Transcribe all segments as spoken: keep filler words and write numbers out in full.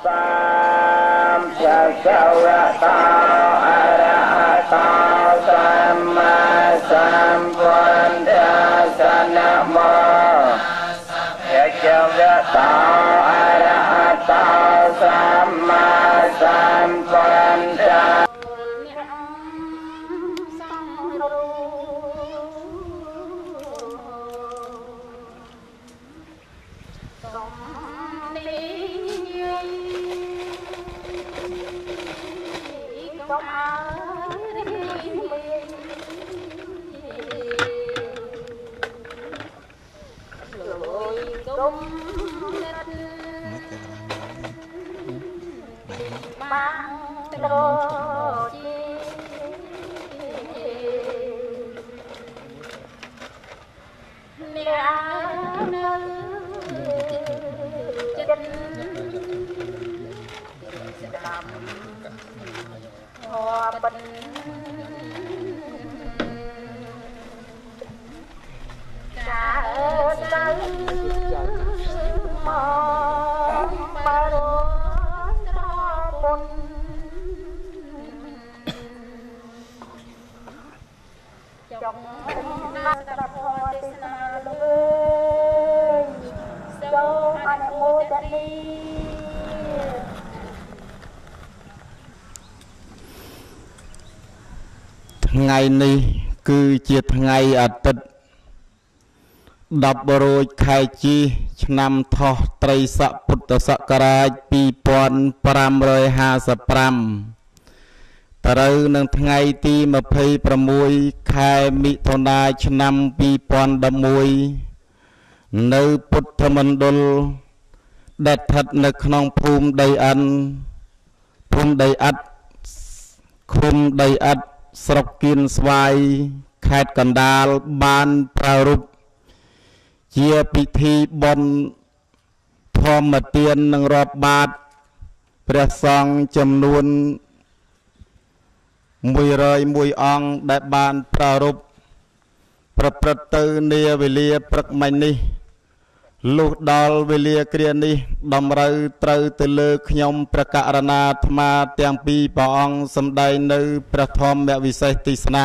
Sam Sakawata Arahata Samma Sambuddhassanamo Sakawata Arahata Samma Sambuddhassanamoថ្ងៃនេះគឺជាថ្ងៃអាទិត្យដប់រោចខែជីឆ្នាំថោះត្រីស័កពុទ្ធសករាជពីរពាន់ប្រាំរយហាសិបប្រាំត្រូវនឹងថ្ងៃទីម្ភៃប្រាំមួយខែមិថុនាឆ្នាំពីរពាន់ដប់មួយនៅពុទ្ធមណ្ឌលដែលស្ថិតនៅក្នុងភូមិដីអិនភូមិដីអិតឃុំដីអិតស្រុកគៀនស្វាយខេត្តកណ្ដាលបានប្រារព្ធជាពិធីបុណ្យធម្មទាននិងរាប់បាតព្រះសង្ឃចំនួនមួយរយមួយអង្គដែលបានប្រារព្ធប្រព្រឹត្តទៅនាវេលាព្រឹកមិញនេះលុះដល់វេលាគ្រានេះតម្រូវត្រូវទៅលើខ្ញុំព្រះករុណាអាត្មាទាំងពីរព្រះអង្គសម្ដែងនៅព្រះធម្មវិសេសទេសនា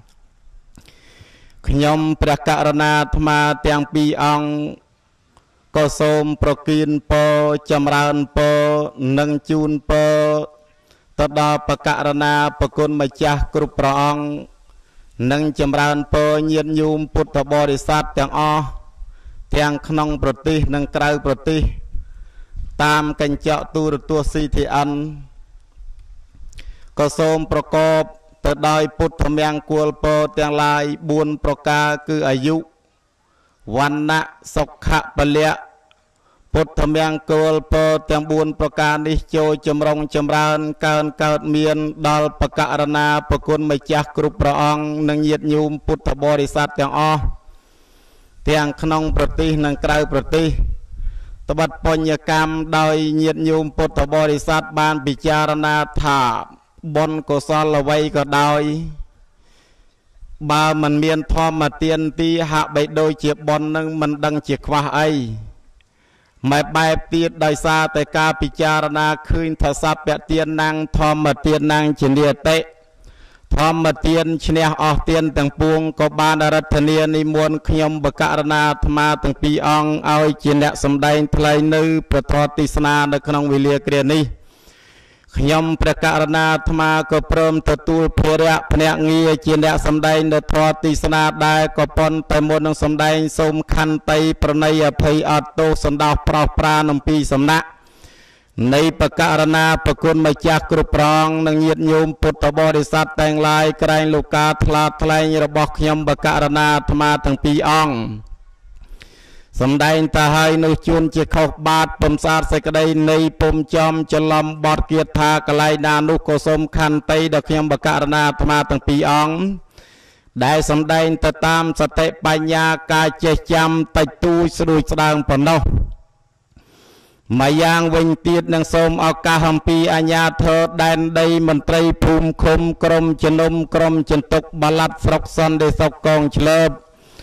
ខ្ញុំព្រះករុណាអាត្មាទាំងពីរអង្គក៏សូមប្រគិនពរចម្រើនពរនិងជូនពរទៅដល់ព្រះករុណាប្រគុណម្ចាស់គ្រប់ព្រះអង្គនិងចម្រើនពរញាតិញោមពុទ្ធបរិស័ទទាំងអស់ទាំងក្នុងប្រទេសនិងក្រៅប្រទេសតាមកញ្ចក់ទូរទស្សន៍ ซี ที เอ็น ក៏សូមប្រកបទៅដោយពុទ្ធមង្គលពរទាំងឡាយបួនប្រការគឺអាយុវណ្ណៈសុខៈពលៈពុទ្ធមង្គលពរទាំងបួនប្រការនេះចូលចម្រុងចម្រើនកើនកើតមានដល់បកករណាប្រគុណម្ចាស់គ្រប់ព្រះអង្គនិងញាតិញោមពុទ្ធបរិស័ទទាំងអស់ទាំងក្នុងប្រទេសនិងក្រៅប្រទេសត្បិតបញ្ញកម្មដោយញាតិញោមពុទ្ធបរិស័ទបានពិចារណាថាបុណ្យកុសលអ្វីក៏ដោយបើមិនមានធម្មទានទីហាក់បីដូចជាបុណ្យនឹងមិនដឹងជាខ្វះអីម៉ែបែបទៀតដោយសារតែការពិចារណាឃើញថាសព្វទានណាំងធម្មទានណាំងជានិតិធម្មទានឈ្នះអស់ទានទាំងពួងក៏បានអរិទ្ធនានិមន្តខ្ញុំបកករណាអាត្មាទាំងពីរអង្គឲ្យជាអ្នកសម្ដែងថ្លែងនៅព្រះធម៌ទេសនានៅក្នុងវេលាគ្រានេះខ្ញុំព្រះករុណាអាត្មាក៏ព្រមទទួលភារៈភ្នាក់ងារជាអ្នកសម្ដែងនៅធម៌ទេសនាដែរក៏ប៉ុន្តែមុននឹងសម្ដែងសូមខន្តីប្រណីអភ័យអត់ទោសសន្តោសប្រោសប្រានអំពីសំណាក់នៃបកករណាប្រគុណម្ចាស់គ្រប់ព្រះអង្គនិងញាតិញោមពុទ្ធបរិស័ទទាំងឡាយក្រែងលោកការថ្លាថ្លែងរបស់ខ្ញុំបកករណាអាត្មាទាំងពីរអង្គសម្ដែងតាហើយនោះជួនជាខុសបាតពំសាទសេចក្តីនៃពំចំច្រឡំបត់គាថាកលៃណានោះក៏សូមខន្តីដល់ខ្ញុំបកករណាអាត្មាទាំងពីរអង្គដែលសម្ដែងទៅតាមសតិបញ្ញាការចេះចាំតិចតួចស្ដួយស្ដើងប៉ុណ្ណោះមួយយ៉ាងវិញទៀតនឹងសូមឱកាសអំពីអាជ្ញាធរដែនដីមន្ត្រីភូមិឃុំក្រមជំនុំក្រមចន្ទុកបាឡាត់ស្រុកសន្តិសុខកងឆ្លើប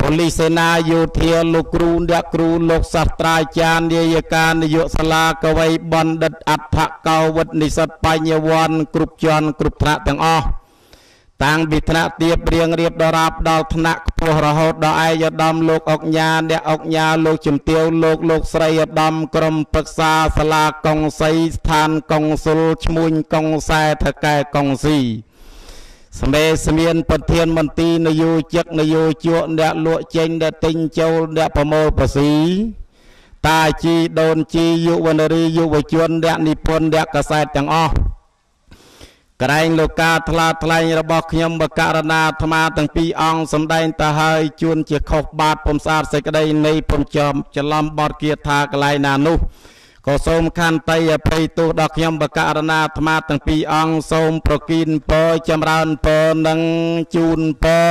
ពលិសេនាយោធាលោកគ្រូអ្នកគ្រូលោកសាស្ត្រាចារ្យនាយកានាយកសាលាកវីបណ្ឌិតអដ្ឋកោវិទ្យនិស្សិតបញ្ញវន្តគ្រប់ជាន់គ្រប់ថ្នាក់ទាំងអស់តាំងពីថ្នាក់ទាបរៀងរៀបដល់រាប់ដល់ថ្នាក់ខ្ពស់រហូតដល់ឯកឧត្តមលោកអុកញ៉ាអ្នកអុកញ៉ាលោកជំទាវលោកលោកស្រីឧត្តមក្រុមប្រឹក្សាសាលាកុងសីស្ថានកុងស៊ុលឈ្មួញកុងសែថកែកុងស៊ីស្មេស្មានប្រធានមន្ទីរនយោជកនយោជកអ្នកលក់ចេញអ្នកទិញចូលអ្នកប្រមូលภาษีតាជីដូនជីយុវនារីយុវជនអ្នកនិពន្ធអ្នកកសែតទាំងអស់ក្រែងលោកការថ្លាថ្លែងរបស់ខ្ញុំបករណាអាត្មាទាំងពីរអង្គសម្ដែងទៅហើយជួនជាខុសបាតពំស្អាតសេចក្តីនៃពំចំច្រឡំបទគាថាកន្លែងណានោះក៏សូមខន្តីអភ័យទោសដល់ខ្ញុំបករណាអាត្មាទាំងពីរអង្គសូមប្រគិនពរចម្រើនពរនិងជូនពរ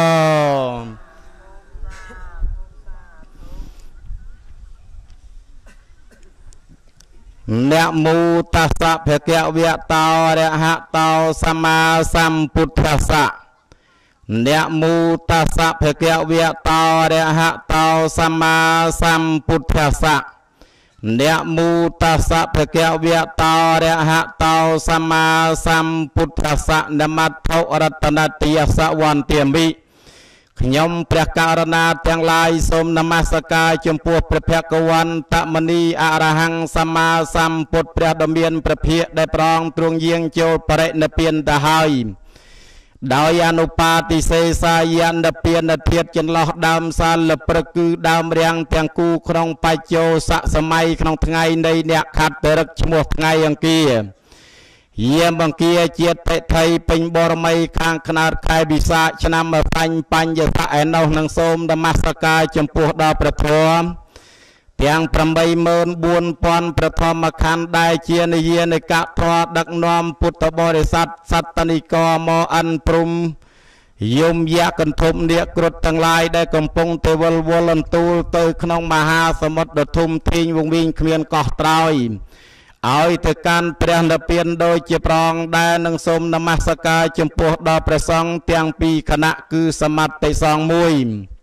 นะโมตัสสะภะคะวะโตอะระหะโตสัมมาสัมพุทธัสสะนะโมตัสสะภะคะวะโตอะระหะโตสัมมาสัมพุทธัสสะนะโมตัสสะภะคะวะโตอะระหะโตสัมมาสัมพุทธัสสะนะมัตถุรัตนติยสวันเตียมิខ្ញុំព្រះករណាទាំងឡាយសូមនមស្ការចំពោះព្រះភគវន្តមនីអរហង្គសម្មាសម្ពុទ្ធព្រះដ៏មានព្រះភិក្ខដែលប្រងទ្រង់យាងចូលបរិនិព្វានទៅហើយដោយអនុបាទិសេសាយនពានធាតុចន្លោះដើមសាលព្រឹកគឺដើមរាំងទាំងគូក្នុងបច្ចោសសម័យក្នុងថ្ងៃនៃអ្នកខត្តរឹកឈ្មោះថ្ងៃអង្គារយាមបង្គាជាតិតិថៃពេញបរមីខាងខ្នើតខែវិសាខឆ្នាំបញ្ញបញ្ញស័កឯនោះនឹងសូមនមស្ការចំពោះដល់ព្រះធម៌ទាំង ប្រាំបីម៉ឺនបួនពាន់ ព្រះធម្មខណ្ឌដែលជានិយានិកធម៌ដឹកនាំពុទ្ធបរិស័ទសត្តនិកមកអិនព្រំយមយកន្ធំនាគគ្រុឌទាំងឡាយដែលកំពុងទៅវល់វល់អន្ទូលទៅក្នុងមហាសមុទ្រដ៏ធំធេងវង្វេងគ្មានកោះត្រោយឲ្យទៅកាន់ព្រះនិព្វានដូចជាប្រងដែលនឹងសូមនមស្ការចំពោះដល់ព្រះសង្ឃទាំងពីរគណៈគឺសមត្ថិសង្ឃមួយ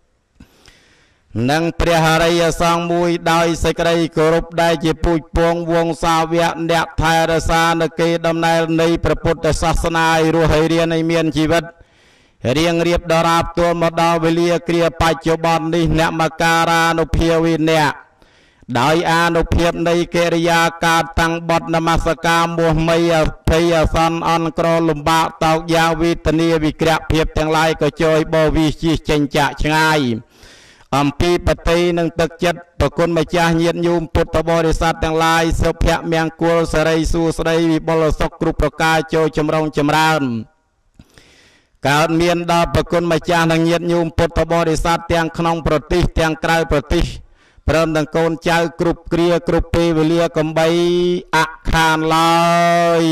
និងព្រះអរិយសង្ឃមួយដោយសេចក្តីគោរពដែលជាពូជពងវង្សាវកអ្នកថែរក្សានៅគេដំណើរនៃព្រះពុទ្ធសាសនាឲ្យរស់ឲ្យរៀនឲ្យមានជីវិតរៀងរៀបដរាបទួលមកដល់វេលាគ្រាបច្ចុប្បន្ននេះអ្នកមការានុភាវិនៈដោយអានុភាពនៃកិរិយាការតាំងបត់នមស្ការមោះមីអភ័យអសន្នអន់ក្រលំបាកតោកយ៉ាងវេទនាវិក្រៈភាពទាំងឡាយក៏ជួយបោវិជិះចេញចាក់ឆ្ងាយអំពីបតីនិងទឹកចិត្តប្រគុណម្ចាស់ញាតិញោមពុទ្ធបរិស័ទទាំងឡាយសុភមង្គលសិរីសួស្តីវិបុលសុខគ្រប់ប្រការចូលចម្រុងចម្រើនកើតមានដល់ប្រគុណម្ចាស់និងញាតិញោមពុទ្ធបរិស័ទទាំងក្នុងប្រទេសទាំងក្រៅប្រទេសព្រមទាំងកូនចៅគ្រប់គ្រាគ្រប់ពេលវេលាកំបីអខានឡើយ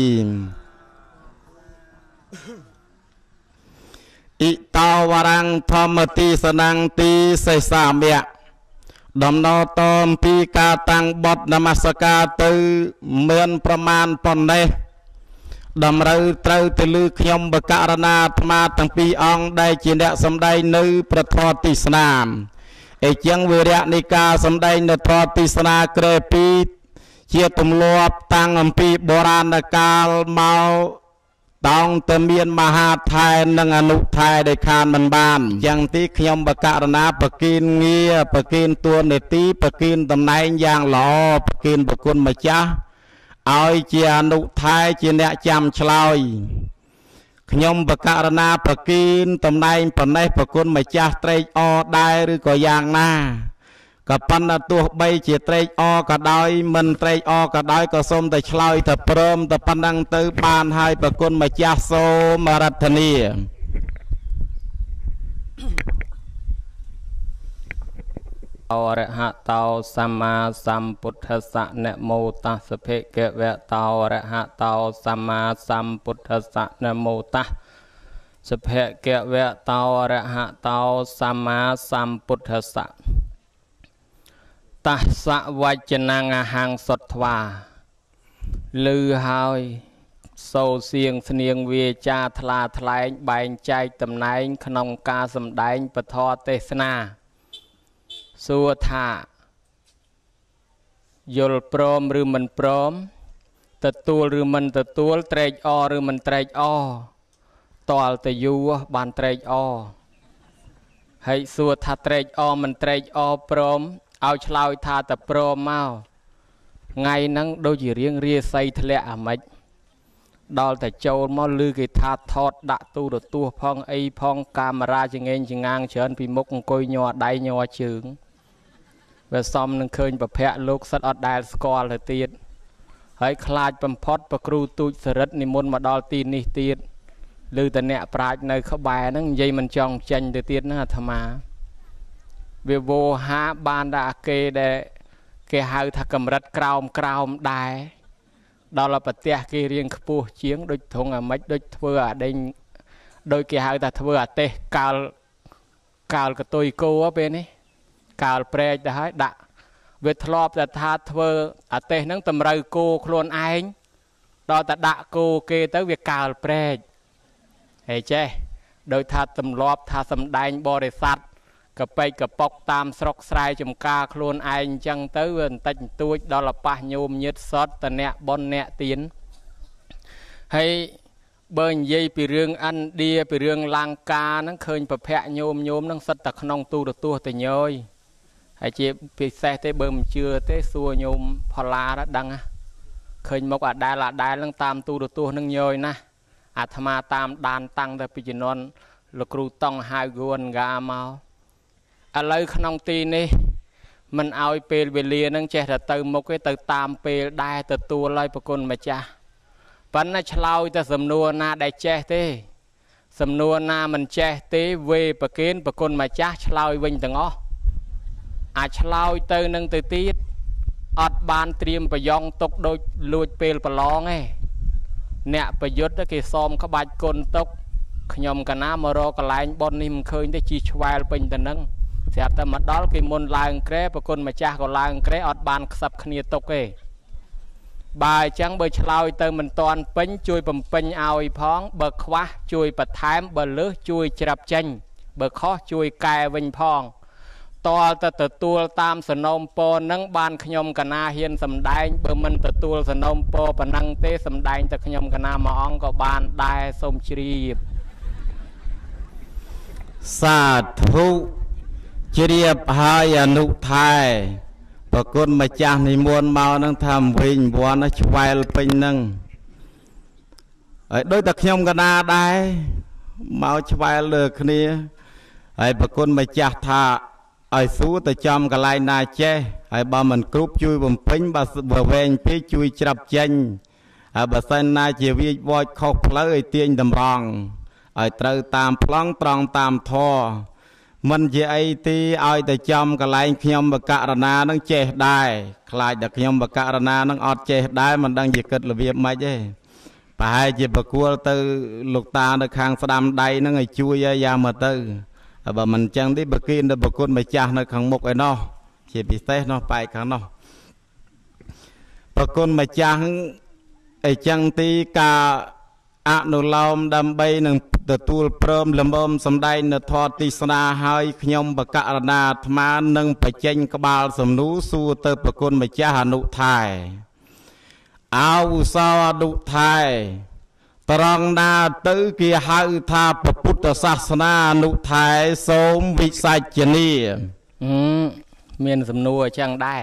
អ៊ីតោវរាំងធម្មទីសនងទីសេសាមៈដំណោតអំពីការតាំងបត់នមស្ការទៅមានប្រមាណប៉ុណ្ណេះតម្រូវត្រូវទៅលើខ្ញុំបករណាអាត្មាទាំងពីរអង្គដែលជាអ្នកសម្ដែងនៅព្រះធម៌ទេសនាអេចឹងវិរៈនៃការសម្ដែងនៅធម៌ទេសនាក្រែពីជាទម្លាប់តាំងអំពីបុរាណកាលមកតោងតែមានមហាថែនិងអនុថែដែលខានមិនបានយ៉ាងទីខ្ញុំបករណាប្រគិនងារប្រគិនតួនាទីប្រគិនតំណែងយ៉ាងល្អប្រគិនប្រគុណម្ចាស់ឲ្យជាអនុថែជាអ្នកចាំឆ្លើយខ្ញុំបករណាប្រគិនតំណែងប៉ុណ្ណេះប្រគុណម្ចាស់ត្រេកអរដែរឬក៏យ៉ាងណាក៏ប៉ុន្តែទោះបីជាត្រេកអរក៏ដោយមិនត្រេកអរក៏ដោយក៏សូមតែឆ្លើយតែព្រមតែប៉ុណ្ណឹងទៅបានហើយប្រគុណម្ចាស់សូមអារាធនាអរហតោសម្មាសម្ពុទ្ធស្សៈនមោតស្សភេកវៈតោអរហតោសម្មាសម្ពុទ្ធស្សៈនមោតស្សភេកវៈតោអរហតោសម្មាសម្ពុទ្ធស្សៈតស្សវចនងអហង្សុតធ្វាលឺហើយ sâu xiềng sniêng về cha thla thላይ bài chạy tầm nái khăn ca sầm đánh bật thọ tê na xua thả yul prom rư mình prom tật tuol rư mình tật tuol trạch o rư mình trạch o toal tê yu bàn trạch o hãy xua thả trạch o mình trạch o prom ao chlao thả tập prom mau ngày nắng đôi chỉ riêng ria say thlẹ à mạch đo tại châu mò lư cái thà thọt đã tu được tua phong ai phong camera chỉ nghe chỉ ngang chớn vì mốc coi nhỏ đáy nhỏ chướng và xong nâng khơi và phe lúc sắt ở đài score là tiệt hãy khai bầm phốt và kêu tụi sờ rất ni môn mà đo tin ni tiệt lư tại nẹt prai nơi khâu bài nó dây mình tròn tranh từ tiệt nó tham mà về vô há ban đã kê để kê hai thà cầm rất cao cao đài đó là bát tê kia riêng khpu chiếng đôi thùng à mấy đôi thưa à đây đôi kia hai ta thưa à tê cào cào cái tôi cô ở bên ấy cào pre đã hết đã về thọp là tha thưa à tê nắng tầm rơi cô luôn anh đó ta đã cô kê tới việc cào pre hay che đôi tha tầm lọp tha tầm đành bò để sạt cặp bay cặp bọc tam sọc sai chùm ca luôn anh chẳng tới vườn tách tôi đó là pa nhôm nhiệt sót tờ nẹ bon nẹ tiến hay bên dây bị riêng ăn đi bị riêng lang ca nó khơi bập hẹ nhôm nhôm nó sắt tật nông tu được tua từ nhơi hay chị bị xe tới bơm chưa tới xua nhôm pala đó đăng khơi mốc ở đây là đây lăng tam tu được tua nâng nhơi na à tham tam đàn tăng tới bị non là cừu tông hai guồn gà màu à lời khăn tin đi mình ao pe về liền năng che là từ một cái từ tam pe đai từ tua lời bậc con mà cha vẫn là chlau ta sầm nua na đại che thế sầm nua na mình che thế về bậc kiến bậc con mà cha chlau vinh từng ó à chlau từ năng từ tiết ọt ban triêm và dòng tốc đôi lùi pe và lon ấy nè và dốt đó cái xóm các bạch con tốc nhom cả ná mà ro cả lại bon nim khơi để chi choai bên tận năng sẽ ta mà đó cái môn lang kре và con mà cha còn lang kre ọt ban sập khnia tốc ấy bài chẳng bơi chlau từ mình toàn pin chui bầm pin ao phóng bờ khóa chui bờ thám bờ lứa chui chập chanh bờ khó chui cài vinh phong to ta từ tua tam sờ nôm po nắng ban nhom cả na hiên sầm đai bờ mình từ tua sờ nôm po và năng tê sầm đai từ nhom cả na mà ông có ban đai sông chi sa thu chia haiอนุทายปรากฏมาจากในมวลเมานั่งทำวิ่งบัวนั่งชวายเป็นนั่งโดยตะขยมกันนาได้เมาชวายเลือกนี่ไอ้ปรากฏมาจากท่าไอ้สู้แต่จำกันลายนาเจไอ้บ่มันกรุบช่วยบ่มพิ้งบ่บ่เวงพี่ช่วยจับเจนไอ้บ่ใส่นาเจวิวอดขบเลยเตียงดำรองไอ้เตาตามพลังตรองตามท่อมันจะไอตีไอแต่จำกับไล่ขยมบกะรณานั่งเจได้คลายแต่ขยมบกะรณานั่งอดเจได้มันดังจะเกิดระเบียบไหมเจ้ไปจะประกวดตือลูกตาในคางสดามใดนั่งไอช่วยยามาตือแบบมันจังที่บกินได้ประกวดไม่จ้าในขังมกไอ้นอเฉียบพิเศษนอไปขังนอประกวดไม่จ้าไอจังตีกาอนุลอมดำใบหนึ่งตัวตูเพิ่มลำบมสำได้ในทอติสนาหายขยมบกะรณาธมาหนึ่งไปเจงกบาลสมนุสู้เตอประคุณมาจ้าหนุไทยเอาสาวนุไทยตรองนาตื้อกีหาธาพระพุทธศาสนานุไทยสมวิสัยนีอืมเมียนสมนุจังได้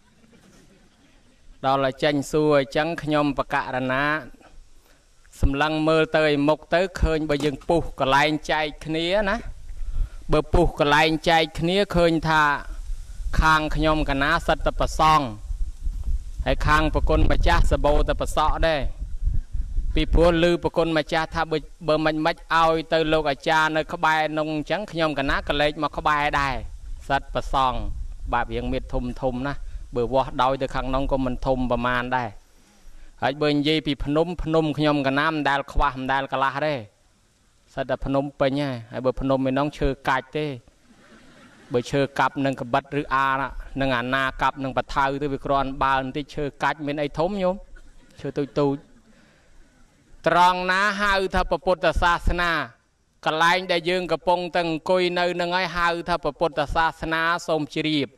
เราละจังสู้จังขยมบกะรณาสำลังมือเตยมกเตยเคยไปยังปุกกระไลใจขณีนะเบอปุกกระไลใจขณีเคยท่าคางขยมกันนะสัตตปะซองให้คางปะกนมาจ้าสะโบตปะซอได้ปีพัวลือปะกนมาจ้าท่าเบอร์มันมัดเอาเตยโลกอาจารย์ในขบายนงจังขยมกันนะกระเล็กมาขบายได้สัตปะซองแบบยังมีทุมทุมนะเบอร์วอดอยแต่คางน้องก็มันทุมประมาณได้ไอ้เบนยี่ปีพนมพนมขยมกันน้ำได้ขวามได้กะลาได้สัตว์พนมไปเนี่ยไอ้เบอร์พนมเป็นน้องเชื่อกัดเต้เบอร์เชื่อกับหนึ่งกับบัดหรืออาละหนึ่งอ่านนากับหนึ่งปัดเท้าตัววิกรอนบาลที่เชื่อกัดเป็นไอ้ทมโยมเชื่อตุยตุยត្រង់ណាហៅថាពុទ្ធសាសនាកន្លែងដែលយើងកំពុងតែអង្គុយនៅនឹងហើយហៅថាពុទ្ធសាសនាសូមជ្រាប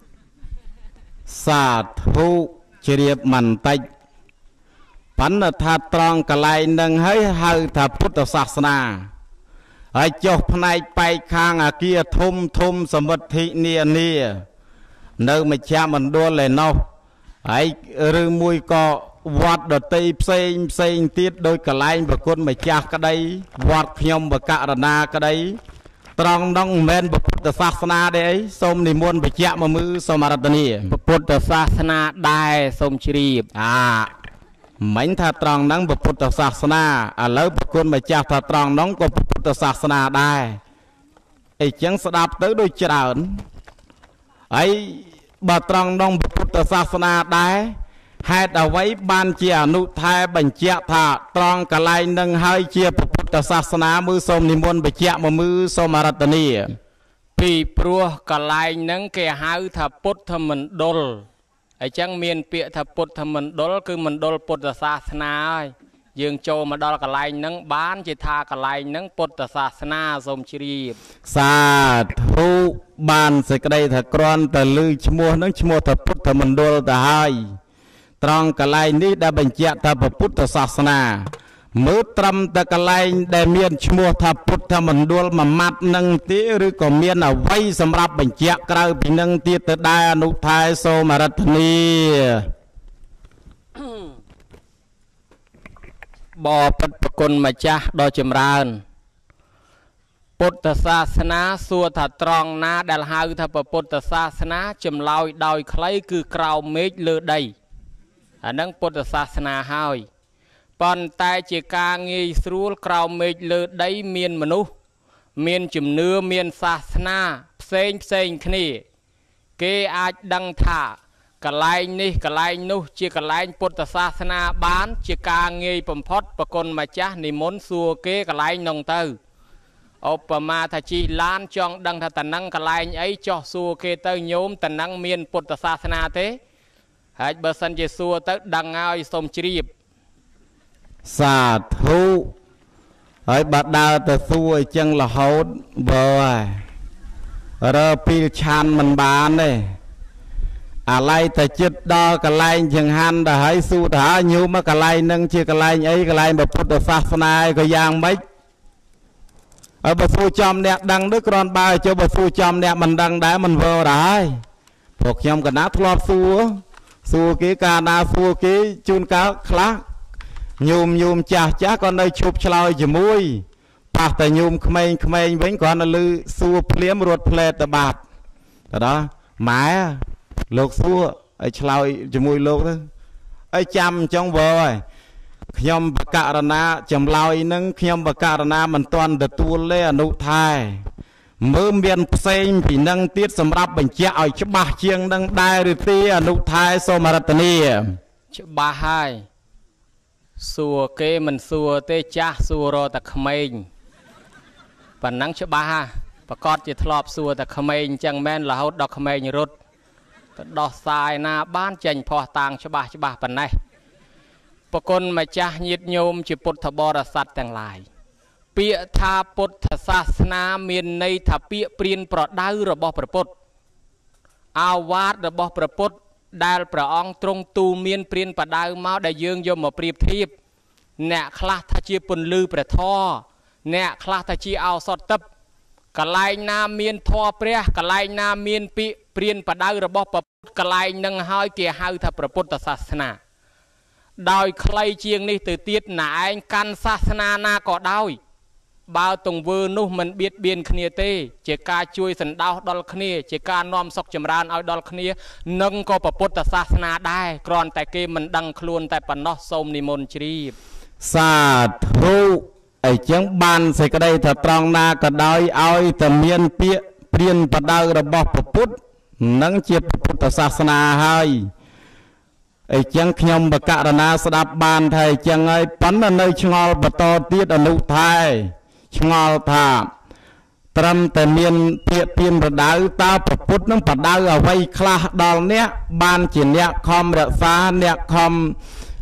សាធុជ្រាបមិនតិចបណ្ឌថាត្រង់កន្លែងនឹងហើយហៅថាពុទ្ធសាសនាហើយចុះផ្នែកបែកខាងអាគារធំធំសមិទ្ធិនានានៅមជ្ឈមណ្ឌលឯណោះហើយឬមួយក៏វត្តដតីផ្សេងផ្សេងទៀតដោយកន្លែងប្រគុណម្ចាស់ក្តីវត្តខ្ញុំបកករណាក្តីត្រង់នោះមិនមែនពុទ្ធសាសនាទេអីសូមនិមន្តបញ្ជាក់មកមើលសូមអរតនីពុទ្ធសាសនាដែរសូមជ្រាបអាមិនថាត្រង់ហ្នឹងពុទ្ធសាសនាឥឡូវប្រគុណម្ចាស់ថាត្រង់ហ្នឹងក៏ពុទ្ធសាសនាដែរអីចឹងស្ដាប់ទៅដូចច្រើនហើយបើត្រង់ហ្នឹងពុទ្ធសាសនាដែរហេតុអ្វីបានជាអនុថែបញ្ជាក់ថាត្រង់កន្លែងនឹងហើយជាពុទ្ធសាសនាមើលសូមនិមន្តបញ្ជាក់មកមើលសូមអរតនីពីព្រោះកន្លែងហ្នឹងគេហៅថាពុទ្ធមណ្ឌលអញ្ចឹងមានពាក្យថាពុទ្ធមណ្ឌលគឺមណ្ឌលពុទ្ធសាសនាហើយយើងចូលមកដល់កន្លែងហ្នឹងបានជាថាកន្លែងហ្នឹងពុទ្ធសាសនាសូមជ្រាបសាធុបានសេចក្តីថាគ្រាន់តែឮឈ្មោះហ្នឹងឈ្មោះថាពុទ្ធមណ្ឌលទៅហើយត្រង់កន្លែងនេះដែលបញ្ជាក់ថាពុទ្ធសាសនាមើលត្រឹមតែកន្លែងដែលមានឈ្មោះថាពុទ្ធមណ្ឌលមួយម៉ាត់នឹងទេឬក៏មានអ្វីសម្រាប់បញ្ជាក់ក្រៅពីនឹងទៀតទៅដែរអនុថែសូមអរតនីបបិទ្ធប្រគុណម្ចាស់ដ៏ចម្រើនពុទ្ធសាសនាសួរថាត្រង់ណាដែលហៅថាពុទ្ធសាសនាចម្លើយដោយខ្លីគឺក្រោមមេឃលើដីអានឹងពុទ្ធសាសនាហើយប៉ុន្តែជាការងាយស្រួលក្រោមមេឃលើដីមានមនុស្សមានជំនឿមានសាសនាផ្សេងផ្សេងគ្នាគេអាចដឹងថាកន្លែងនេះកន្លែងនោះជាកន្លែងពុទ្ធសាសនាបានជាការងាយបំផុតប្រគុណម្ចាស់និមន្តសួរគេកន្លែងនោះទៅឧបមាថាជិះឡានចង់ដឹងថាតំណឹងកន្លែងអីចោះសួរគេទៅញោមតំណឹងមានពុទ្ធសាសនាទេហើយបើសិនជាសួរទៅដឹងហើយសូមជ្រាបសាធុហើយបើដើរទៅសួរអញ្ចឹងរហូតបើរើពីលឆានមិនបានទេអាឡ័យតែចិត្តដល់កន្លែងចង្ហាន់ទៅហើយសួរថាញោមកន្លែងនឹងជាកន្លែងអីកន្លែងពុទ្ធសាសនាក៏យ៉ាងម៉េចហើយបើសួរចំអ្នកដឹងទៅគ្រាន់បើចុះបើសួរចំអ្នកមិនដឹងដែរមិនវើដែរព្រោះខ្ញុំកណាធ្លាប់សួរសួរគេកាលណាសួរគេជួនកាលខ្លះញោមញោមចាស់ចាស់ក៏នៅឈប់ឆ្លើយជាមួយប៉ះតែញោមក្មេងក្មេងវិញគ្រាន់តែឮសួរភ្លាមរត់ផ្លែតបាត់ទៅដល់ម៉ែលោកសួរឲ្យឆ្លើយជាមួយលោកទៅឲ្យចាំអញ្ចឹងវើហើយខ្ញុំបកករណាចម្លើយនឹងខ្ញុំបកករណាមិនទាន់ទទួលទេអនុថែមើលមានផ្សេងពីនឹងទៀតសម្រាប់បញ្ជាក់ឲ្យច្បាស់ជាងនឹងដែរឬទេអនុថែសូមរតនីច្បាស់ហើយសួរគេមិនសួរទេចាស់សួររតែក្មេងប៉ុណ្ណឹងច្បាស់ហ่ะប្រកាសជាធ្លាប់សួរតែក្មេងអញ្ចឹងមែនរហូតដល់ក្មេងរត់ទៅដោះសាយណាបានចេញផោះតាងច្បាស់ច្បាស់ប៉ុណ្ណេះប្រគុណម្ចាស់ញាតិញោមជាពុទ្ធបរិស័ទទាំងឡាយពាក្យថាពុទ្ធសាសនាមានន័យថាពាក្យព្រានប្រដៅរបស់ព្រះពុទ្ធអាវាតរបស់ព្រះពុទ្ធដែលព្រះអង្គទ្រង់ទូលមានព្រានប្រដៅមកដែលយើងយកមកប្រៀបធៀបអ្នកខ្លះថាជាពន្លឺព្រះធម៌អ្នកខ្លះថាជាឱសថទឹកកន្លែងណាមានធម៌ព្រះកន្លែងណាមានពាក្យព្រានប្រដៅរបស់ព្រះពុទ្ធកន្លែងនឹងហើយគេហៅថាព្រះពុទ្ធសាសនាដោយខ្លីជាងនេះទៅទៀតណាឯងកាន់សាសនាណាក៏ដោយបើទង្វើនោះមិនបៀតបៀនគ្នាទេជាការជួយសណ្ដោសដល់គ្នាជាការនាំសុខចម្រើនឲ្យដល់គ្នានឹងក៏ព្រះពុទ្ធសាសនាដែរគ្រាន់តែគេមិនដឹងខ្លួនតែប៉ុណ្ណោះសូមនិមន្តជ្រាបសាធុអីចឹងបានសេចក្តីថាត្រង់ណាក៏ដោយឲ្យតែមានពាក្យព្រានប្រដៅរបស់ព្រះពុទ្ធនឹងជាពុទ្ធសាសនាហើយអីចឹងខ្ញុំបកករណាស្ដាប់បានថាអីចឹងហើយប៉ុន្តែនៅឆ្ងល់បន្តទៀតអនុថែឆ្ងល់ថាត្រឹមតែមានពាក្យព្រានប្រដៅតើព្រះពុទ្ធនឹងប្រដៅអ្វីខ្លះដល់អ្នកបានជាអ្នកខំរក្សាអ្នកខំ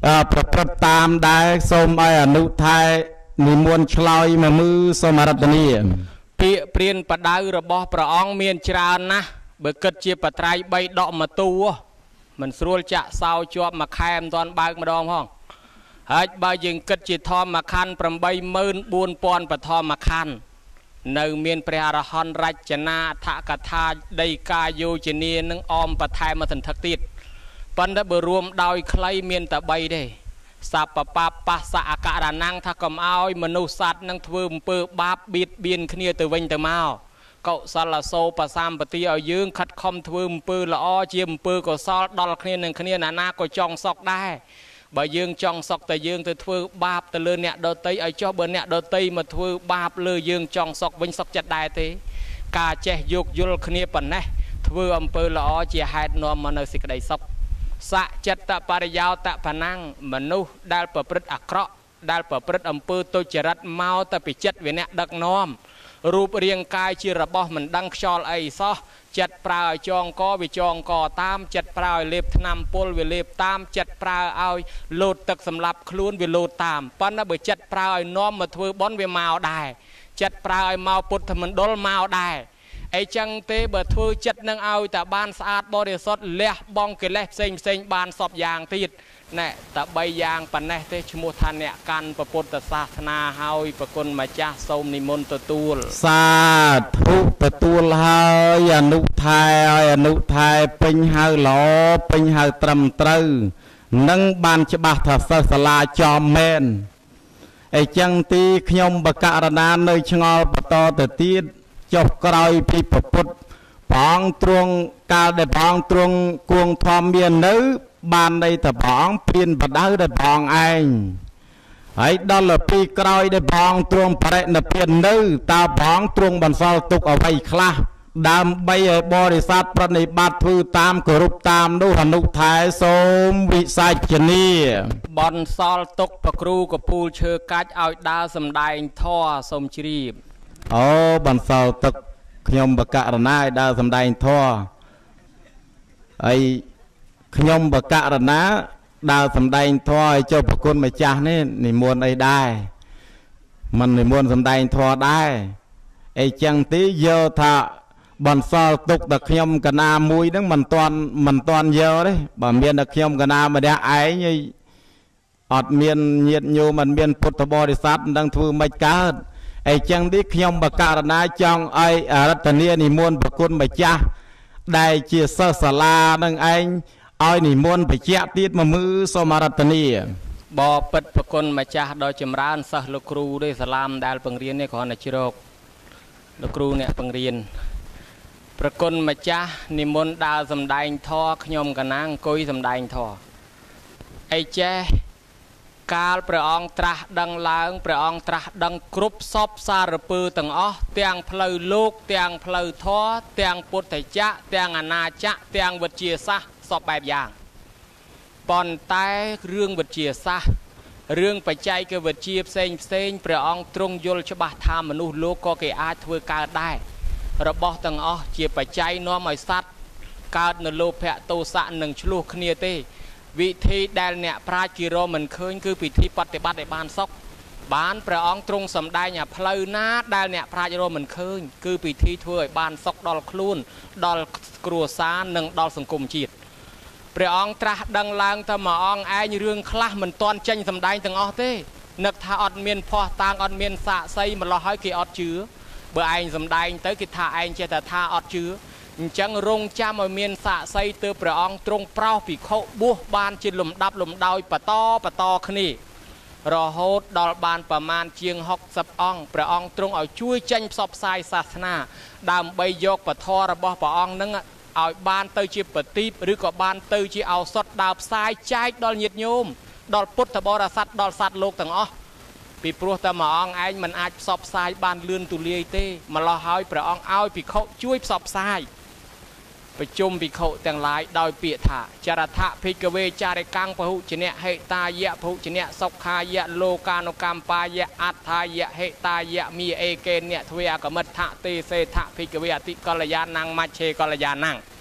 ប្រព្រឹត្តតាមដែរសូមឲ្យអនុថែនិមន្តឆ្លើយមកមើលសូមអរតនីពាក្យព្រានបដៅរបស់ព្រះអង្គមានច្រើនណាស់បើគិតជាបត្រៃបីដកមកទូមិនស្រួលចាក់សោជាប់មួយខែមិនទាន់បើកម្ដងផងហើយបើយើងគិតជាធម្មខណ្ឌប្រាំបីម៉ឺនបួនពាន់បឋមខណ្ឌនៅមានព្រះអរហន្តរចនាអដ្ឋកថាដីកាយោជនានឹងអមបន្ថែមមកសន្ធឹកទៀតប៉ុន្តែបើរួមដោយខ្លីមានតែបីទេសពបបស្សអករណងថាកុំឲ្យមនុស្សសត្វនឹងធ្វើអំពើបាបបៀតបៀនគ្នាទៅវិញទៅមកកុសលសោបសម្បទាឲ្យយើងខិតខំធ្វើអំពើល្អជាអំពើកុសលដល់គ្នានឹងគ្នាណាណាក៏ចង់សក់ដែរបើយើងចង់សក់តែយើងទៅធ្វើបាបទៅលើអ្នកដតីឲ្យចុះបើអ្នកដតីមកធ្វើបាបលើយើងចង់សក់វិញសក់ចិត្តដែរទេការចេះយោគយល់គ្នាប៉ុណ្ណេះធ្វើអំពើល្អជាហេតុនាំមកនៅសេចក្តីសុខសច្ចិត្តបរិយោតបណាំងមនុស្សដែលប្រព្រឹត្តអាក្រក់ដែលប្រព្រឹត្តអំពើទុច្ចរិតមកតែពីចិត្តវាអ្នកដឹកនាំរូបរាងកាយជារបស់មិនដឹងខ្យល់អីសោះចិត្តប្រើឲ្យចងកវាចងកតាមចិត្តប្រើឲ្យលេបថ្នាំពុលវាលេបតាមចិត្តប្រើឲ្យលោតទឹកសម្លាប់ខ្លួនវាលោតតាមប៉ុន្តែបើចិត្តប្រើឲ្យនាំមកធ្វើបន់វាមកដែរចិត្តប្រើឲ្យមកពុទ្ធមណ្ឌលមកដែរអីចឹងទេបើធ្វើចិត្តនឹងឲ្យតែបានស្អាតបរិសុទ្ធលះបង់កិលេសផ្សេងផ្សេងបានសពយ៉ាងទៀតណែតែបីយ៉ាងប៉ុណ្ណេះទេឈ្មោះថាអ្នកកាន់ពុទ្ធសាសនាហើយប្រគុណម្ចាស់សូមនិមន្តទទួលសាធុទទួលហើយអនុថែឲ្យអនុថែពេញហៅល្អពេញហៅត្រឹមត្រូវនឹងបានច្បាស់ថាសិស្សសាលាចំមែនអីចឹងទីខ្ញុំបកករណានៅឆ្ងល់បន្តទៅទៀតចុះក្រោយពីពុទ្ធព្រះអង្គទ្រង់កាលដែលព្រះអង្គទ្រង់គួងធម្មមាននៅបាននៃតព្រះអង្គព្រានបដៅដល់ព្រះអង្គឯងហើយដល់ពីក្រោយដែលព្រះអង្គទ្រង់បរិនិព្វាននៅតើព្រះអង្គទ្រង់បន្សល់ទុកអ្វីខ្លះដើម្បីឲ្យបរិស័ទប្រណិប័តធ្វើតាមគោរពតាមនោះអនុថែសូមវិសាចនាបន្សល់ទុកប្រគ្រូកពូលឈើកាច់ឲ្យដើរសម្ដែងធម៌សូមជ្រាបអូបន្សល់ទឹកខ្ញុំបកករណាឲ្យដើរសម្ដែងធម៌ហើយខ្ញុំបកករណាដើរសម្ដែងធម៌ឲ្យចុះប្រគុណម្ចាស់នេះនិមន្តអីដែរមិននិមន្តសម្ដែងធម៌ដែរអីចឹងទីយកថាបន្សល់ទុកតែខ្ញុំកណាមួយហ្នឹងមិនតាន់មិនតាន់យកទេបើមានតែខ្ញុំកណាម្នាក់ឯងហើយអត់មានញាតិញោមមិនមានពុទ្ធបរិស័ទមិនដឹងធ្វើម៉េចកើតអីចឹងនេះខ្ញុំបកករណាចង់ឲ្យអរតនីនិមន្តប្រគុណម្ចាស់ដែលជាសិស្សសាលានឹងឯងឲ្យនិមន្តបច្ចៈទៀតមកមើលសូមអរតនីបបិទ្ធប្រគុណម្ចាស់ដ៏ចម្រើនសិស្សលោកគ្រូទេសាឡាមដែលបង្រៀននេះគ្រាន់តែជ្រកលោកគ្រូអ្នកបង្រៀនប្រគុណម្ចាស់និមន្តដើរសម្ដែងធម៌ខ្ញុំកណាអង្គុយសម្ដែងធម៌អីចេះកាលព្រះអង្គត្រាស់ដឹងឡើងព្រះអង្គត្រាស់ដឹងគ្រប់សពសារពើទាំងអស់ទាំងផ្លូវលោកទាំងផ្លូវធម៌ទាំងពុទ្ធចក្រទាំងអនាចក្រទាំងវិទ្យាសាស្ត្រសពបែបយ៉ាងប៉ុន្តែរឿងវិទ្យាសាស្ត្ររឿងបច្ចេកវិទ្យាផ្សេងផ្សេងព្រះអង្គទ្រង់យល់ច្បាស់ថាមនុស្សលោកក៏គេអាចធ្វើកើតដែររបស់ទាំងអស់ជាបច្ច័យនាំឲ្យសត្វកើតនៅលោភៈទោសៈនិងឆ្លោះគ្នាទេវិធីដែលអ្នកប្រាជ្ញគេរកមិនឃើញគឺពិធីបប្រតិបត្តិឲ្យបានសុខបានព្រះអង្គទ្រង់សម្ដែងអាផ្លូវណាដែលអ្នកប្រាជ្ញរកមិនឃើញគឺពិធីធ្វើឲ្យបានសុខដល់ខ្លួនដល់គ្រួសារនិងដល់សង្គមជាតិព្រះអង្គត្រាស់ដឹងឡើងថាមួយអង្គឯងរឿងខ្លះមិនទាន់ចេញសម្ដែងទាំងអស់ទេនឹកថាអត់មានភ័ស្តុតាងអត់មានសាក្សីម្លោះហើយគេអត់ជឿបើឯងសម្ដែងទៅគេថាឯងចេះតែថាអត់ជឿអញ្ចឹងរងចាំឲ្យមានសាក្សីទើបព្រះអង្គទ្រង់ប្រោសភិក្ខុបួសបានជាលំដាប់លំដោយបន្តបន្តគ្នារហូតដល់បានប្រមាណជាងហុកសិបអង្គព្រះអង្គទ្រង់ឲ្យជួយចេញផ្សព្វផ្សាយសាសនាដើម្បីយកពធរបស់ព្រះអង្គនឹងឲ្យបានទៅជាប្រទីបឬក៏បានទៅជាឱសថដើរផ្សាយចែកដល់ញាតិញោមដល់ពុទ្ធបរិស័ទដល់សត្វលោកទាំងអស់ពីព្រោះតែមួយអង្គឯងមិនអាចផ្សព្វផ្សាយបានលឿនទូលាយទេម្ល៉េះហើយព្រះអង្គឲ្យភិក្ខុជួយផ្សព្វផ្សាយប្រជុំភិក្ខុទាំងឡាយដោយពាក្យថាចរថភិក្ខវេចារិកាំងពហុជនៈហេតាយៈពហុជនៈសុខាយៈលោកានុកម្មបាយៈអត្ថាយៈហេតាយៈមីអេកេនៈទ្វេអកមិដ្ឋៈទេសេថភិក្ខវេអតិកល្យាណังមច្ឆេកល្យាណัง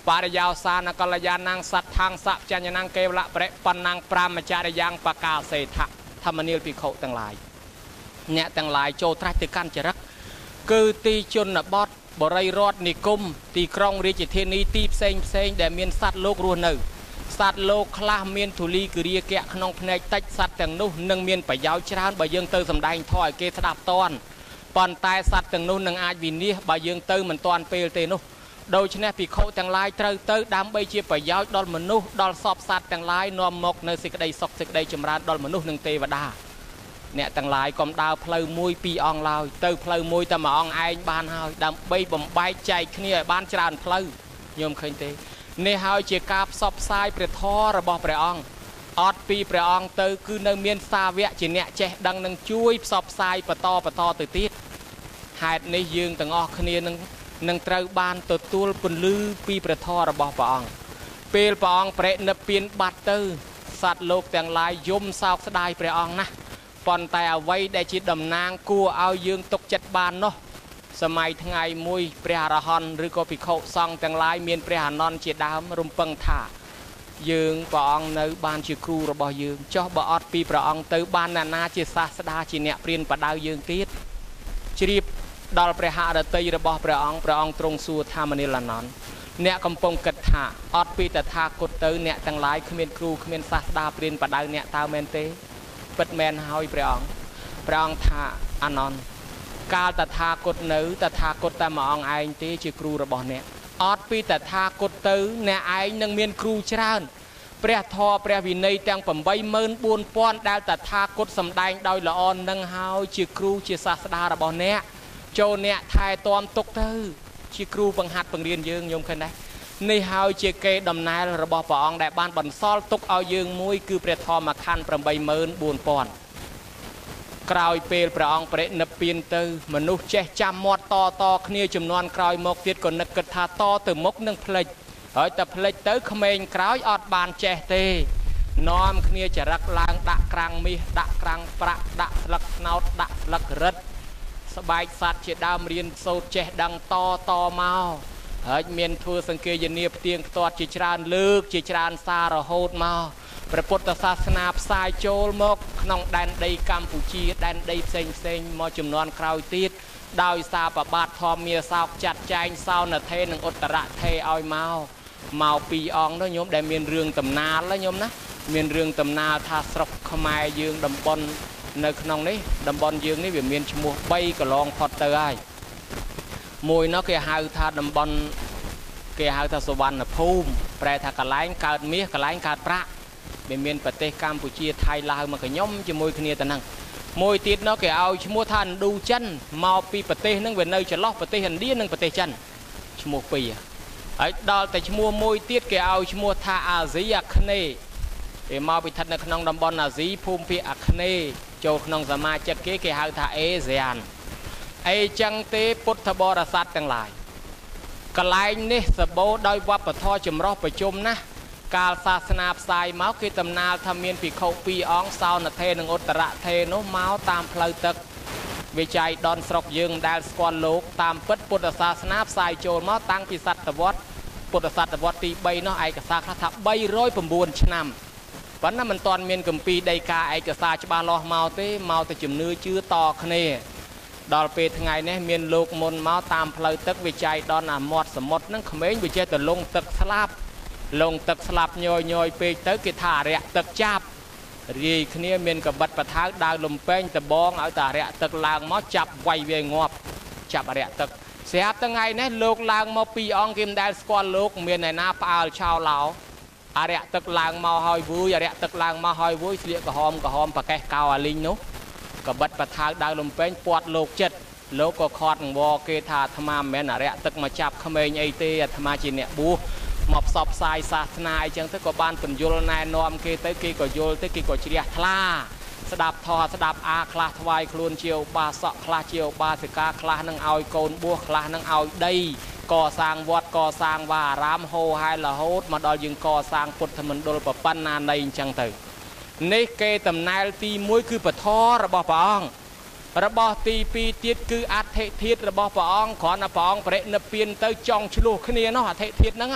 បរិយោសានកលយានាងសត្វខាងសព្វញ្ញនាងកេវលៈប្រេបណ្ណាងប្រាមចារយ៉ាងបកាសេថៈធម្មនាលភិក្ខុទាំងឡាយអ្នកទាំងឡាយចូលត្រាស់ទៅកាន់ចរិតគឺទីជនបទបរិយរដ្ឋនិគមទីក្រុងរាជធានីទីផ្សេងផ្សេងដែលមានសត្វលោករស់នៅសត្វលោកខ្លះមានធូលីគិរិយកៈក្នុងភ្នែកតិចសត្វទាំងនោះនឹងមានប្រយោជន៍ច្រើនបើយើងទៅសម្ដែងធម៌ឲ្យគេស្ដាប់តន់ប៉ុន្តែសត្វទាំងនោះនឹងអាចវិនិច្ឆ័យបើយើងទៅមិនទាន់ពេលទេនោះដូច្នេះភិក្ខុទាំងឡាយត្រូវទៅដើម្បីជាប្រយោជន៍ដល់មនុស្សដល់សពសត្វទាំងឡាយនាំមកនៅសេចក្តីសុខសេចក្តីចម្រើនដល់មនុស្សនិងទេវតាអ្នកទាំងឡាយកុំដើរផ្លូវមួយពីរអង្គឡើយទៅផ្លូវមួយតែមួយអង្គឯងបានហើយដើម្បីបំបែកចែកគ្នាឲ្យបានច្រើនផ្លូវញោមឃើញទេនេះហើយជាការផ្សព្វផ្សាយព្រះធម៌របស់ព្រះអង្គអត់ពីព្រះអង្គទៅគឺនៅមានសាវកជាអ្នកចេះដឹងនឹងជួយផ្សព្វផ្សាយបន្តបន្តទៅទៀតហេតុនេះយើងទាំងអស់គ្នានឹងនឹងត្រូវបានទទួលពន្លឺពីព្រះធម៌របស់ព្រះអង្គពេលព្រះអង្គប្រេនិព្វានបាត់ទៅសត្វលោកទាំងឡាយយំសោកស្ដាយព្រះអង្គណាស់ប៉ុន្តែអ្វីដែលជាតំណាងគួរឲ្យយើងទុកចិត្តបាននោះសម័យថ្ងៃមួយព្រះអរហន្តឬក៏ភិក្ខុសង្ឃទាំងឡាយមានព្រះអានន្ទជាដើមរំពឹងថាយើងព្រះអង្គនៅបានជាគ្រូរបស់យើងចុះបើអត់ពីព្រះអង្គទៅបានណានាជាសាស្តាជាអ្នកព្រានបដៅយើងទៀតជ្រាបដល់ព្រះហឫទ័យរបស់ព្រះអង្គព្រះអង្គទ្រង់សួរថាមនាលអានន្ទអ្នកកំពុងគិតថាអត់ពីតថាគតទៅអ្នកទាំងឡាយគ្មានគ្រូគ្មានសាស្តាព្រានបដៅអ្នកតើមែនទេពិតមែនហើយព្រះអង្គព្រះអង្គថាអានន្ទកាលតថាគតនៅតថាគតតែមួយអង្គឯងទេជាគ្រូរបស់អ្នកអត់ពីតថាគតទៅអ្នកឯងនឹងមានគ្រូច្រើនព្រះធម៌ព្រះវិន័យទាំង 84000 ដែលតថាគតសម្ដែងដោយល្អនឹងហើយជាគ្រូជាសាស្តារបស់អ្នកចូលអ្នកថែទាំទុកទៅជាគ្រូបង្ហាត់បង្រៀនយើងញោមឃើញដែរនេះហើយជាកេរដំណែលរបស់ព្រះអង្គដែលបានបន្សល់ទុកឲ្យយើងមួយគឺព្រះធម្មខណ្ឌ 84000 ក្រោយពេលព្រះអង្គបរិនិព្វានទៅមនុស្សចេះចាំមាត់តតគ្នាចំនួនក្រោយមកទៀតក៏នឹកគិតថាតទៅមុខនឹងផ្លិចហើយតែផ្លិចទៅក្មេងក្រោយអត់បានចេះទេនាំគ្នាចរិតឡើងដាក់ក្រាំងមាសដាក់ក្រាំងប្រាក់ដាក់ស្លឹកស្នោតដាក់ស្លឹករឹតស្បែកសัตว์ជាដើមរៀនសូត្រចេះដឹងតតមកហើយមានធ្វើសង្កេយនាផ្ទៀងផ្ទាត់ជាច្រើនលើកជាច្រើនសាររហូតមកព្រះពុទ្ធសាសនាផ្សាយចូលមកក្នុងដែនដីកម្ពុជាដែនដីផ្សេងផ្សេងមកចំនួនក្រោយទៀតដោយសារប្របាទធម្មមាសោកចាត់ចែងសោនថេនិងឧត្តរថេឲ្យមកមកពីរអង្គនោះញោមដែលមានរឿងតំណាលណាញោមណាមានរឿងតំណាលថាស្រុកខ្មែរយើងតំបន់នៅក្នុងនេះតំបន់យើងនេះវាមានឈ្មោះបីកន្លងផុតទៅហើយមួយនោះគេហៅថាតំបន់គេហៅថាសវណ្ណភូមិប្រែថាកន្លែងកើតមាសកន្លែងកើតប្រាក់វាមានប្រទេសកម្ពុជាថៃឡាវមកខ្ញុំជាមួយគ្នាទៅហ្នឹងមួយទៀតនោះគេឲ្យឈ្មោះថាឥណ្ឌូចិនមកពីប្រទេសហ្នឹងវានៅចន្លោះប្រទេសឥណ្ឌានិងប្រទេសចិនឈ្មោះពីរហើយដល់តែឈ្មោះមួយទៀតគេឲ្យឈ្មោះថាអាស៊ីអាគ្នេយ៍គេមកពីស្ថិតនៅក្នុងតំបន់អាស៊ីភូមិភាគអាគ្នេយ៍ចូលក្នុងសមាជិកគេគេហៅថាអេស៊ានអីចឹងទេពុទ្ធបរិស័ទទាំងឡាយកន្លែងនេះសម្បូរដោយវប្បធម៌ចម្រុះប្រជុំណាស់កាលសាសនាផ្សាយមកគេតំណាលថាមានភិក្ខុពីរអង្គសោនថេនិងឧត្តរថេនោះមកតាមផ្លូវទឹកវិច័យដនស្រុកយើងដែលស្គាល់លោកតាមពិតពុទ្ធសាសនាផ្សាយចូលមកតាំងពីសតវត្សពុទ្ធសតវត្សទី3នោះឯកសារខ្លះថាបីរយ៩ឆ្នាំប៉ុន្តែមិនទាន់មានគម្ពីរដីកាឯកសារច្បាស់លាស់មកទេមកតែជំនឿជឿតគ្នាដល់ពេលថ្ងៃនេះមានលោកមុនមកតាមផ្លូវទឹកវិច័យដនអាមាត់សមុទ្រហ្នឹងក្មេងវាចេះតែលងទឹកស្លាប់លងទឹកស្លាប់ញយញយពេកទៅគេថាអរិយទឹកចាប់រាយគ្នាមានកបិតបថៅដើរលំពេងដបងឲ្យតែអរិយទឹកឡើងមកចាប់វាយវាងាប់ចាប់អរិយទឹកស្រាប់ថ្ងៃនេះលោកឡើងមកពីរអង្គគេមិនដែលស្គាល់លោកមានឯណាផ្អើលឆោឡោអរិយទឹកឡើងមកហើយវួយអរិយទឹកឡើងមកហើយវួយស្លៀកក្រហមក្រហមប្រកេះកោអាលីងនោះកបិតបថៅដើរលំពេងពាត់លោកចិត្តលោកក៏ខាត់ងវគេថាអាត្មាមិនមែនអរិយទឹកមកចាប់ក្មេងអីទេអាត្មាជាអ្នកបួសមកផ្សព្វផ្សាយសាសនាអីចឹងទៅក៏បានពន្យល់ណែនាំគេទៅគេក៏យល់ទៅគេក៏ជ្រះថ្លាស្ដាប់ធម៌ស្ដាប់អាខ្លះថ្វាយខ្លួនជាឧបាសកខ្លះជាឧបាសិកាខ្លះនឹងឲ្យកូនបួសខ្លះនឹងឲ្យដីកសាងវត្តកសាងវាអារាមហូរហែរហូតមកដល់យើងកសាងពុទ្ធមណ្ឌលប្រពន្ធណានៃអញ្ចឹងទៅនេះគេតំណែលទីមួយគឺពធរបស់ព្រះអង្គរបស់ទីពីរទៀតគឺអដ្ឋិធាតុរបស់ព្រះអង្គគ្រាន់តែព្រះអង្គបរិនិព្វានទៅចង់ឆ្លោះគ្នានោះអដ្ឋិធាតុហ្នឹង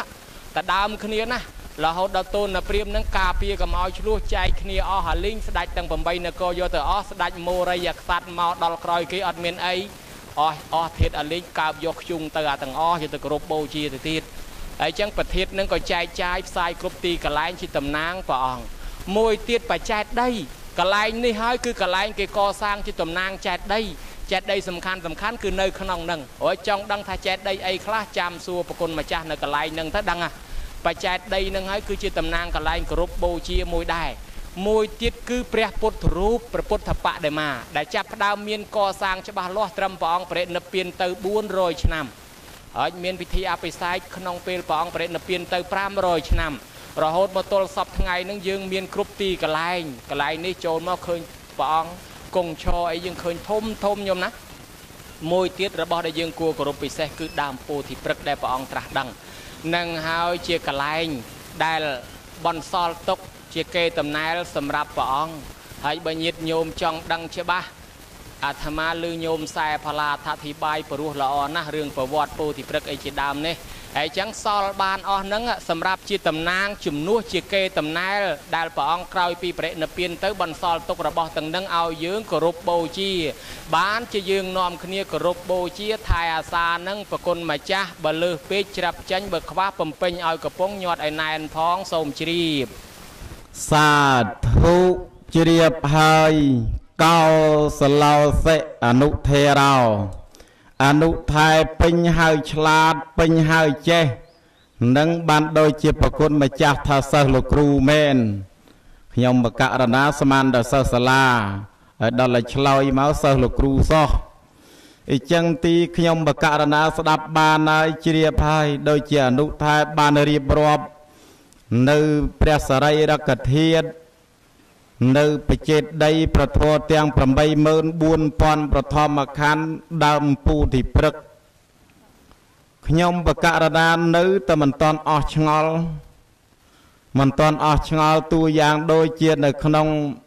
តែដើមគ្នាណារហូតដល់តូនណាព្រាមនឹងការពារកុំឲ្យឆ្លោះចែកគ្នាអស់ហើយលីងស្ដាច់ទាំងប្រាំបីនគរយកទៅអស់ស្ដាច់មោរីយខ្សាត់មកដល់ក្រោយគេអត់មានអីអស់អស់ធាតអាលីងកើបយកខ្ជុងទៅអាទាំងអស់យកទៅគោរពបូជាទៅទៀតហើយចឹងប្រធាននឹងក៏ចែកចាយផ្សាយគ្រប់ទីកន្លែងជាតំណាងព្រះអង្គមួយទៀតបច្ចេកដីកន្លែងនេះហើយគឺកន្លែងគេកសាងជាតំណាងចេតដីចេតដីសំខាន់សំខាន់គឺនៅក្នុងនឹងហើយចង់ដឹងថាចេតដីអីខ្លះចាំសួរប្រគុណម្ចាស់នៅកន្លែងនឹងទៅដឹងហ่ะបច្ចេកដីនឹងហើយគឺជាតំណាងកន្លែងគោរពបូជាមួយដែរមួយទៀតគឺព្រះពុទ្ធរូបព្រះពុទ្ធបដិមាដែលចាប់ផ្ដើមមានកសាងច្បាស់លាស់ត្រឹមព្រះអង្គបរិនិព្វានទៅបួនរយឆ្នាំហើយមានពិធីអភិសេកក្នុងពេលព្រះអង្គបរិនិព្វានទៅប្រាំរយឆ្នាំរហូតមកទល់សពថ្ងៃនឹងយើងមានគ្រប់ទីកន្លែងកន្លែងនេះចូលមកឃើញព្រះអង្គគង់ឈរអីយើងឃើញធំធំញោមណាមួយទៀតរបស់ដែលយើងគួរគោរពពិសេសគឺដើមពោធិព្រឹក្សដែលព្រះអង្គត្រាស់ដឹងនឹងហើយជាកន្លែងដែលបន្សល់ទុកជាកេរដំណែលសម្រាប់ព្រះអង្គហើយបើញាតិញោមចង់ដឹងច្បាស់អាត្មាឮញោមខ្សែផល្លាអធិប្បាយព្រោះល្អណាស់រឿងប្រវត្តិពោធិព្រឹក្សអីជាដើមនេះហើយចឹងសល់បានអស់ហ្នឹងសម្រាប់ជាតំណាងជំនួសជាកេរដំណែលដែលព្រះអង្គក្រោយពីបរិនិព្វានទៅបន្សល់ទុករបស់ទាំងនឹងឲ្យយើងគោរពបូជាបានជាយើងនាំគ្នាគោរពបូជាថែអាសានឹងប្រគុណម្ចាស់បើលើសពេកច្រាប់ចាញ់បើខ្វះបំពេញឲ្យកំពុងញាត់ឲ្យណែនផងសូមជ្រាបសាធុជ្រាបហើយកោសឡោសិអនុធេរោអនុថែពេញហើយឆ្លាតពេញហើយចេះនឹងបានដូចជាប្រគុណម្ចាស់ថាសិស្សលោកគ្រូមែនខ្ញុំបកករណាស្មានដល់សិស្សសាលាហើយដល់តែឆ្លើយមកសិស្សលោកគ្រូសោះអញ្ចឹងទីខ្ញុំបកករណាស្ដាប់បានហើយជ្រាបហើយដូចជាអនុថែបានរៀបរាប់នៅព្រះសរីរកធាតុនៅបច្ចេតដីប្រធរទាំង ប្រាំបីម៉ឺនបួនពាន់ ប្រធមខណ្ឌដើមពោធិព្រឹក្សខ្ញុំបកករណានៅតែមិនតាន់អស់ឆ្ងល់មិនតាន់អស់ឆ្ងល់ទូយ៉ាងដូចជានៅក្នុង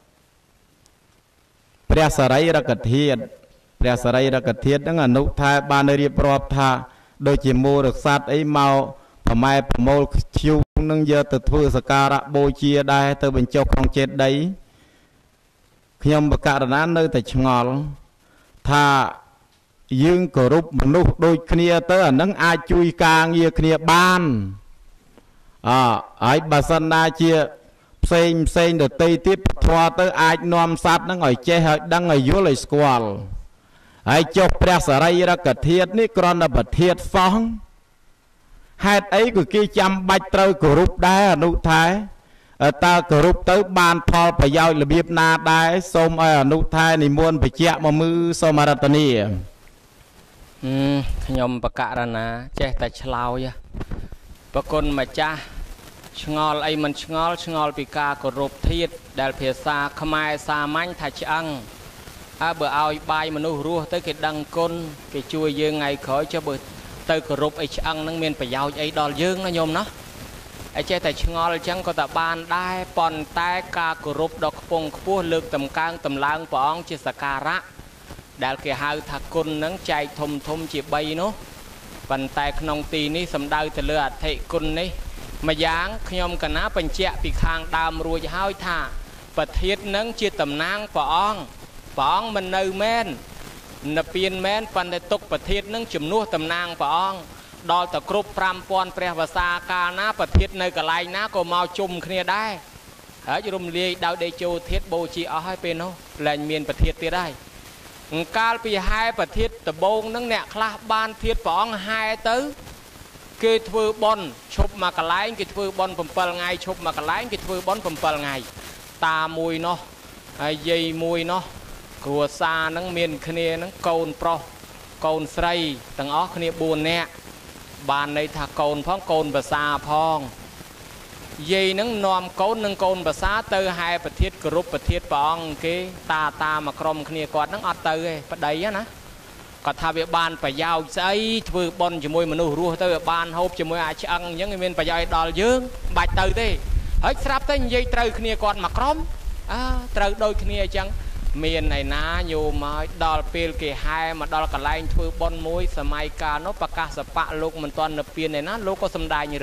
ព្រះសរីរកធាតុព្រះសរីរកធាតុហ្នឹងអនុថែបានរៀបរាប់ថាដូចជាមូលរក្សត្រអីមកប្រម៉ែប្រមូលខ្ជូងនឹងយកទៅធ្វើសក្ការៈបូជាដែរទៅបញ្ចុះក្នុងចេតិយខ្ញុំបកករណានៅតែឆ្ងល់ថាយើងគោរពមនុស្សដូចគ្នាទៅអានឹងអាចជួយការងារគ្នាបានអហើយបើសិនណាជាផ្សេងផ្សេងដទៃទៀតពធទៅអាចនាំសត្វនឹងឲ្យចេះឲ្យដឹងឲ្យយល់ឲ្យស្គាល់ហើយចុះព្រះសរីរកធាតុនេះគ្រាន់តែប្រធានសោះហេតុអីក៏គេចាំបាច់ត្រូវគោរពដែរអនុថែតើគោរពទៅបានផលប្រយោជន៍របៀបណាដែរសូមឲ្យអនុថែនិមន្តបញ្ជាក់មកមើលសូមអរតនីខ្ញុំបកករណាចេះតែឆ្លោយប្រគុណម្ចាស់ឆ្ងល់អីមិនឆ្ងល់ឆ្ងល់ពីការគោរពធាតុដែលភាសាខ្មែរសាមញ្ញថាឆ្អឹងអើបើឲ្យបាយមនុស្សរស់ទៅគេដឹងគុណគេជួយយើងថ្ងៃក្រោយចុះបើទៅគោរពអីឆ្អឹងនឹងមានប្រយោជន៍អីដល់យើងណាញោមណាអីចេះតែឆ្ងល់អញ្ចឹងក៏តែបានដែរប៉ុន្តែការគោរពដ៏ខ្ពង់ខ្ពស់លើកតម្កើងតម្លើងព្រះអង្គជាសក្ការៈដែលគេហៅថាគុណនឹងចែកធំធំជាបីនោះប៉ុន្តែក្នុងទីនេះសំដៅទៅលើអធិគុណនេះម្យ៉ាងខ្ញុំកណាបញ្ជាក់ពីខាងដើមរួចហើយថាប្រធាននឹងជាតំណាងព្រះអង្គព្រះអង្គមិននៅមែននិព្វានមែនប៉ុន្តែទុកប្រធាននឹងជំនួសតំណាងព្រះអង្គដល់តែគ្រប់ប្រាំពាន់ព្រះវសាកាលណាប្រធាននៅកន្លែងណាក៏មកជុំគ្នាដែរហើយរំលាយដោយដេជោធាតុបូជាអស់ហើយពេលនោះលែងមានប្រធានទៀតហើយកាលពីហែប្រធានដបងនឹងអ្នកខ្លះបានធាតុព្រះអង្គហែទៅគេធ្វើបន់ឈប់មកកន្លែងគេធ្វើបន់7ថ្ងៃឈប់មកកន្លែងគេធ្វើបន់7ថ្ងៃតាមួយនោះហើយយាយមួយនោះគ្រួសារនឹងមានគ្នានឹងកូនប្រុសកូនស្រីទាំងអស់គ្នាបួននាក់បានន័យថាកូនផងកូនភាសាផងយាយនឹងនាំកូននិងកូនភាសាទៅហែប្រធានគោរពប្រធានព្រះអង្គគេតាតាមកក្រុមគ្នាគាត់នឹងអត់ទៅទេប្តីណាគាត់ថាវាបានប្រយោជន៍ស្អីធ្វើបន់ជាមួយមនុស្សរស់ទៅវាបានហូបជាមួយអាចឆ្អឹងអញ្ចឹងវាមានប្រយោជន៍ដល់យើងមិនបាច់ទៅទេហើយស្រាប់តែនិយាយត្រូវគ្នាគាត់មកក្រុមអើត្រូវដូចគ្នាអញ្ចឹងមានឯណាញោមមកដល់ពេលគេហែមកដល់កន្លែងធ្វើបន់មួយសម័យកាលនោះប្រកាសសបៈលោកមិនទាន់និព្វានឯណាលោកក៏សំដែងរិទ្ធ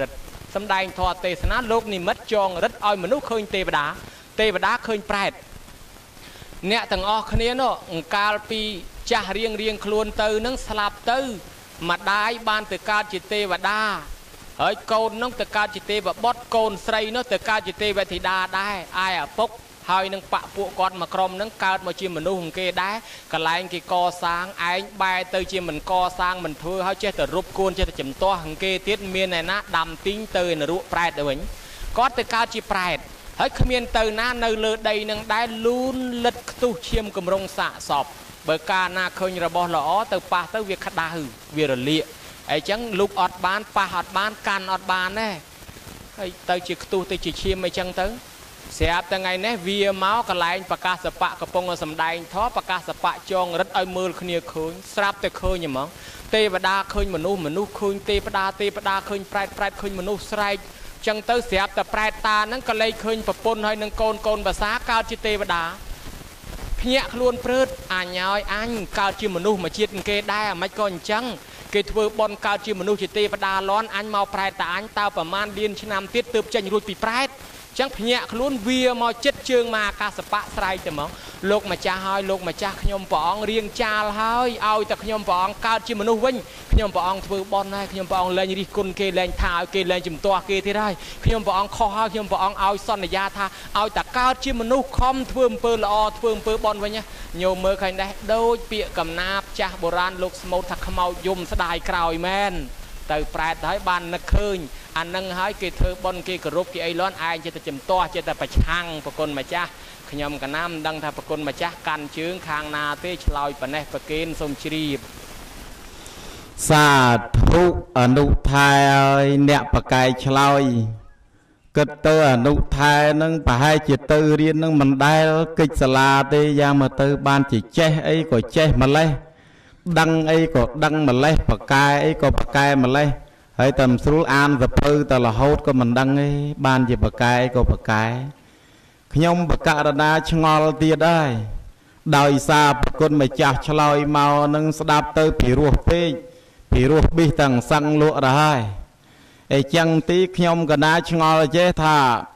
សម្ដែងធម៌ទេសនាលោកនិមិត្តចងរិទ្ធឲ្យមនុស្សឃើញទេវតាទេវតាឃើញប្រែតអ្នកទាំងអស់គ្នានោះអង្កាលពីចាស់រៀងរៀងខ្លួនទៅនឹងស្លាប់ទៅម្ដាយបានទៅកើតជាទេវតាហើយកូននោះទៅកើតជាទេវបុត្រកូនស្រីនោះទៅកើតជាទេវធីតាដែរអាយឪពុកហើយនឹងបពពួកគាត់មកក្រុមនឹងកើតមកជាមនុស្សគេដែរកន្លែងគេកសាងឯងបែរទៅជាមិនកសាងមិនធ្វើហើយចេះតែរុបគួនចេះតែចំទាស់គេទៀតមានឯណាដាំទីងទៅនរកប្រែតទៅវិញគាត់ទៅកើតជាប្រែតហើយគ្មានទៅណានៅលើដីនឹងដែរលូនលិតខ្ទុះឈាមកម្រងសាកសពបើកាលណាឃើញរបស់ល្អទៅប៉ះទៅវាក្តៅវារលាកអញ្ចឹងលូកអត់បានប៉ះអត់បានកាន់អត់បានទេហើយទៅជាខ្ទុះទៅជាឈាមអញ្ចឹងទៅស្រាប់តែថ្ងៃនេះវាមកកន្លែងប្រកាសបៈកំពុងសម្ដែងធម៌ប្រកាសបៈចងរិទ្ធឲ្យមើលគ្នាឃើញស្រាប់តែឃើញហ្មងទេវតាឃើញមនុស្សមនុស្សឃើញទេវតាទេវតាឃើញប្រែតប្រែតឃើញមនុស្សស្រែកចឹងទៅស្រាប់តែប្រែតតាហ្នឹងក៏លេចឃើញប្រពន្ធហើយនឹងកូនកូនភាសាកើតជាទេវតាភ្ញាក់ខ្លួនព្រឺតអញឲ្យអញកើតជាមនុស្សមកជាតិគេដែរអាមិនក៏អញ្ចឹងគេធ្វើបន់កើតជាមនុស្សជាទេវតាលន់អញមកប្រែតតាអញតើប្រមាណលានឆ្នាំទៀតទើបចេញរួចពីប្រែតចឹងភ្ញាក់ខ្លួនវាមកចិត្តជើងមកអាកាសបៈស្រែកទៅហ្មងលោកម្ចាស់ហើយលោកម្ចាស់ខ្ញុំព្រះអង្គរៀងចាលហើយឲ្យតែខ្ញុំព្រះអង្គកើតជាមនុស្សវិញខ្ញុំព្រះអង្គធ្វើបន់ហើយខ្ញុំព្រះអង្គលែងរិះគន់គេលែងថាឲ្យគេលែងជំទាស់គេទៀតហើយខ្ញុំព្រះអង្គខុសហើយខ្ញុំព្រះអង្គឲ្យសន្យាថាឲ្យតែកើតជាមនុស្សខំធ្វើអំពើល្អធ្វើអំពើបន់វិញញោមមើលឃើញដែរដូចពាក្យកំណាព្យចាស់បុរាណលោកស្មូតថាខ្មោចយំស្ដាយក្រោយមែនទៅប្រែតហើយបាននឹកឃើញអានឹងហើយគេធ្វើបន់គេគោរពគេអីលន់ឯងចេះតែជំទាស់ចេះតែប្រឆាំងប្រគុណម្ចាស់ខ្ញុំកណាំមិនដឹងថាប្រគុណម្ចាស់កាន់ជើងខាងណាទេឆ្លើយប៉ណេះប្រគេនសូមជ្រាបសាធុអនុថែឲ្យអ្នកបកាយឆ្លើយគិតទៅអនុថែនឹងប្រហែលជាទៅរៀននឹងមិនដែលកិច្ចសាលាទេយ៉ាងមកទៅបានជាចេះអីក៏ចេះម្លេះដឹងអីក៏ដឹងម្លេះបកាយអីក៏បកាយម្លេះហើយតែមិនស្រួលអានសភៅតែរហូតក៏មិនដឹងទេបានជាបកាយក៏បកាយខ្ញុំបកករណាឆ្ងល់ទៀតដែរដោយសារប្រគុណម្ចាស់ឆ្លើយមកនឹងស្ដាប់ទៅពីរោះពេកពីរោះប៊ីសទាំងសឹងលក់ទៅហើយអីចឹងទីខ្ញុំកណាឆ្ងល់ចេះថា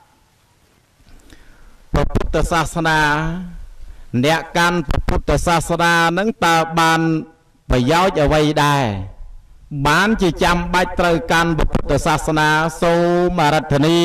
ព្រះពុទ្ធសាសនាអ្នកកាន់ព្រះពុទ្ធសាសនានឹងតើបានប្រយោជន៍អ្វីដែរបានជាចាំបាច់ត្រូវកាន់ព្រះពុទ្ធសាសនាសូមអារាធនា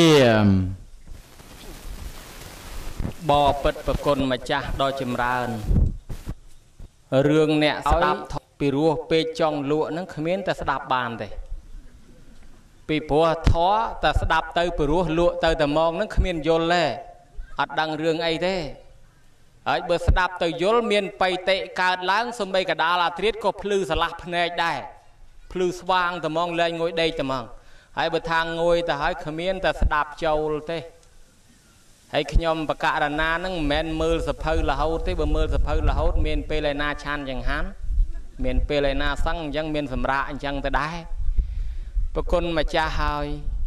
បបិទ្ធប្រគុណម្ចាស់ដ៏ចម្រើនរឿងអ្នកស្ដាប់ពីរោះពេកចង់លក់ហ្នឹងគ្មានតែស្ដាប់បានទេពីព្រោះធေါ်តែស្ដាប់ទៅពីរោះលក់ទៅតែមកហ្នឹងគ្មានយល់ទេអត់ដឹងរឿងអីទេហើយបើស្ដាប់ទៅយល់មានបៃតិកើតឡើងសំបីកដាលអាត្រៀតក៏ភ្លឺស្រឡះភ្នែកដែរភ្លឺស្វាងតែមកលែងងុយដេកតែមកហើយបើថាងុយទៅហើយគ្មានតែស្ដាប់ចូលទេហើយខ្ញុំបកករណាហ្នឹងមិនមែនមើលសភៅរហូតទេបើមើលសភៅរហូតមានពេលឯណាឆានយ៉ាងហាន់មានពេលឯណាសឹងអញ្ចឹងមានសម្រាប់អញ្ចឹងទៅដែរប្រគុណម្ចាស់ហើយ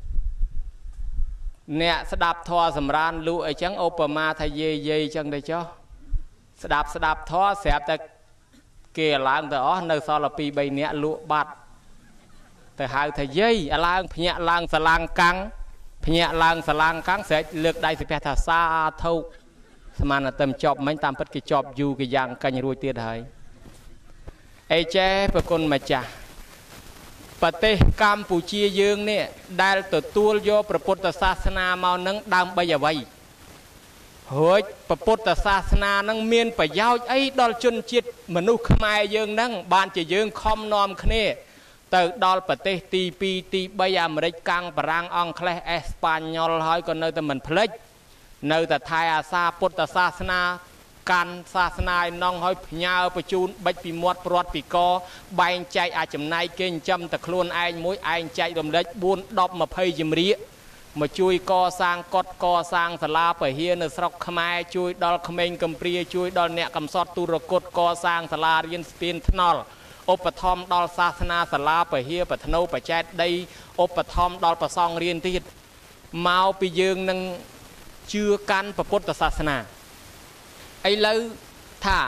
អ្នកស្ដាប់ធម៌សម្រានលក់អីចឹងឧបមាថាយាយយាយចឹងទៅចុះស្ដាប់ស្ដាប់ធម៌ស្រាប់តែគេឡើងទៅអស់នៅសល់ពីរបីនាក់លក់បាត់ទៅហៅថាយាយឲ្យឡើងភ្ញាក់ឡើងសឡាំងកាំងភ្ញាក់ឡើងសឡាំងកាំងស្រែកលើកដៃសំពះថាសាធុស្មានតែចប់មិញតាមពិតគេចប់យូរគេយ៉ាងកាញ់រួចទៀតហើយអីចេះប្រគុណម្ចាស់ប្រទេសកម្ពុជាយើងនេះដែលទទួលយកព្រះពុទ្ធសាសនាមកនឹងដើម្បីអ្វីរួចព្រះពុទ្ធសាសនានឹងមានប្រយោជន៍អីដល់ជនជាតិមនុស្សខ្មែរយើងនឹងបានជាយើងខំនាំគ្នាទៅដល់ប្រទេសទីពីរទីបីអាមេរិកកាំងបារាំងអង់គ្លេសអេស្ប៉ាញ៉ុលហើយក៏នៅតែមិនភ្លេចនៅតែថែអាសាពុទ្ធសាសនាកាន់សាសនាឯណងឲ្យផ្ញើបញ្ជូនបិចពីមាត់ព្រាត់ពីកបែងចែកអាចចំណែកគេចិញ្ចឹមតែខ្លួនឯងមួយឯងចែករំលែកបួន ដប់ ម្ភៃជំរាកមកជួយកសាងកុដិកសាងសាលាពហិនៅស្រុកខ្មែរជួយដល់ក្មេងកំព្រាជួយដល់អ្នកកំសត់ទុរគតកសាងសាលារៀនស្ពានថ្នល់ឧបត្ថម្ភដល់សាសនាសាលាពហិបធ្នូបច្ចេតដីឧបត្ថម្ភដល់ប្រសង់រៀនទៀតមកពីយើងនឹងជឿកាន់ពុទ្ធសាសនាឥឡូវថា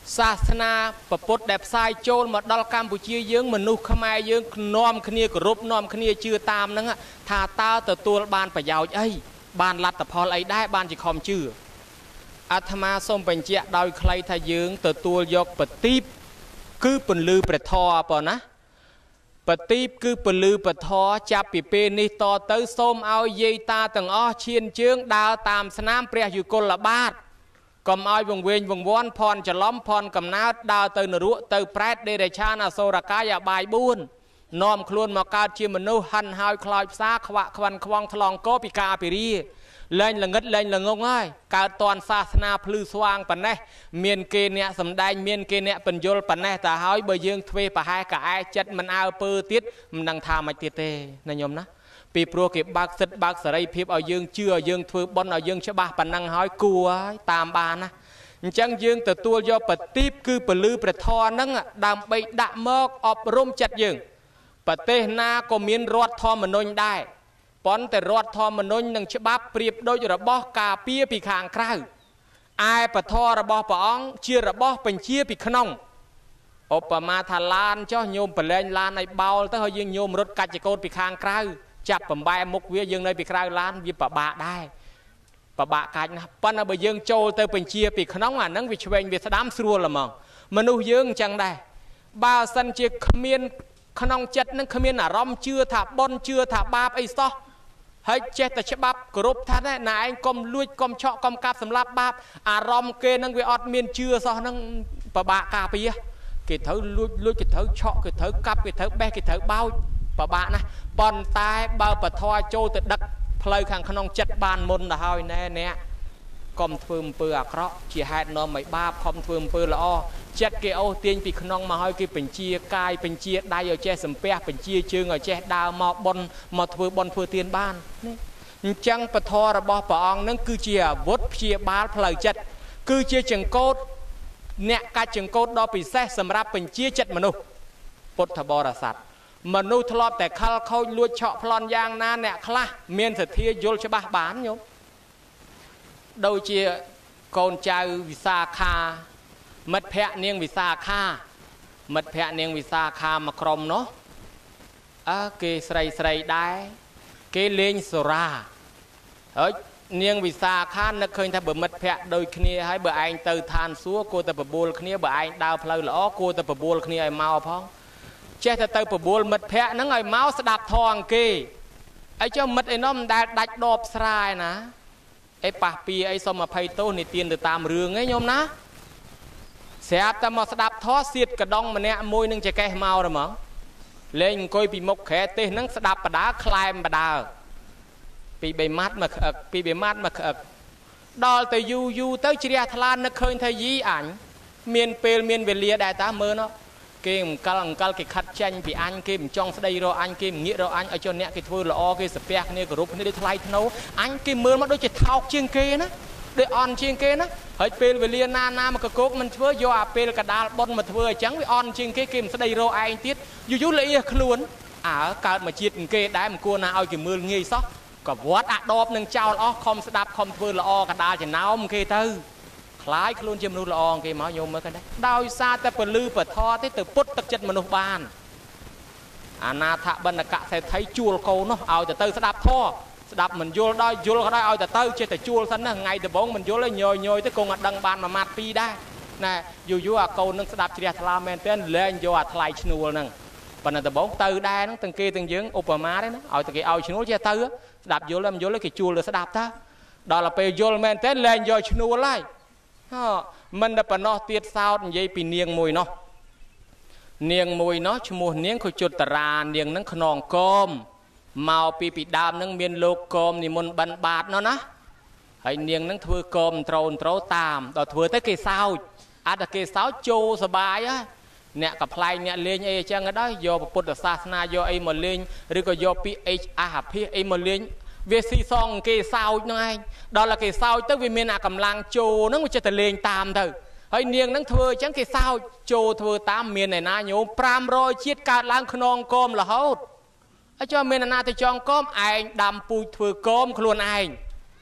សាសនាពុទ្ធដែលផ្សាយចូលមកដល់កម្ពុជាយើងមនុស្សខ្មែរយើងនាំគ្នាគោរពនាំគ្នាជឿតាមហ្នឹងថាតើទទួលបានប្រយោជន៍អីបានលទ្ធផលអីដែរបានជាខំជឿអាត្មាសូមបញ្ជាក់ដោយខ្លីថាយើងទទួលយកបទីបគឺពន្លឺព្រះធម៌ប៉ុណ្ណាបទីបគឺពន្លឺព្រះធម៌ចាប់ពីពេលនេះតទៅសូមឲ្យយាយតាទាំងអស់ឈានជើងដើរតាមស្នាមព្រះយុគលបាទកុំឲ្យវង្វេងវង្វាន់ភ័ន្តច្រឡំភ័ន្តកំណើតដើរទៅនរកទៅប្រែតដេរឆានអសូរកាយអបាយបួននាំខ្លួនមកកើតជាមនុស្សហិនហើយខ្លោចផ្សាខ្វាក់ខ្វាន់ខ្វងថ្លង់កពីកាពីរាលែងល្ងឹតលែងល្ងងហើយកើតតនសាសនាភ្លឺស្វាងប៉ុណ្ណេះមានគេអ្នកសំដែងមានគេអ្នកបញ្យលប៉ុណ្ណេះតែហើយបើយើងធ្វេប្រហែសកែចិត្តមិនអើពើទៀតមិនដឹងថាមិនទៀតទេណាញោមណាពីព្រោះគេបើកសិទ្ធបើកសេរីភាពឲ្យយើងជឿឲ្យយើងធ្វើបុណ្យឲ្យយើងច្បាស់ប៉ុណ្ណឹងហើយគួរហើយតាមបានណាអញ្ចឹងយើងទទួលយកបទីបគឺពលឺព្រះធម៌ហ្នឹងដើម្បីដាក់មកអប់រំចិត្តយើងប្រទេសណាក៏មានរដ្ឋធម្មនុញ្ញដែរប៉ុន្តែរដ្ឋធម្មនុញ្ញនឹងច្បាប់ប្រៀបដូចរបស់ការពារពីខាងក្រៅឯពធរបស់ព្រះអង្គជារបស់បញ្ជាពីក្នុងឧបមាថាឡានចុះញោមប្រឡែងឡានឲ្យបោលទៅហើយយើងញោមរត់កាច់ចកោតពីខាងក្រៅចាប់បំបែមុខវាយើងនៅពីក្រៅឡានវាពិបាកដែរពិបាកកាច់ណាស់ប៉ុន្តែបើយើងចូលទៅបញ្ជាពីក្នុងអាហ្នឹងវាឆ្វេងវាស្ដាំស្រួលហ្មងមនុស្សយើងអញ្ចឹងដែរបើសិនជាគ្មានក្នុងចិត្តនឹងគ្មានអារម្មណ៍ជឿថាបុណ្យជឿថាបាបអីសោះហើយចេះតែច្បាប់គោរពថាណែឯងកុំលួចកុំឆក់កុំកាប់សម្លាប់បាបអារម្មណ៍គេនឹងវាអត់មានជឿសោះនឹងពិបាកការពារគេត្រូវលួចលួចគេត្រូវឆក់គេត្រូវកាប់គេត្រូវបេះគេត្រូវបោចពិបាកណាស់ប៉ុន្តែបើពធចូលទៅដឹកផ្លូវខាងក្នុងចិត្តបានមុនទៅហើយណែអ្នកកុំធ្វើអំពើអាក្រក់ជាហេតុនាំឲ្យបាបខំធ្វើអំពើល្អចិត្តគេអូសទាញពីក្នុងមកឲ្យគេបញ្ជាកាយបញ្ជាដៃឲ្យចេះសំពះបញ្ជាជើងឲ្យចេះដើរមកបន់មកធ្វើបន់ធ្វើទានបាននេះអញ្ចឹងពធរបស់ព្រះអង្គនឹងគឺជាអាវុធព្យាបាលផ្លូវចិត្តគឺជាចង្កូតអ្នកកាច់ចង្កូតដ៏ពិសេសសម្រាប់បញ្ជាចិត្តមនុស្សពុទ្ធបរិស័ទមនុស្សធ្លាប់តែខលខូចលួចឆក់ប្លន់យ៉ាងណាអ្នកខ្លះមានសទ្ធាយល់ច្បាស់បានញោមដូចជាកូនចៅវិសាខាមិត្តភ័ក្ដិនាងវិសាខាមិត្តភ័ក្ដិនាងវិសាខាមកក្រុមនោះអើគេស្រីស្រីដែរគេលេងសូរ៉ាហើយនាងវិសាខានឹកឃើញថាបើមិត្តភ័ក្ដិដូចគ្នាហើយបើឯងទៅឋានសួគ៌គួរតែបបួលគ្នាបើឯងដើរផ្លូវល្អគួរតែបបួលគ្នាឲ្យមកផងចេះតែទៅបបួលមិត្តភ័ក្ដិហ្នឹងឲ្យមកស្ដាប់ធម៌អង្គគេអីចុះមិត្តឯនោះមិនដែលដាច់ដបស្រាយណាអីប៉ះពីអីសុំអភ័យទោសនិទានទៅតាមរឿងឯងញោមណាស្រាប់តែមកស្ដាប់ធម៌សៀតកដងម្នាក់មួយនឹងចកេះមកហ្មងលេងអង្គុយពីមុខក្រែទេសហ្នឹងស្ដាប់បដាខ្លែមបដាពីបីម៉ាត់មកក្អឹកពីបីម៉ាត់មកក្អឹកដល់ទៅយូរយូរទៅជ្រះថ្លានឹកឃើញថាយីអញមានពេលមានវេលាដែរតាមើលនោះគេអង្កលអង្កលគេខិតចាញ់ពីអញគេមិនចង់ស្ដីរកអញគេងាករកអញឲ្យចុះអ្នកគេធ្វើល្អគេសាពះគ្នាគោរពគ្នាដូចថ្លៃថ្នូរអញគេមើលមកដូចជាថោកជាងគេណាដូចអន់ជាងគេណាហើយពេលវេលាណាណាមកកកោកមិនធ្វើយកអាពេលកដាលប៉ុនមកធ្វើអញ្ចឹងវាអន់ជាងគេគេមិនស្ដីរកឯងទៀតយូរយូរលាអៀខ្លួនអើកើតមកជាតិគេដែរមិនគួរណាឲ្យគេមើលងាយសោះក៏វត្តអាដបនឹងចោលអស់ខំស្ដាប់ខំធ្វើល្អកដាលចំណោមគេទៅខ្លាយខ្លួនជាមនុស្សល្អគេមកញោមមើលกันដែរដោយសារតែពលឺពធទេទៅពុតទឹកចិត្តមនុស្សបានអាណាថបណ្ឌកសេដ្ឋីជួលកូននោះឲ្យទៅទៅស្ដាប់ធម៌ស្ដាប់មិនយល់ដល់យល់ក៏ដោយឲ្យទៅទៅចេះតែជួលសិនណាថ្ងៃដំបូងមិនយល់ញយញយទៅគង់អត់ដឹងបានមួយម៉ាត់ពីរដែរណែយូរយូរអាកូននឹងស្ដាប់ជ្រះថ្លាមែនទែនលែងយកអាថ្លៃឈ្នួលហ្នឹងប៉ុន្តែដំបូងទៅដែរហ្នឹងទាំងគេទាំងយើងឧបមាទេណាឲ្យតែគេឲ្យឈ្នួលចេះទៅស្ដាប់យល់មិនយល់គេជួលទៅស្ដាប់តាដល់ទៅពេលយល់មែនទែនលែងយកឈ្នួលហើយហ៎មិនតែប៉ុណ្ណោះទៀតសោតនិយាយពីនាងមួយនោះនាងមួយនោះឈ្មោះនាងខុជុតរានាងហ្នឹងខ្នងគមមកពីពីដើមហ្នឹងមានលោកគមនិមន្តបិណ្ឌបាតនោះណាហើយនាងហ្នឹងធ្វើគមត្រូនត្រូតាមដល់ធ្វើទៅគេសោចអត់តែគេសោចចូលសបាយហ៎អ្នកកំ pl ែងអ្នកលេងអីអញ្ចឹងដែរយកពុទ្ធសាសនាយកអីមកលេងឬក៏យកពាក្យអេអះអភិសអីមកលេងវាស៊ីសងគេសោចហ្នឹងឯងដល់តែគេសោចទៅវាមានអាកម្លាំងចូលហ្នឹងវាចេះតែលេងតាមទៅហើយនាងហ្នឹងធ្វើអញ្ចឹងគេសោចចូលធ្វើតាមមានឯណាញោមប្រាំរយជាតិកើតឡើងខ្នងគមរហូតហើយចុះមានឯណាទៅចងគមឯងដាំពូជធ្វើគមខ្លួនឯង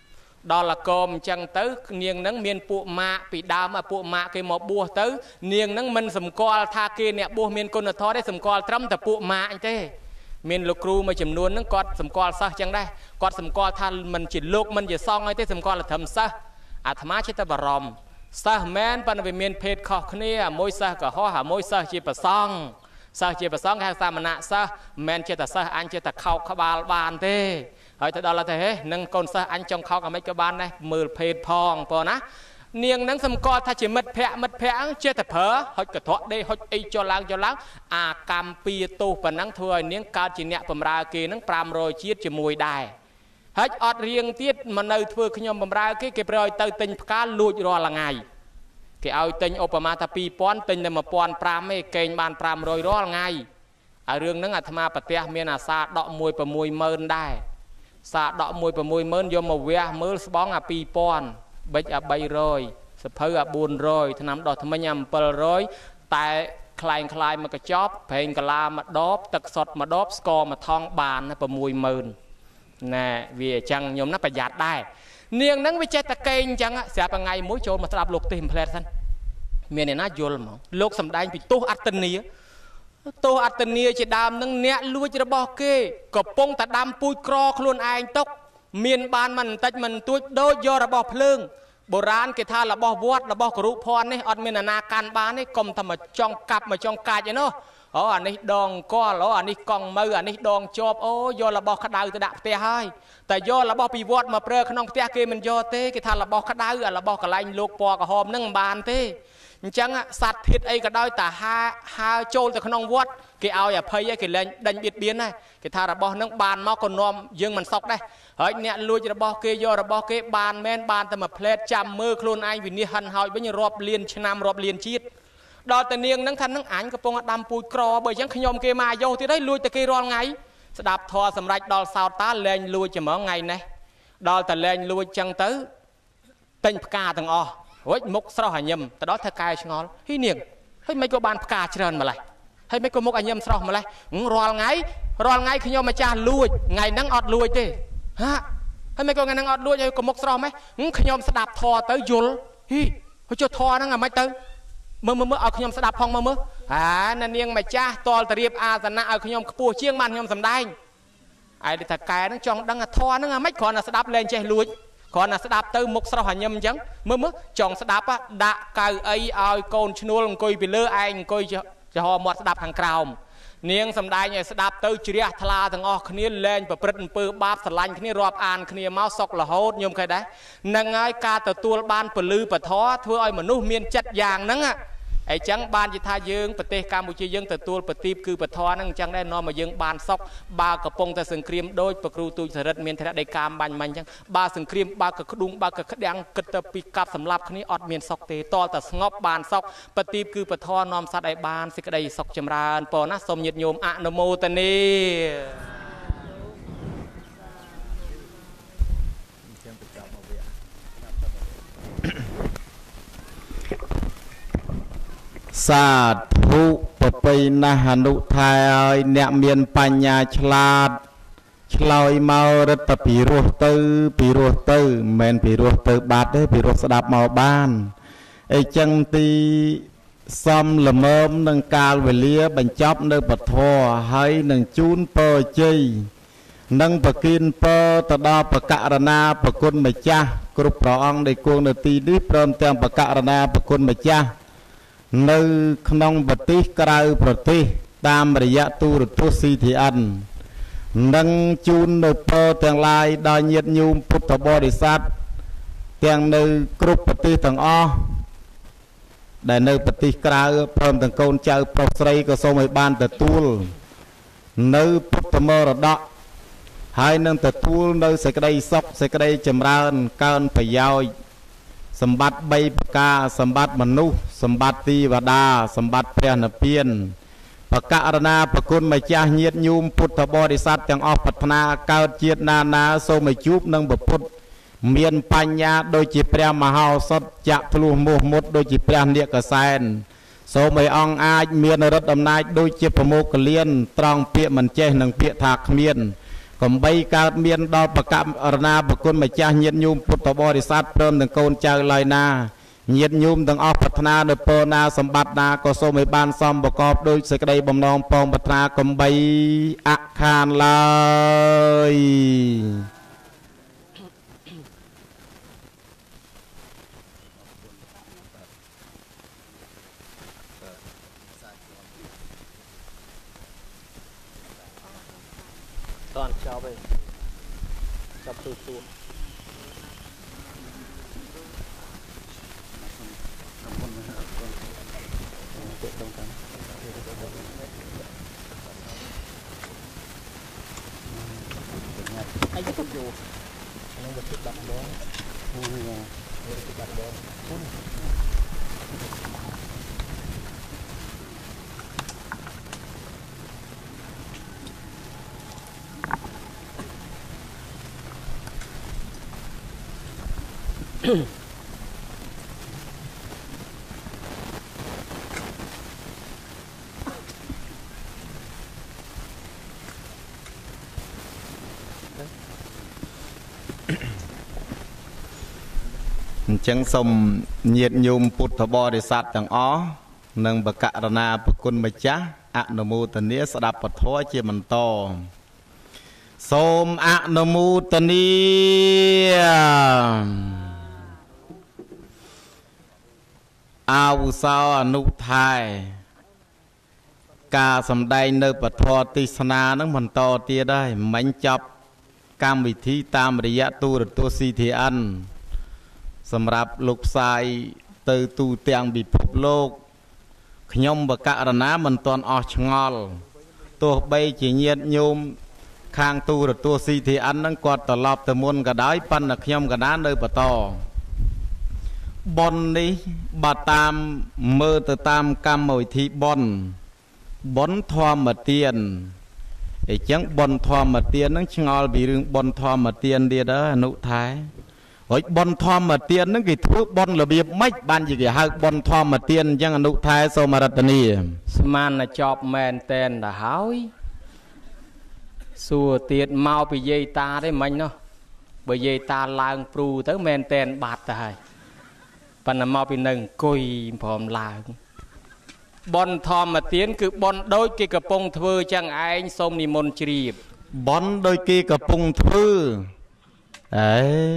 ដល់កោមចឹងទៅនាងនឹងមានពួកម៉ាក់ពីដើមពួកម៉ាក់គេមកបួសទៅនាងនឹងមិនសម្គាល់ថាគេអ្នកបួសមានគុណធម៌ទេសម្គាល់ត្រឹមតែពួកម៉ាក់អញ្ទេមានលោកគ្រូមួយចំនួនហ្នឹងគាត់សម្គាល់សិស្សចឹងដែរគាត់សម្គាល់ថាមិនជាលោកមិនជាសង្ឃអីទេសម្គាល់ត្រឹមសិស្សអាត្មាចិត្តតែបារម្ភសិស្សមែនប៉ុន្តែវាមានភេទខុសគ្នាមួយសិស្សកុហកហើយមួយសិស្សជាប្រសង់សិស្សជាប្រសង់គេហៅសាមណៈសិស្សមិនមែនជាតែសិស្សអញជាតែខោកក្បាលបានទេហើយទៅដល់ទៅហេនឹងកូនសិស្សអញចង់ខោកអាម៉េចក៏បានដែរមើលភេទផងបងណានាងនឹងសម្គាល់ថាជាមិត្តភក្តិមិត្តភក្តិចេះតែប្រើហុចកត្រក់ដេហុចអីចុះឡើងចុះឡើងអាកម្មពីទោសប៉ុណ្ណឹងធ្វើឲ្យនាងកើតជាអ្នកបម្រើគេនឹងប្រាំរយជាតិជាមួយដែរហើយអត់រៀងទៀតមកនៅធ្វើខ្ញុំបម្រើគេគេប្រើឲ្យទៅទិញផ្កាលួចរាល់ថ្ងៃគេឲ្យទិញឧបមាថាពីរពាន់ទិញតែមួយពាន់ប្រាំឯងកេងបានប្រាំរយរាល់ថ្ងៃហើយរឿងហ្នឹងអាត្មាប្រទះមានអាសាដកមួយ 6ម៉ឺនដែរសាដកមួយ 6ម៉ឺនយកមកវះមើលស្បង់អាពីរពាន់បិចអាបីរយសភៅអាបួនរយឆ្នាំដោះថ្មិញអាអំពិលរយតែខ្លែងខ្លាយមកកញ្ចប់ប្រេងកាឡាមួយដបទឹកសុទ្ធមួយដបស្ករមួយថងបាន 6ម៉ឺនណែវាអញ្ចឹងខ្ញុំណាប្រយ័ត្នដែរនាងហ្នឹងវាចេះតែកេងអញ្ចឹងស្រាប់ថ្ងៃមួយចូលមកស្ដាប់លោកទេសផ្លែតសិនមានអ្នកណាយល់ហ្មងលោកសំដែងពីទោសអត្តនីទោសអត្តនីជាដើមហ្នឹងអ្នកលួចរបស់គេកំពុងតែដាំពូជក្រខ្លួនឯងទុកមានបានមិនបន្តិចមិនទួចដូចយករបស់ភ្លើងបុរាណគេថារបស់វត្តរបស់គរុភ័ណ្ឌនេះអត់មានអាណាកាន់បានទេកុំតែមកចង់កាប់មកចង់កាច់ឯណោះអូអានេះដងកលអូអានេះកង់មើអានេះដងជាប់អូយករបស់ក្តៅទៅដាក់ផ្ទះហើយតែយករបស់ពីវត្តមកប្រើក្នុងផ្ទះគេមិនយកទេគេថារបស់ក្តៅអារបស់កន្លែងលោកពណ៌ក្រហមហ្នឹងមិនបានទេអញ្ចឹងសត្វធាតុអីក៏ដោយតែហាហើចូលទៅក្នុងវត្តគេឲ្យអភ័យគេលែងដេញបៀតបៀនដែរគេថារបស់ហ្នឹងបានមកក៏នាំយើងមិនសក់ដែរហើយអ្នកលួចរបស់គេយករបស់គេបានមែនបានតែមួយផ្លែតចាំមើលខ្លួនឯងវិនិច្ឆ័យហិនហើយវិញរាប់លានឆ្នាំរាប់លានជាតិដល់តែនាងហ្នឹងថាហ្នឹងអញកំពុងដាំពូជក្របើអញ្ចឹងខ្ញុំគេមកយកទៀតហើយលួចតែគេរាល់ថ្ងៃស្ដាប់ធម៌សម្រេចដល់សោតតាលែងលួចហ្មងថ្ងៃនេះដល់តែលែងលួចចឹងទៅទិញផ្កាទាំងអស់រួចមុខស្រស់អាញឹមទៅដល់ធ្វើកែឆ្ងល់ហ៊ីនាងហើយមិនក៏បានផ្កាច្រើនម្លេះហើយមិនក៏មុខអាញឹមស្រស់ម្លេះរាល់ថ្ងៃរាល់ថ្ងៃខ្ញុំម្ចាស់លួចថ្ងៃហ្នឹងអត់លួចទេហាហើយមិនក៏ថ្ងៃហ្នឹងអត់លួចហើយក៏មុខស្រស់ម៉េះខ្ញុំស្ដាប់ធម៌ទៅយល់ហ៊ីហើយចុះធម៌ហ្នឹងអាម៉េចទៅមើលមើលឲ្យខ្ញុំស្ដាប់ផងមើលមើលអាណានាងម្ចាស់តលតរៀបអាសនៈឲ្យខ្ញុំខ្ពស់ជាងបានខ្ញុំសំដែងឯនេះថាកែហ្នឹងចង់ដឹងអាធម៌ហ្នឹងអាម៉េចគ្រាន់តែស្ដាប់លែងចេះលួចគ្រាន់តែស្ដាប់ទៅមុខស្រស់ញញឹមអញ្ចឹងមើលមើលចង់ស្ដាប់ដាក់កៅអីឲ្យកូនឈ្នួលអង្គុយពីលើឯងអង្គុយចំហមាត់ស្ដាប់ខាងក្រោមនាងសំដែងឲ្យស្ដាប់ទៅជ្រះថ្លាទាំងអស់គ្នាលែងប្រព្រឹត្តអំពើបាបស្រឡាញ់គ្នារាប់អានគ្នាមកសុករហូតញោមឃើញដែរនឹងហើយការទទួលបានពលឺពធធ្វើឲ្យមនុស្សមានចិត្តយ៉ាងហ្នឹងអញ្ចឹងបានជាថាយើងប្រទេសកម្ពុជាយើងទទួលប្រទីបគឺពធហ្នឹងអញ្ចឹងដែរនាំមកយើងបានសុកបើកំពុងតែសង្គ្រាមដូចប្រគ្រូទូចសរិទ្ធមានធរៈដីកាមបាញ់មិញអញ្ចឹងបើសង្គ្រាមបើកក្ដុងបើកក្ដាំងគិតទៅពីកាប់សម្លាប់គ្នាអត់មានសុកទេតលតែស្ងប់បានសុកប្រទីបគឺពធនាំសត្វឲ្យបានសេចក្តីសុខចម្រើនប៉ុណ្ណាសូមញាតិញោមអនុមោទនាសាធុប្រពៃណាស់អនុថែឲ្យអ្នកមានបញ្ញាឆ្លាតឆ្លើយមករិទ្ធពិរោះទៅពិរោះទៅមិនមែនពិរោះទៅបាត់ទេពិរោះស្ដាប់មកបានអីចឹងទីសំល្មមនឹងកាលវេលាបញ្ចប់នៅពធហើយនឹងជូនពរជ័យនឹងប្រគិនពរទៅដល់បករណាប្រគុណម្ចាស់គ្រប់ព្រះអង្គដែលគង់នៅទីនេះព្រមទាំងបករណាប្រគុណម្ចាស់នៅក្នុងប្រទេសក្រៅប្រទេសតាមរយៈទូរទស្សន៍ ซี ที เอ็น នឹងជូននៅពរទាំងឡាយដល់ញាតិញោមពុទ្ធបរិស័ទទាំងនៅគ្រប់ប្រទេសទាំងអស់ដែលនៅប្រទេសក្រៅព្រមទាំងកូនចៅប្រុសស្រីក៏សូមឲ្យបានទទួលនៅពុទ្ធមរតកហើយនឹងទទួលនៅសេចក្តីសុខសេចក្តីចម្រើនកើនប្រយោជន៍សម្បត្តិបីប្រការសម្បត្តិមនុស្សសម្បត្តិទេវតាសម្បត្តិព្រះនិព្វានបកករណាប្រគុណម្ចាស់ញាតិញោមពុទ្ធបរិស័ទទាំងអស់ប្រាថ្នាកើតជាតិណានាសូមឲ្យជួបនឹងព្រះពុទ្ធមានបញ្ញាដូចជាព្រះមហោសថចាក់ធ្លុះមោះមុតដូចជាព្រះនាគកសែនសូមឲ្យអង្គអាចមានឫទ្ធិអំណាចដូចជាប្រមោគលានត្រង់ពាក្យមិនចេះនិងពាក្យថាគ្មានកំបីកើតមានដល់បកអរណាប្រគុណម្ចាស់ញាតិញោមពុទ្ធបរិស័ទព្រមទាំងកូនចៅឡើយណាញាតិញោមទាំងអស់ប្រាថ្នានៅពរណាសម្បត្តិណាក៏សូមឲ្យបានសមប្រកបដោយសេចក្តីបំណងពងប្រាថ្នាកំបីអខានឡើយតន់ចប់ឯងចាប់ទូទួไอ้ที่ผมอยู่น้องบดติดดับบ้องโอ้ยบดติดดับบ้องคุณអញ្ចឹងសូមញាតិញោមពុទ្ធបរិស័ទទាំងអស់និងបកករណាប្រគុណម្ចាស់អនុមោទនាស្ដាប់ពធជាបន្តសូមអនុមោទនាអាវុសោអនុថែការសម្ដែងនៅពធទេសនានឹងបន្តទៀតហើយមិនចប់កម្មវិធីតាមរយៈទូរទស្សន៍ ซี ที เอ็น សម្រាប់លោកផ្សាយទៅទូទាំងពិភពលោកខ្ញុំបកករណាមិនទាន់អស់ឆ្ងល់ទោះបីជាញាតិញោមខាងទូរទស្សន៍ ซี ที เอ็น ហ្នឹងគាត់ត្រឡប់ទៅមុនក៏ដោយប៉ុន្តែខ្ញុំកណានៅបន្តបុណ្យនេះបើតាមមើលទៅតាមកម្មវិធីបុណ្យបុណ្យធម្មទានអញ្ចឹងបុណ្យធម្មទានហ្នឹងឆ្ងល់ពីរឿងបុណ្យធម្មទានទៀតអើអនុថែហើយបុណ្យធម្មទានហ្នឹងគេធ្វើបុណ្យរបៀបម៉េចបានជាគេហៅបុណ្យធម្មទានអញ្ចឹងអនុថែសូមរតនាស្មានតែចប់មែនតែនទៅហើយសួរទៀតមកពីយាយតាទេមិញនោះបើយាយតាឡើងព្រូទៅមែនតែនបាត់ទៅហើយប៉ុន្តែមកពីនឹងអង្គុយព្រមឡើងបុណ្យធម្មទានគឺបុណ្យដូចគេកំពុងធ្វើចឹងឯងសូមនិមន្តជ្រាបបុណ្យដូចគេកំពុងធ្វើអេ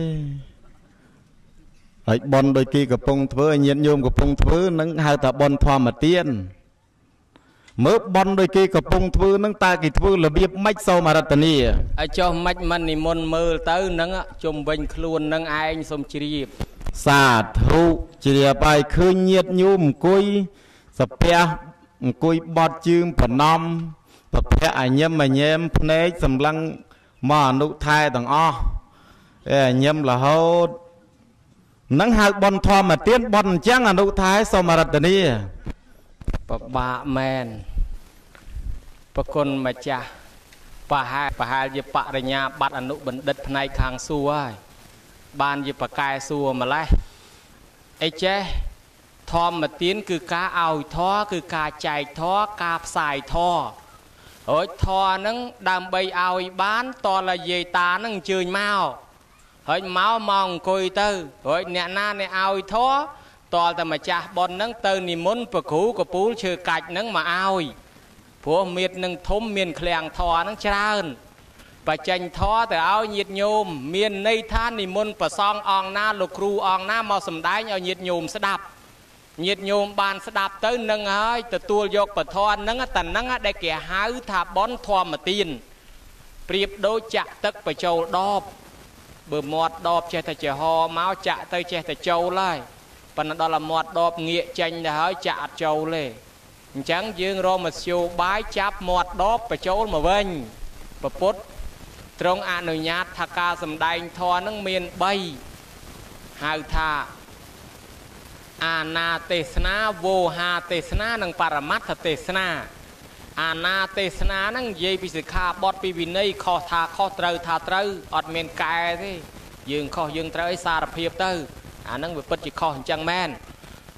ហើយបុណ្យដូចគេកំពុងធ្វើញាតិញោមកំពុងធ្វើនឹងហៅថាបុណ្យធម្មទានមើលបុណ្យដូចគេកំពុងធ្វើនឹងតើគេធ្វើរបៀបម៉េចសូមរតនាឲ្យចុះម៉េចមិននិមន្តមើលទៅនឹងជុំវិញខ្លួននឹងឯងសូមជ្រាបសាធុជ្រាបឲ្យឃើញញាតិញោមអង្គុយសាពះអង្គុយបត់ជើងប្រណំប្រភៈអញឹមអញែមភ្នែកសម្លឹងមកអនុថែទាំងអស់អេអញឹមរហូតនឹងហៅបុណ្យធម្មទានបុណ្យអញ្ចឹងអនុថែសូមរតនាពិបាកមែនប្រគុណម្ចាស់ប្រហែលប្រហែលជាបរិញ្ញាបត្រអនុបណ្ឌិតផ្នែកខាងសួរហើយបានជាប្រកែសួរម្លេះអីចេះធម្មទានគឺការឲ្យធម៌គឺការចែកធម៌ការផ្សាយធម៌រួចធម៌ហ្នឹងដើម្បីឲ្យបានតលយាយតាហ្នឹងអញ្ជើញមកហើយមកមកអង្គុយទៅរួចអ្នកណាអ្នកឲ្យធម៌តលតែម្ចាស់ប៉ុនហ្នឹងទៅនិមន្តប្រគ្រូកពូលឈើកាច់ហ្នឹងមកឲ្យព្រោះមៀតនឹងធំមានឃ្លាំងធម៌ហ្នឹងច្រើនបច្ចេញធម៌ទៅឲ្យញាតិញោមមានន័យថានិមន្តប្រសងអង្គណាលោកគ្រូអង្គណាមកសម្ដែងឲ្យញាតិញោមស្ដាប់ញាតិញោមបានស្ដាប់ទៅនឹងហើយទទួលយកពធហ្នឹងតែហ្នឹងដែលគេហៅថាបុណ្យធម្មទានប្រៀបដូចចាក់ទឹកបញ្ចូលដបបើមាត់ដបចេះតែចហមកចាក់ទៅចេះតែចូលហើយប៉ុន្តែដល់តែមាត់ដបងាកចេញទៅហើយចាក់អត់ចូលទេអញ្ចឹងយើងរកមធ្យោបាយចាប់មាត់ដបបញ្ចូលមកវិញពពុទ្ធទ្រង់អនុញ្ញាតថាការសម្ដែងធម៌នឹងមានបីហៅថាអាណាទេសនាវោហាទេសនានិងបរមត្ថទេសនាអាណាទេសនាហ្នឹងនិយាយពីសិក្ខាបទពីវិន័យខុសថាខុសត្រូវថាត្រូវអត់មានកែទេយើងខុសយើងត្រូវឲ្យសារភាពទៅអាហ្នឹងវាពិតជាខុសអញ្ចឹងមែន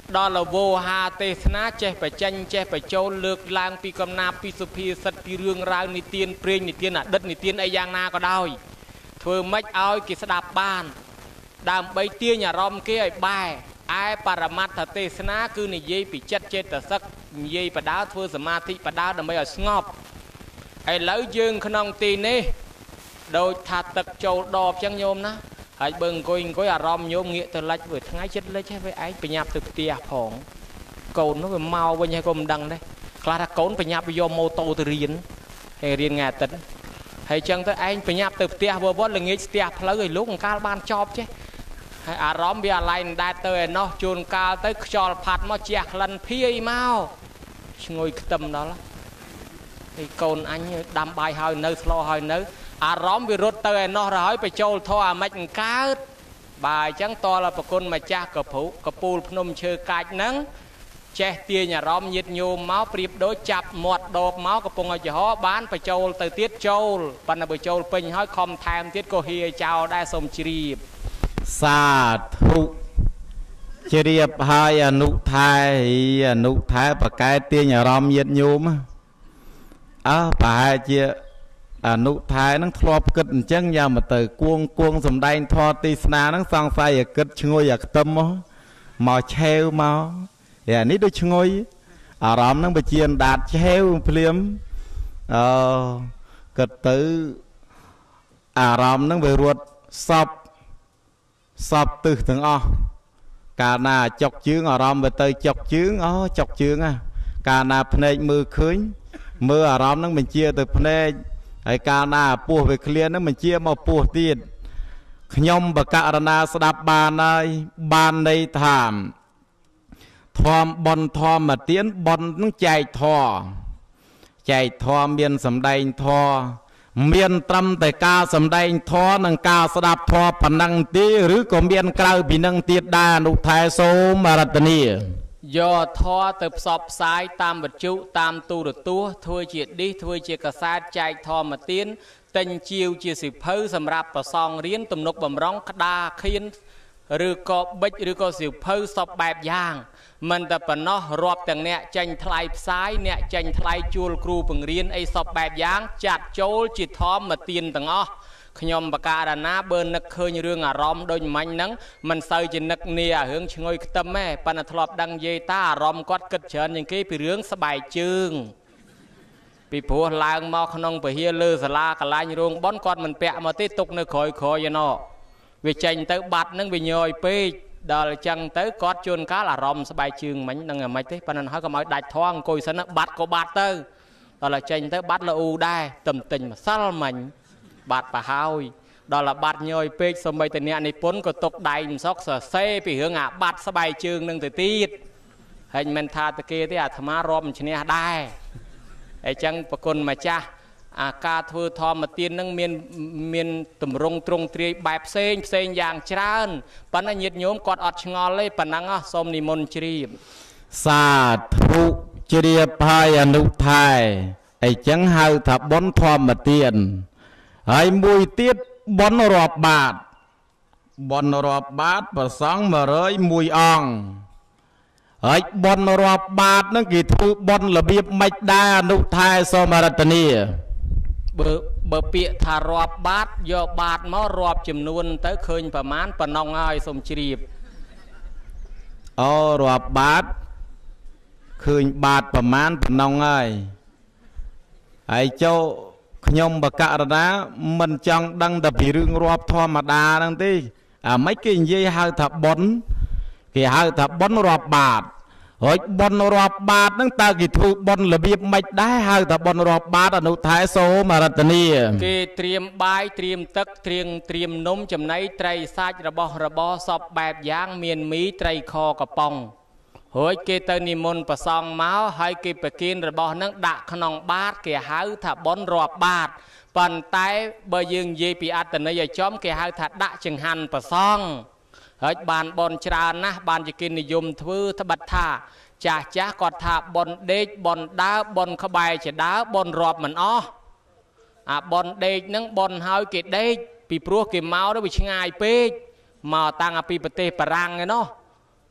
ដល់លវោហាទេសនាចេះបច្ចេញចេះបចូលលើកឡើងពីកំណាព្យពីសុភាសិតពីរឿងរ៉ាវនិទានព្រេងនិទានអតីតនិទានអីយ៉ាងណាក៏ដោយធ្វើម៉េចឲ្យគេស្ដាប់បានដើម្បីទាញអារម្មណ៍គេឲ្យបែរឯបរមត្ថទេសនាគឺនិយាយពីចិត្តចេតសិកនិយាយបដាធ្វើសមាធិបដាដើម្បីឲ្យស្ងប់ឥឡូវយើងក្នុងទីនេះដូចថាទឹកចូលដបចឹងញោមណាហើយបើអង្គុយអង្គុយអារម្មណ៍ញោមងាកទៅលិចវាថ្ងៃចិត្តលិចហើយវាឯងប្រញាប់ទៅផ្ទះផងកូននោះវាមកវិញហើយក៏មិនដឹងដែរខ្លះថាកូនប្រញាប់យកម៉ូតូទៅរៀនហើយរៀនថ្ងៃអាទិត្យហើយចឹងទៅឯងប្រញាប់ទៅផ្ទះវត្តល្ងាចស្ទះផ្លូវឲ្យលោកអង្កាលបានចប់ចេះហើយអារម្មណ៍វាអាឡៃដែរទៅឯណោះជួនកាលទៅខ្យល់ផាត់មកជះក្លិនភាយមកឈ្ងុយខ្ទឹមដល់ហើយកូនអញដាំបាយហើយនៅស្លោហើយនៅអារម្មណ៍វារត់ទៅឯណោះរហើយបញ្ចូលធေါ်អាម៉េចអង្កើតបាទអញ្ចឹងតលប្រគុណម្ចាស់កព្រុកពូលភ្នំឈើកាច់ហ្នឹងចេះទាញអារម្មណ៍ញាតញោមមកប្រៀបដូចចាប់មាត់ដបមកកំពុងឲ្យចំហបានបញ្ចូលទៅទៀតចូលប៉ុន្តែបើចូលពេញហើយខំថែមទៀតក៏ហៀចោលដែរសូមជ្រាបសាធុជ្រាបហើយអនុថែអនុថែប្រកែកទាញអារម្មណ៍ញាតញោមអើប្រហែលជាអនុថែនឹងធ្លាប់គិតអញ្ចឹងយ៉ាងមកទៅគួងគួងសំដែងធម៌ទេសនានឹងសង្ស័យឲ្យគិតឈ្ងុយអាខ្ទឹមមកមកឆេវមកអានេះដូចឈ្ងុយអារម្មណ៍នឹងបជាដាតឆេវភ្លាមអឺគិតទៅអារម្មណ៍នឹងវារត់សពសពទឹះទាំងអស់កាលណាចុកជើងអារម្មណ៍វាទៅចុកជើងអូចុកជើងហ่ะកាលណាភ្នែកមើលឃើញមើលអារម្មណ៍នឹងបញ្ជាទៅភ្នែកហើយកាលណាពោះវាឃ្លាននឹងបញ្ជាមកពោះទៀតខ្ញុំបកករណាស្ដាប់បានហើយបានន័យថាធម៌បនធម៌មកទៀនបននឹងចែកធម៌ចែកធម៌មានសម្ដែងធម៌មានត្រឹមតែការសម្ដែងធម៌និងការស្ដាប់ធម៌ប៉ុណ្ណឹងទេឬក៏មានក្រៅពីនឹងទៀតដែរអនុថែសូមរតនីយកធម៌ទៅផ្សព្វផ្សាយតាមវិទ្យុតាមទូរទស្សន៍ធ្វើជាឌីសធ្វើជាកាសែតចែកធម៌មកទៀនទិញជាវជាសិភៅសម្រាប់ប្រសងរៀនទំនុកបំរុងក្តារខៀនឬក៏ប៊ិចឬក៏សិភៅសពបែបយ៉ាងមិនតែប៉ុណ្ណោះរាប់ទាំងអ្នកចេញថ្លៃផ្សាយអ្នកចេញថ្លៃជួលគ្រូបង្រៀនអីសពបែបយ៉ាងចាត់ចូលជាធម៌មកទៀនទាំងអស់ខ្ញុំបកករណាបើនឹកឃើញរឿងអារម្មណ៍ដូចមាញ់ហ្នឹងមិនសូវជានឹកនារឿងឈ្ងុយខ្ទឹមទេប៉ុន្តែធ្លាប់ដឹងនិយាយតាអារម្មណ៍គាត់គិតច្រើនជាងគេពីរឿងស្បែកជើងពីព្រោះឡើងមកក្នុងពហិលើសាលាកន្លែងរោងប៉ុនគាត់មិនពាក់មកទេទុកនៅក្រោយក្រោយឯណោះវាចេញទៅបាត់ហ្នឹងវាញយពេកដល់អញ្ចឹងទៅគាត់ជួនកាលអារម្មណ៍ស្បែកជើងមិញនឹងមិនទេប៉ុន្តែហើយកុំឲ្យដាច់ធေါ်អង្គុយសិនបាត់ក៏បាត់ទៅដល់ចេញទៅបាត់លអ៊ូដែរទឹមទិញម្សិលមិញបាត់ប្រហើយដល់បាត់ញយពេកសម្បីតែអ្នកនិពន្ធក៏ຕົកដៃមិនសក់សរសេរពីរឿងអាបាត់ស្បែកជើងនឹងទៅទៀតហើយមិនថាតគេទេអាត្មារាប់មិនឈ្នះដែរអញ្ចឹងប្រគុណម្ចាស់អាការធ្វើធម៌ទាននឹងមានមានតម្រង់ទ្រង់ទ្រាយបែបផ្សេងផ្សេងយ៉ាងច្រើនប៉ុន្តែញាតិញោមគាត់អត់ឆ្ងល់ទេប៉ុណ្ណឹងសូមនិមន្តជ្រាបសាធុជ្រាបហើយអនុថែអីចឹងហៅថាបុណ្យធម្មទានហើយមួយទៀតបុណ្យរាប់បាតបុណ្យរាប់បាតប្រសងមួយរយមួយអង្គហើយបុណ្យរាប់បាតហ្នឹងគេធ្វើបុណ្យរបៀបម៉េចដែរអនុថែសូមរតនីបើបើពាក្យថារាប់បាតយកបាតមករាប់ចំនួនទៅឃើញប្រមាណប៉ុណ្ណឹងហើយសូមជ្រាបអូរាប់បាតឃើញបាតប្រមាណប៉ុណ្ណឹងហើយហើយចូលខ្ញុំបកករណាមិនចង់ដឹងតែពីរឿងរាប់ធម្មតាហ្នឹងទេអាម៉េចគេនិយាយហៅថាបុណ្យគេហៅថាបុណ្យរាប់បាតហើយបុណ្យរាប់បាតហ្នឹងតើគេធ្វើបុណ្យរបៀបម៉េចដែរហៅថាបុណ្យរាប់បាតអនុថែសូមរតនីគេត្រៀមបាយត្រៀមទឹកត្រៀមត្រៀមនំចំណីត្រីសាច់របស់របរសពបែបយ៉ាងមានមីត្រីខកំប៉ុងហើយគេទៅនិមន្តប្រសងមកហើយគេប្រគិនរបស់ហ្នឹងដាក់ក្នុងបាតគេហៅថាបុណ្យរាប់បាតប៉ុន្តែបើយើងនិយាយពីអត្តន័យឲ្យចំគេហៅថាដាក់ចង្ហាន់ប្រសងហើយបានបុណ្យច្រើនណាស់បានជាគេនិយមធ្វើត្បិតថាចាស់ចាស់គាត់ថាបុណ្យដេកបុណ្យដើរបុណ្យក្បែរជាដើរបុណ្យរាប់មិនអស់អាបុណ្យដេកហ្នឹងបុណ្យហើយគេដេកពីព្រោះគេមកទៅវាឆ្ងាយពេកមកតាំងពីប្រទេសបារាំងឯណោះ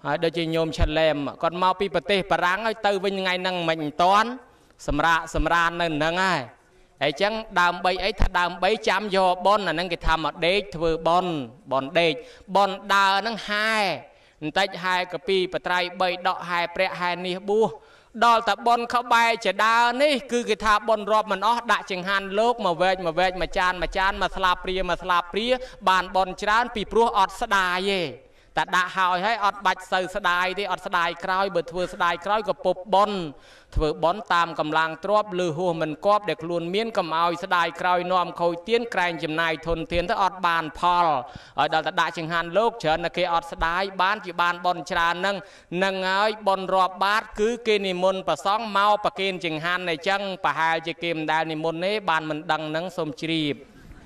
ដូចជាញោមឆលែមគាត់មកពីប្រទេសបារាំងហើយទៅវិញថ្ងៃហ្នឹងមិនតាន់សម្រាកសម្រាននៅហ្នឹងហើយអញ្ចឹងដើម្បីអីថាដើម្បីចាំយកបនអាហ្នឹងគេថាមកដេកធ្វើបនបនដេកបនដើរហ្នឹងហែបន្តិចហែកពីបត្រៃបីដកហែព្រះហែនេះបួសដល់តែបនខបែចដើនេះគឺគេថាបនរាប់មិនអស់ដាក់ចង្ហាន់លោកមកវែកមកវែកមកចានមកចានមកស្លាបព្រាមកស្លាបព្រាបានបនច្រើនពីព្រោះអត់ស្ដាយទេតែដាក់ហើយហើយអត់បាច់សូវស្ដាយទេអត់ស្ដាយក្រោយបើធ្វើស្ដាយក្រោយក៏ពុបបនធ្វើបនតាមកម្លាំងទ្របលឺហួសមិនគប់ដែលខ្លួនមានកុំឲ្យស្ដាយក្រោយនាំខូចទៀនក្រែងចំណាយធនធានទៅអត់បានផលឲ្យដល់តែដាក់ចង្ហាន់លោកច្រើនតែគេអត់ស្ដាយបានជាបានបនច្រើននឹងនឹងហើយបនរាប់បាតគឺគេនិមន្តប្រសង់មកប្រគេនចង្ហាន់អញ្ចឹងប្រហែលជាគេមិនដែលនិមន្តទេបានមិនដឹងនឹងសូមជ្រាប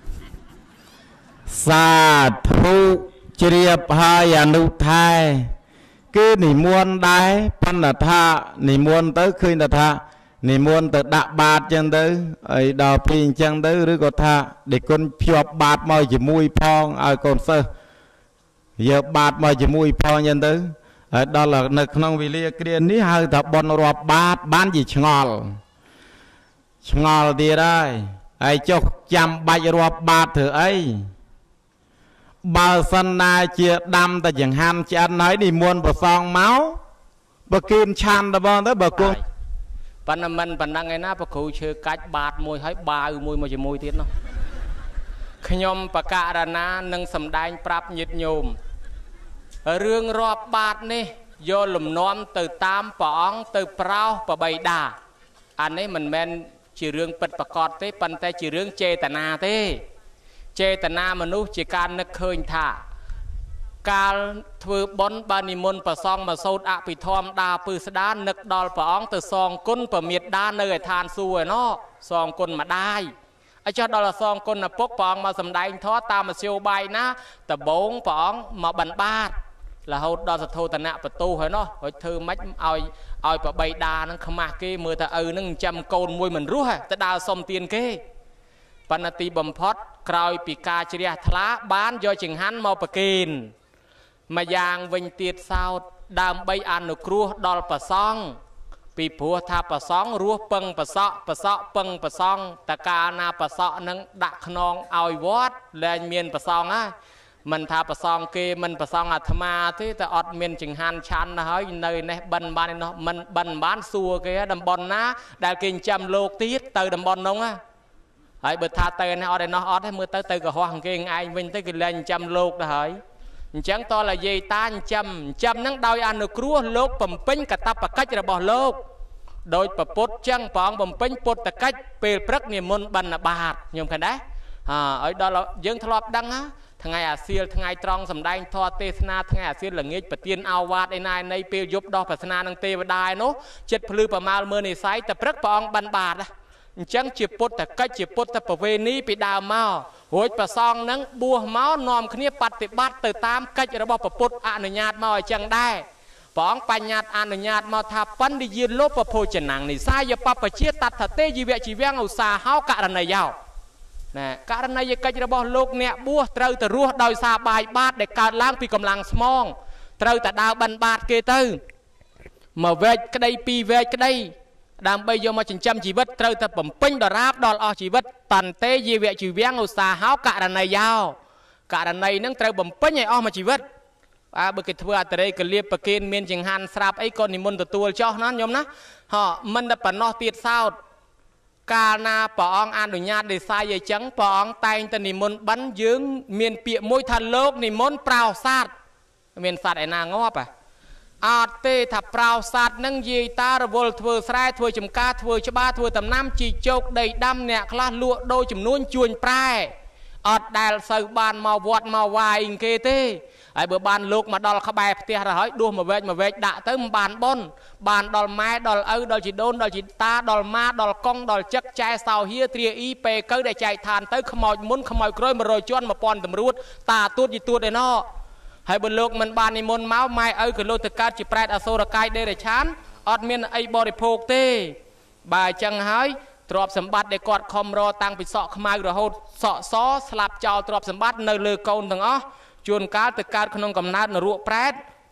សាធុជ្រាបហើយអនុថែគឺនិមន្តដែរប៉ុន្តែថានិមន្តទៅឃើញថានិមន្តទៅដាក់បាតចឹងទៅហើយដល់ពេលអញ្ចឹងទៅឬក៏ថាដេគុណភ្ជាប់បាតមកជាមួយផងឲ្យកូនសិស្សយកបាតមកជាមួយផងចឹងទៅហើយដល់នៅក្នុងវិលាគ្រានេះហៅថាបនរាប់បាតបានជាឆ្ងល់ឆ្ងល់ទៀតហើយហើយចុះចាំបាច់រាប់បាតធ្វើអីបើសិនណាជាដាំតែចង្ហាន់ឆ្អិនហើយនិមន្តប្រសងមកបើគៀនឆាន់ទៅបងទៅបើគង់ប៉ុន្តែមិនប៉ុណ្ណឹងឯណាប្រគ្រូឈើកាច់បាតមួយហើយបាវមួយមកជាមួយទៀតនោះខ្ញុំបកករណានឹងសម្ដែងប្រាប់ញាតិញោមរឿងរាប់បាតនេះយកលំនាំទៅតាមព្រះអង្គទៅប្រោសប្របីដាអានេះមិនមែនជារឿងពិតប្រាកដទេប៉ុន្តែជារឿងចេតនាទេចេតនាមនុស្សជាការនឹកឃើញថាកាលធ្វើបុណ្យបាននិមន្តប្រសងមកសូត្រអភិធម្មដាពឺស្ដានឹកដល់ព្រះអង្គទៅសងគុណប្រមេត្តានៅឯឋានសួគ៌ឯណោះសងគុណម្ដាយឲ្យចុះដល់សងគុណឪពុកព្រះអង្គមកសម្ដែងធម៌តាមមធ្យោបាយណាដបងព្រះអង្គមកបិណ្ឌបាតរហូតដល់សទ្ធោទនៈបន្ទូហើយណោះហើយធ្វើម៉េចឲ្យឲ្យប្របីដានឹងខ្មាស់គេមើលថាឪនឹងចាំកូនមួយមិនរស់ទៅដើរសុំទានគេបណ្ណទីបំផុតក្រោយពីការជ្រះថ្លាបានយកចង្ហាន់មកប្រគេនម្យ៉ាងវិញទៀតសោតដើម្បីអនុគ្រោះដល់ប្រសង់ពីព្រោះថាប្រសង់រស់ពឹងប្រសក់ប្រសក់ពឹងប្រសង់តកាលណាប្រសក់នឹងដាក់ខ្នងឲ្យវត្តលែងមានប្រសង់ហើយមិនថាប្រសង់គេមិនប្រសង់អាត្មាទេតែអត់មានចង្ហាន់ឆាន់ហើយនៅនេះបិណ្ឌបានឯនោះមិនបិណ្ឌបានសួរគេតំបន់ណាដែលគេចិញ្ចឹមលោកទៀតទៅតំបន់នោះណាហើយបើថាទៅនេះអត់ឯណោះអត់ទេមើលទៅទៅកុហកគេឯងវិញទៅគេលែងចិញ្ចឹមលោកទៅហើយអញ្ចឹងតលយាយតាចិញ្ចឹមចិញ្ចឹមនឹងដោយអនុគ្រោះលោកបំពេញកតបកិច្ចរបស់លោកដោយប្រពុតចឹងព្រះអង្គបំពេញពុទ្ធកិច្ចពេលព្រឹកនិមន្តបណ្ឌបាតញោមឃើញដែរអើឲ្យដល់យើងធ្លាប់ដឹងណាថ្ងៃអាសៀលថ្ងៃត្រង់សម្ដែងធម៌ទេសនាថ្ងៃអាសៀលល្ងាចប្រទានអវាទឯណានៃពេលយប់ដោះប្រាថ្នានឹងទេវតាឯនោះចិត្តភ្លឺប្រមាលមើលនិស័យតែព្រឹកព្រះអង្គបណ្ឌបាតអញ្ចឹងជាពុទ្ធកិច្ចជាពុទ្ធប្រវេណីពីដើមមករួចប្រសងនឹងបួសមកនាំគ្នាបប្រតិបត្តិទៅតាមកិច្ចរបស់ពុទ្ធអនុញ្ញាតមកអញ្ចឹងដែរព្រះអង្គបញ្ញត្តិអនុញ្ញាតមកថាបណ្ឌិយាលោពភោចនាំងនិសាយបពជាតថតេជីវៈជីវាំងឧស្សាហោករណីយោណាករណីយកិច្ចរបស់លោកអ្នកបួសត្រូវទៅរស់ដោយសារបាយបាតដែលកើតឡើងពីកម្លាំងស្មងត្រូវតែដើរបិណ្ឌបាតគេទៅមកវែកក្តីពីរវែកក្តីដើម្បីយកមកចិញ្ចឹមជីវិតត្រូវតែបំពេញដរាបដល់អស់ជីវិតតន្ទេជីវៈជីវាំងឧស្សាហោករណីយោករណីនឹងត្រូវបំពេញឲ្យអស់មួយជីវិតបើបើគេធ្វើអតរេកលៀបប្រគេនមានចង្ហាន់ស្រាប់អីក៏និមន្តទទួលចោះណាញោមណាហ៎មិនតែប៉ុណ្ណោះទៀតសោតកាលណាព្រះអង្គអនុញ្ញាតឲ្យសាយអញ្ចឹងព្រះអង្គតែងតែនិមន្តបិណ្ឌយើងមានពាក្យមួយថាលោកនិមន្តប្រោសត្វមានសត្វឯណាងាប់ហ៎អត់ទេថាប្រោសត្វនឹងយាយតារវល់ធ្វើស្រែធ្វើចំការធ្វើច្បារធ្វើដំណាំជីជោគដីដាំអ្នកខ្លះលក់ដូរចំនួនជួញប្រែអត់ដែលសូវបានមកវត្តមកវាយគេទេហើយបើបានលោកមកដល់ក្បែរផ្ទះទៅហើយដួសមកវែកមកវែកដាក់ទៅមិនបានប៉ុនបានដល់ម៉ែដល់ឪដល់ជីដូនដល់ជីតាដល់ម៉ាដល់កុងដល់ចឹកចែសោហៀត្រាអ៊ីពេកៅដែលចែកឋានទៅខ្មោចមុនខ្មោចក្រោយមករយជាន់មួយពាន់តម្រួតតាទួតយីទួតឯណោះហើយបើលោកមិនបាននិមន្តមកម៉ែឪក៏លោកទៅកើតជាប្រែតអសូរកាយដេរឆានអត់មានអីបរិភោគទេបើអញ្ចឹងហើយទ្រព្យសម្បត្តិដែលគាត់ខំរតាំងពីសក់ខ្មៅរហូតសក់សស្លាប់ចោលទ្រព្យសម្បត្តិនៅលើកូនទាំងអស់ជួនកាលទៅកើតក្នុងកំណើតនរកប្រែត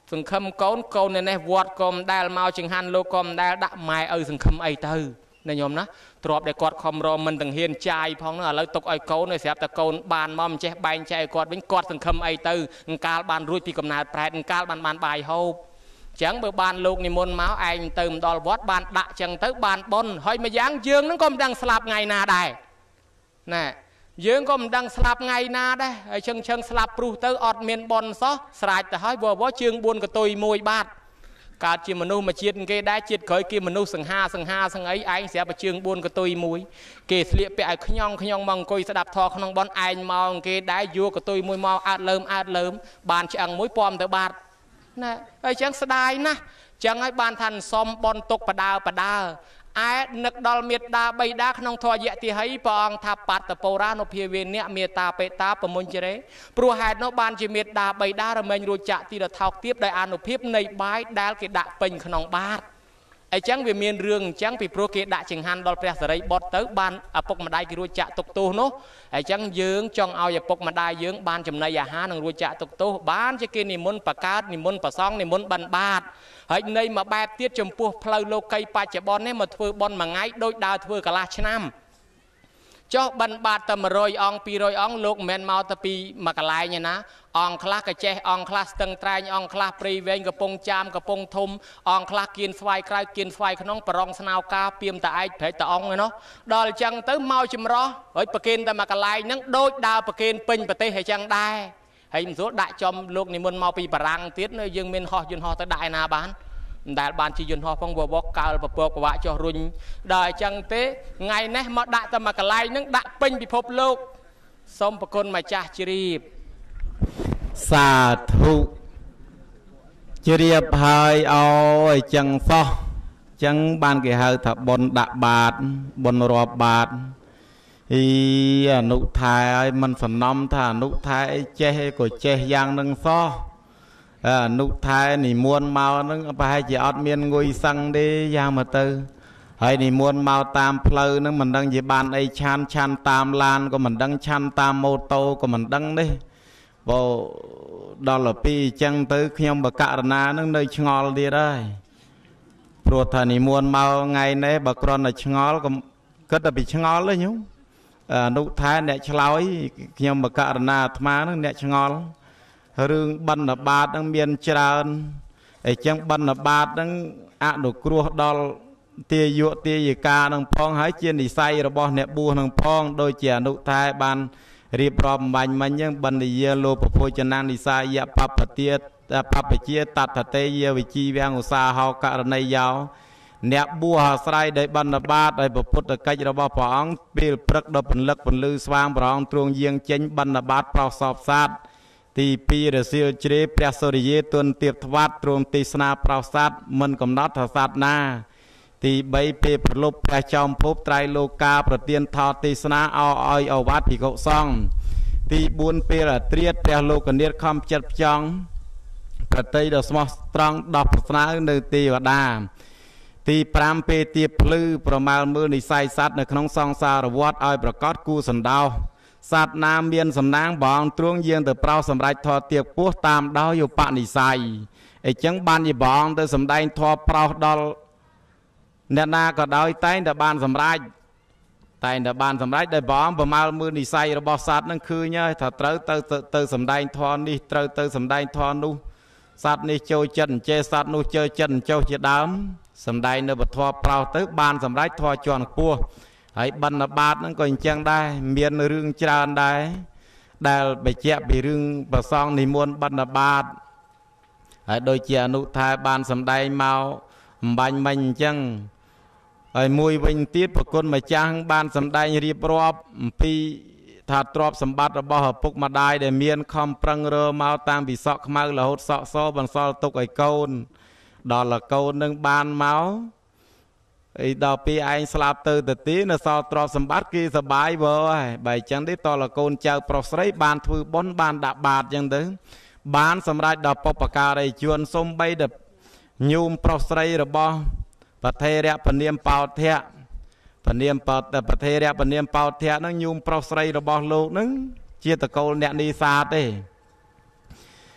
សង្ឃឹមកូនកូននេះវត្តកុំដែលមកចង្ហាន់លោកកុំដែលដាក់ម៉ែឪសង្ឃឹមអីទៅណាញោមណាទ្របដែលគាត់ខំរមិនទាំងហ៊ានចាយផងហ្នឹងឥឡូវទុកឲ្យកូនឲ្យស្រាប់តែកូនបានមកមិនចេះបែងចែកគាត់វិញគាត់សង្ឃឹមអីទៅអង្កាលបានរួចពីកំណើតប្រែតអង្កាលបានបានបាយហូបចឹងបើបានលោកនិមន្តមកឯងទៅម្ដលវត្តបានដាក់ចឹងទៅបានប៉ុនហើយមួយយ៉ាងយើងហ្នឹងក៏មិនដឹងស្លាប់ថ្ងៃណាដែរណាយើងក៏មិនដឹងស្លាប់ថ្ងៃណាដែរហើយជឹងជឹងស្លាប់ព្រុសទៅអត់មានប៉ុនសោះស្រាច់ទៅហើយវវជើងបួនកតុយមួយបាត់កើតជាមនុស្សមួយជាតិគេដែរជាតិក្រោយគេមនុស្សសង្ហាសង្ហាសង្អីឯងស្រាប់តែជើងបួនកតុយមួយគេស្លៀកពាក់ឲ្យខ្ញងខ្ញងមកអង្គុយស្ដាប់ធម៌ក្នុងប៉ុនឯងមកគេដែរយកកតុយមួយមកអើតលើមអើតលើមបានឆ្អឹងមួយពំទៅបាត់ណាហើយចឹងស្ដាយណាស់ចឹងហើយបានថាសុំប៉ុនទុកបដើបដើឯនឹកដល់មេត្តាបៃតាក្នុងធម៌យៈតិហីព្រះអង្គថាបត្តពោរានុភាវេនៈមេត្តាបេតាប្រមុញ្ជរេព្រោះហេតុនោះបានជាមេត្តាបៃតារមែងរួចចាក់ទីរថោកទៀបដោយអនុភាពនៃបាយដែលគេដាក់ពេញក្នុងបាតអញ្ចឹងវាមានរឿងអញ្ចឹងពីព្រោះគេដាក់ចង្ហាន់ដល់ព្រះសរិបុត្រទៅបានឪពុកម្ដាយគេរួចចាក់ទុកទោសនោះអញ្ចឹងយើងចង់ឲ្យឪពុកម្ដាយយើងបានចំណីអាហារនិងរួចចាក់ទុកទោសបានជាគេនិមន្តបកើតនិមន្តប្រសងនិមន្តបិណ្ឌបាតហើយនៃមួយបែបទៀតចំពោះផ្លូវលោកីបច្ចុប្បន្ននេះមកធ្វើបន់មួយថ្ងៃដូចដើរធ្វើកន្លះឆ្នាំចុះបិណ្ឌបាតតែមួយរយអង្គពីរយអង្គលោកមិនមែនមកតែពីមួយកន្លែងទេណាអង្គខ្លះក៏ចេះអង្គខ្លះស្ទឹងត្រែងអង្គខ្លះព្រៃវែងកំពង់ចាមកំពង់ធំអង្គខ្លះគៀនស្វាយក្រៅគៀនស្វាយក្នុងប្រងស្នោការពីមតាឯកប្រែកតាអង្គឯណោះដល់អញ្ចឹងទៅមកចម្រោះហើយប្រគិនតែមួយកន្លែងហ្នឹងដូចដើរប្រគិនពេញប្រទេសអញ្ចឹងដែរហើយមិនស្រួលដាក់ចំលោកនិមន្តមកពីបារាំងទៀតនៅយើងមានហោះយន្តហោះទៅដាក់ឯណាបានមិនដែលបានជាយន្តហោះផងវវកកើលពពកប្រវាក់ចុះរុញដល់អញ្ចឹងទេថ្ងៃនេះមកដាក់តែមួយកន្លែងហ្នឹងដាក់ពេញពិភពលោកសូមប្រគុណម្ចាស់ជ្រាបសាធុជ្រាបហើយអោយចឹងសោះចឹងបានគេហៅថាបុណ្យដាក់បាតបុណ្យរាប់បាតអីអនុថែឲ្យមិនសំណំថាអនុថែអីចេះអីក៏ចេះយ៉ាងនឹងសោះអនុថែនិមន្តមកហ្នឹងប្រហែលជាអត់មានងុយសឹងទេយ៉ាងមកទៅហើយនិមន្តមកតាមផ្លូវហ្នឹងមិនដឹងជាបានអីឆានឆាន់តាមឡានក៏មិនដឹងឆាន់តាមម៉ូតូក៏មិនដឹងទេបើដល់ទៅពីអញ្ចឹងទៅខ្ញុំបករណាហ្នឹងនៅឆ្ងល់ទៀតហើយព្រោះថានិមន្តមកថ្ងៃនេះបើគ្រាន់តែឆ្ងល់ក៏គិតតែពីឆ្ងល់ទេញោមអនុថែអ្នកឆ្លើយខ្ញុំបករណាអាត្មាហ្នឹងអ្នកឆ្ងល់រឿងបិណ្ឌបាតហ្នឹងមានច្រើនអញ្ចឹងបិណ្ឌបាតហ្នឹងអនុគ្រោះដល់ទាយុទាយិកានឹងផងហើយជានិស័យរបស់អ្នកបួសនឹងផងដូចជាអនុថែបានរៀបរាប់អំបញ្ញមិញអញ្ចឹងបណ្ឌិយាលោពភោចនានិសាយបពទាបពជាតតតេយវិជីវាងឧស្សាហោករណីយោអ្នកបួសអាស្រ័យដោយបិណ្ឌបាតដោយពុទ្ធកិច្ចរបស់ព្រះអង្គពេលព្រឹកដល់ពលឹកពលឺស្វាងព្រះអង្គទ្រង់យាងចេញបិណ្ឌបាតប្រោសសពសាទទីពីររសៀលជ្រេព្រះសូរិយេទុនទៀបថ្វាត់ទ្រង់ទេសនាប្រោសសត្វមិនកំណត់ថាសត្វណាទីបីពេលប្រលប់ព្រះចោមភពត្រៃលោកកាប្រទានថតទេសនាអោឲ្យអវាទភិក្ខុសង្ឃទីបួនពេលអត្រាតព្រះលោកនាថខំចិត្តផ្ចង់ប្រតិដ៏ស្មោះត្រង់ដោះប្រស្នើនៅទេវតាទីប្រាំពេលទៀបភ្លឺប្រមាលមើលនិស័យសត្វនៅក្នុងសង្សារវដ្តឲ្យប្រកាសគូសណ្ដោសត្វណាមានសំណាងបងទ្រង់យាងទៅប្រោសសម្រេចធម៌ទៀបពោះតាមដោយឧបនិស្ស័យអញ្ចឹងបានជាបងទៅសម្ដែងធម៌ប្រោសដល់អ្នកណាក៏ដោយតែងតែបានសម្រេចតែងតែបានសម្រេចដោយព្រះអង្គប្រមាលមើលនិស្ស័យរបស់សត្វនឹងឃើញហើយថាត្រូវទៅទៅសម្ដែងធម៌នេះត្រូវទៅសម្ដែងធម៌នោះសត្វនេះចូលចិត្តអញ្ចេះសត្វនោះចូលចិត្តអញ្ចោះជាដើមសម្ដែងនៅពធប្រោសទៅបានសម្រេចធម៌ជាន់ខ្ពស់ហើយបិណ្ឌបាតហ្នឹងក៏អញ្ចឹងដែរមានរឿងច្រើនដែរដែលបញ្ជាក់ពីរឿងប្រសងនិមន្តបិណ្ឌបាតហើយដូចជាអនុថែបានសម្ដែងមកអំបញ្ញមិញអញ្ចឹងហើយមួយវិញទៀតប្រគុណម្ចាស់បានសម្ដែងរៀបរាប់អំពីថាទ្រព្យសម្បត្តិរបស់ឪពុកម្ដាយដែលមានខំប្រឹងរើមកតាមពីសក់ខ្មៅរហូតសក់សបន្សល់ទុកឲ្យកូនដល់កូននឹងបានមកអីដល់ពេលឯងស្លាប់ទៅទៅទីនៅសល់ទ្រព្យសម្បត្តិគេសបាយវើហើយបើអញ្ចឹងទេតលកូនចៅប្រុសស្រីបានធ្វើបុណ្យបានដាក់បាតអញ្ចឹងទៅបានសម្រេចដល់បុព្វការីជនសំបីដល់ញោមប្រុសស្រីរបស់ប្រធេរៈពនាមបោធៈពនាមបោតប្រធេរៈពនាមបោធៈហ្នឹងញោមប្រុសស្រីរបស់លោកហ្នឹងជាតកូលអ្នកនេសាទទេ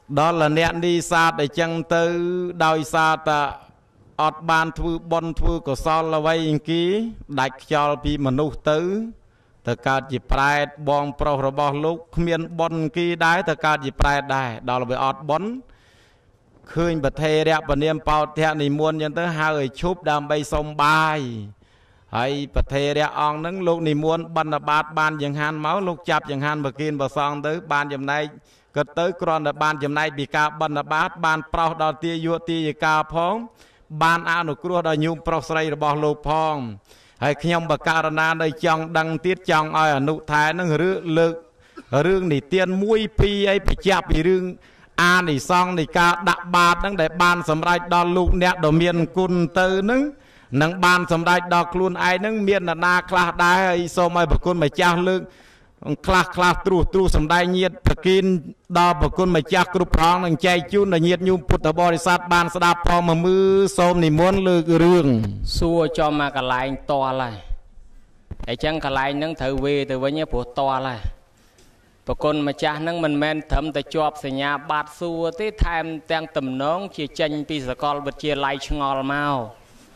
đó là nẹt đi xa để chân tư đòi xa ta ọt ban thư bon thư của sao là vay ký đại cho bị mà nụ tứ ta cả chỉ prai bong pro rồi bong lúc miền bon ký đái ta cả chỉ prai đái đó là về ọt bon khơi bật thề đẹp và niềm bao thẹn này muôn nhân tới hai người chụp đam bay sông bài hay bật thề đẹp on nắng lúc này muôn ban là bát ban dừng han máu lúc chập dừng han và kiên và song tới ban dầm này cất tới con là ban dầm này bị cả ban là bát ban pro đào tia vua tia cả phong ban ao nụ cua đòi nhung pro sray bỏ lô phong hay khi nhom bạc cà na đây trong đăng tiết trong ai ở nụ thái nó rước lực rương này tiên mũi pi ấy bị chạp bị rương a này xong này ca đạp ba đang để ban sầm rai đo lục nẹt đồ miền cun tư nứng nâng ban sầm rai đo luôn ai nứng miền là na kla đai ấy so mai bậc cun mày cha lưng kla kla tru tru sầm rai nhiệt bậc kín đo bậc cun mày cha cướp rong nâng chay chun là nhiệt nhung put bò đi sát ban sạp pò mà mưa xôm này muốn lư rương xua cho mà cả lại to lại để chẳng cả lại nâng thử về từ với nhớ bộ to lại bà con mà cha nâng mình men thấm tại chọp xây nhà bát xua tới tham tăng tầm nón chia chanh pi sờ con vật chia lại ngol mau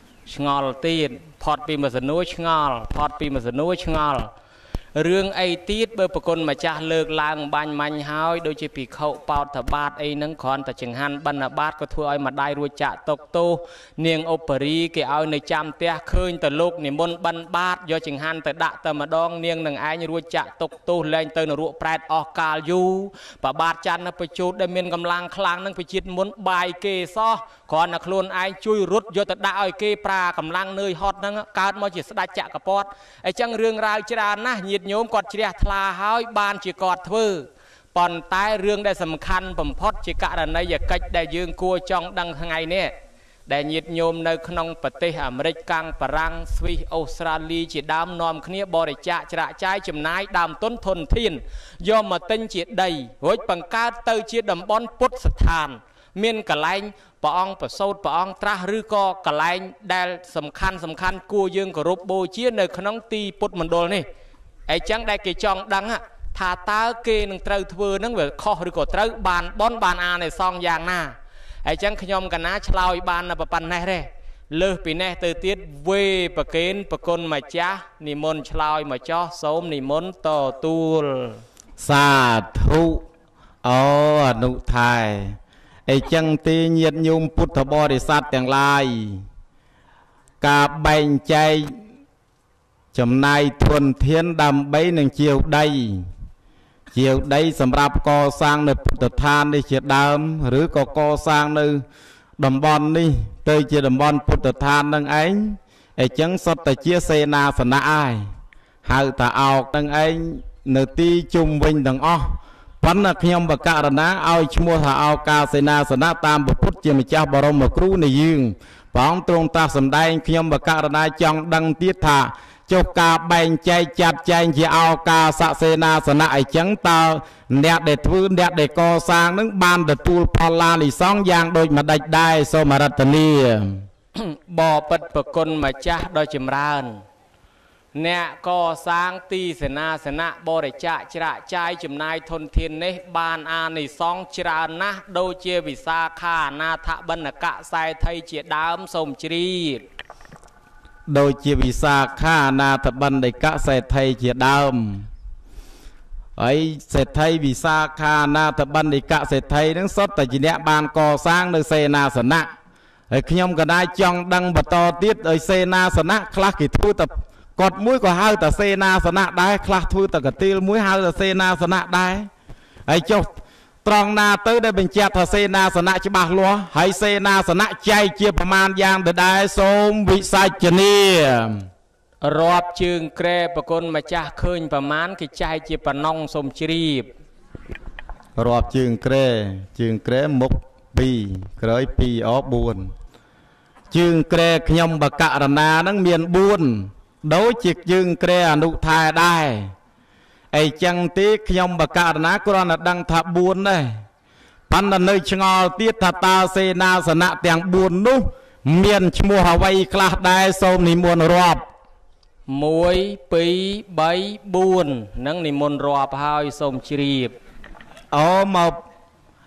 ngol tiền phật pi mà sờ núi ngol phật pi mà sờ núi ngol rương ấy tiết bơ bà con mà cha lược lang ban manh hói đôi chỉ bị khâu bao thà bát ấy nâng còn tại chừng han ban là bát có thua ai mà đai ruồi chạ tộc tô niềng operi cái ao này chăm te khơi từ lúc niềm môn ban bát do chừng han từ đạ từ mà đong niềng nâng ai như ruồi chạ tộc tô lên từ nó ruột prat okal yu và bát chăn nó phải chốt để miền cầm lang khlang nâng phải chít muốn bài kê so còn là luôn ai chui rút do từ đạo kê pra cầm lang nơi hot nâng cao mà chỉ đã chạ cả pot ấy chẳng rương ra chả na nhiệt nhôm quạt chia thla hói ban chỉ quạt thưa còn tai rươngได้สำคัญผมพอดchỉ cả là này giờ cách để dương cua trong đăng hàng ngày nè để nhiệt nhôm nơi trongประเทศอเมริกาฝรั่งสวีออสเตรเลียchỉ đam nòm khnéบริจาคจะใช้จำนายดามต้นทนเทียนย่อมมาตั้งจิตใดไว้ปังการเตยจิตดำบอนพุทธสถานเมียนกะไลปองประโซดปองตราหรือก็กะไลได้สำคัญสำคัญกูยืงกรุบโบเชียในขนมตีพุทธมันโดนนี่ไอ้จังได้กี่จองดังอะถ้าตาเกนึงเตยทเวนั่งเวข้อหรือก็เตยบานบอนบานอาในซองยางหน้าไอ้จังขยมกันนะชลอยบานนะปะปันแน่เร่เลือกปีแน่เตยเตี้ยเวปะเกนปะกลมาจ้านิมนต์ชลอยมาจ่อโสมนิมนต์ต่อตูลสาธุอ๋ออนุทายไอ้จังตีเงียดยุมพุทธบริษัทอย่างไรกาแบ่งใจจำนายทวนเทียนดำใบหนึ่งเจียวใดเจียวใดสำหรับก่อสร้างในพุทธทานในเจียดำหรือก่อก่อสร้างในดำบอลนี่เตยเจียดำบอลพุทธทานนั่งเองไอ้จังสดแต่เจียเสนาสนะไอหายแต่เอานั่งเองเนื้อตีจุ่มวิ่งดังอ้อพันนักยมบกะระนะเอาชมัวหาเอากาเสนาสนะตามบุพุทธเจียมเจ้าบรมครูในยืงปองตรงตาสำได้ขยมบกะระนะจังดังตีถาจบกาแบ่งใจจัดใจจะเอากาสะเสนาสนะไอจังตาเด็ดเด็ดพื้นเด็ดเด็ดก่อสร้างนึกบานเด็ดตูลพลานิสองอย่างโดยมาได้ได้โสมรัตนีบ่อปัดปะกลมาจ้าโดยจำรานเนี่ยก่อสร้างตีเสนาสนะบริจาคจระใจจำนายทนเทียนในบานอาในซองจรานะโดยเจวิสาขานาทบรรณกะสายไทยเจียดามสมจรีโดยเจวิสาขานาทบรรณกะสายไทยเจียดามไอ้เศรษฐีวิสาขานาทบรรณกะเศรษฐีนั้นสดแต่จีเนี้ยบานก่อสร้างในเสนาสนะไอ้ขยมก็ได้จองดังบัตรติดไอ้เสนาสนะคลากิทูตกดมุ้ยก็หาแต่เสนาสนะได้คลาทูแต่กติลมุ้ยหาแต่เสนาสนะได้ไอ้เจ้าตรองนาเตอได้เป็นเจ้าทเสนาสนะจะบาลัวให้เสนาสนะใจเจียประมาณยางแต่ได้สมวิสัยเนียรอบจึงแกรปะกลมาจ้าเคยประมาณกิใจเจียปนองสมจรีบรอบจึงแกรจึงแกรมุกปีเคยปีออกบุญจึงแกรขยมบกะรนานั่งเมียนบุญโดยจิกจึงแกรอนุทายได้ไอ้จังตีขยมบกะรนากรณดังทับบุญได้พันธุ์ในชงอตีตตาเสนาสนะเตียงบุญนุเมียนชมัวหวัยคลาดได้สมนิมนต์รอบมวยปีใบบุญนั่งนิมนต์รอบหายสมจรีบเอามา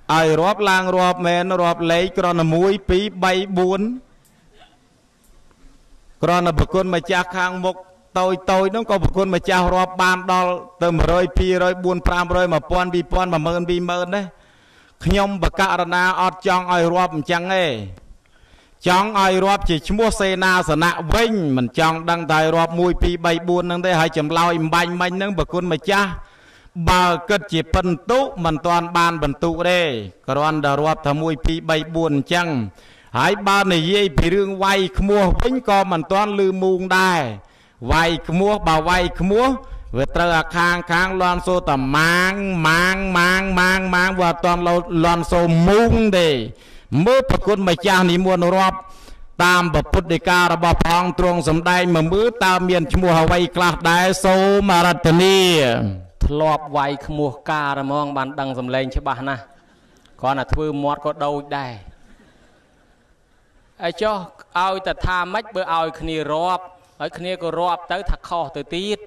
ai rộp lang rộp men rộp lấy còn là mũi pí bay buồn còn là bậc quân mà cha khang mục tôi tôi nó có bậc quân mà cha rộp ban đo từ rồi pi rồi buồn pram rồi mà pon bi pon mà mơn bi mơn đấy nhom bậc cả na ọt chong ai rộp chẳng ấy chong ai rộp chỉ mua xe na sờ nạ vinh mình chong đăng tài rộp mũi pi bay buồn năng đây hai chấm lao im banh banh năng bậc quân mà cha bà kết chỉ phân tụ mình toàn ban bần tụ đây còn đờ rộp thà mũi pi bay buồn chăng hãy ba này dây bị rương vay mua vinh co mình toàn lư muông đài vay mua bà vay mua về tơ khang khang loan xô tầm mang mang mang mang mang và toàn lâu loan xô muông để mơ bậc quân mà cha ní muôn rộp tam bậc phút đề ca là bà phong trung sầm đai mà mơ ta miền mua hào vay class đai xô mà rạch tani lọp vay mua ca là mong bạn đăng dầm lên cho bà na còn là thưa mót có đâu đây ai cho ao ta tha mách bữa ao khnia rọp ở khnia có rọp tới thật khó từ tiết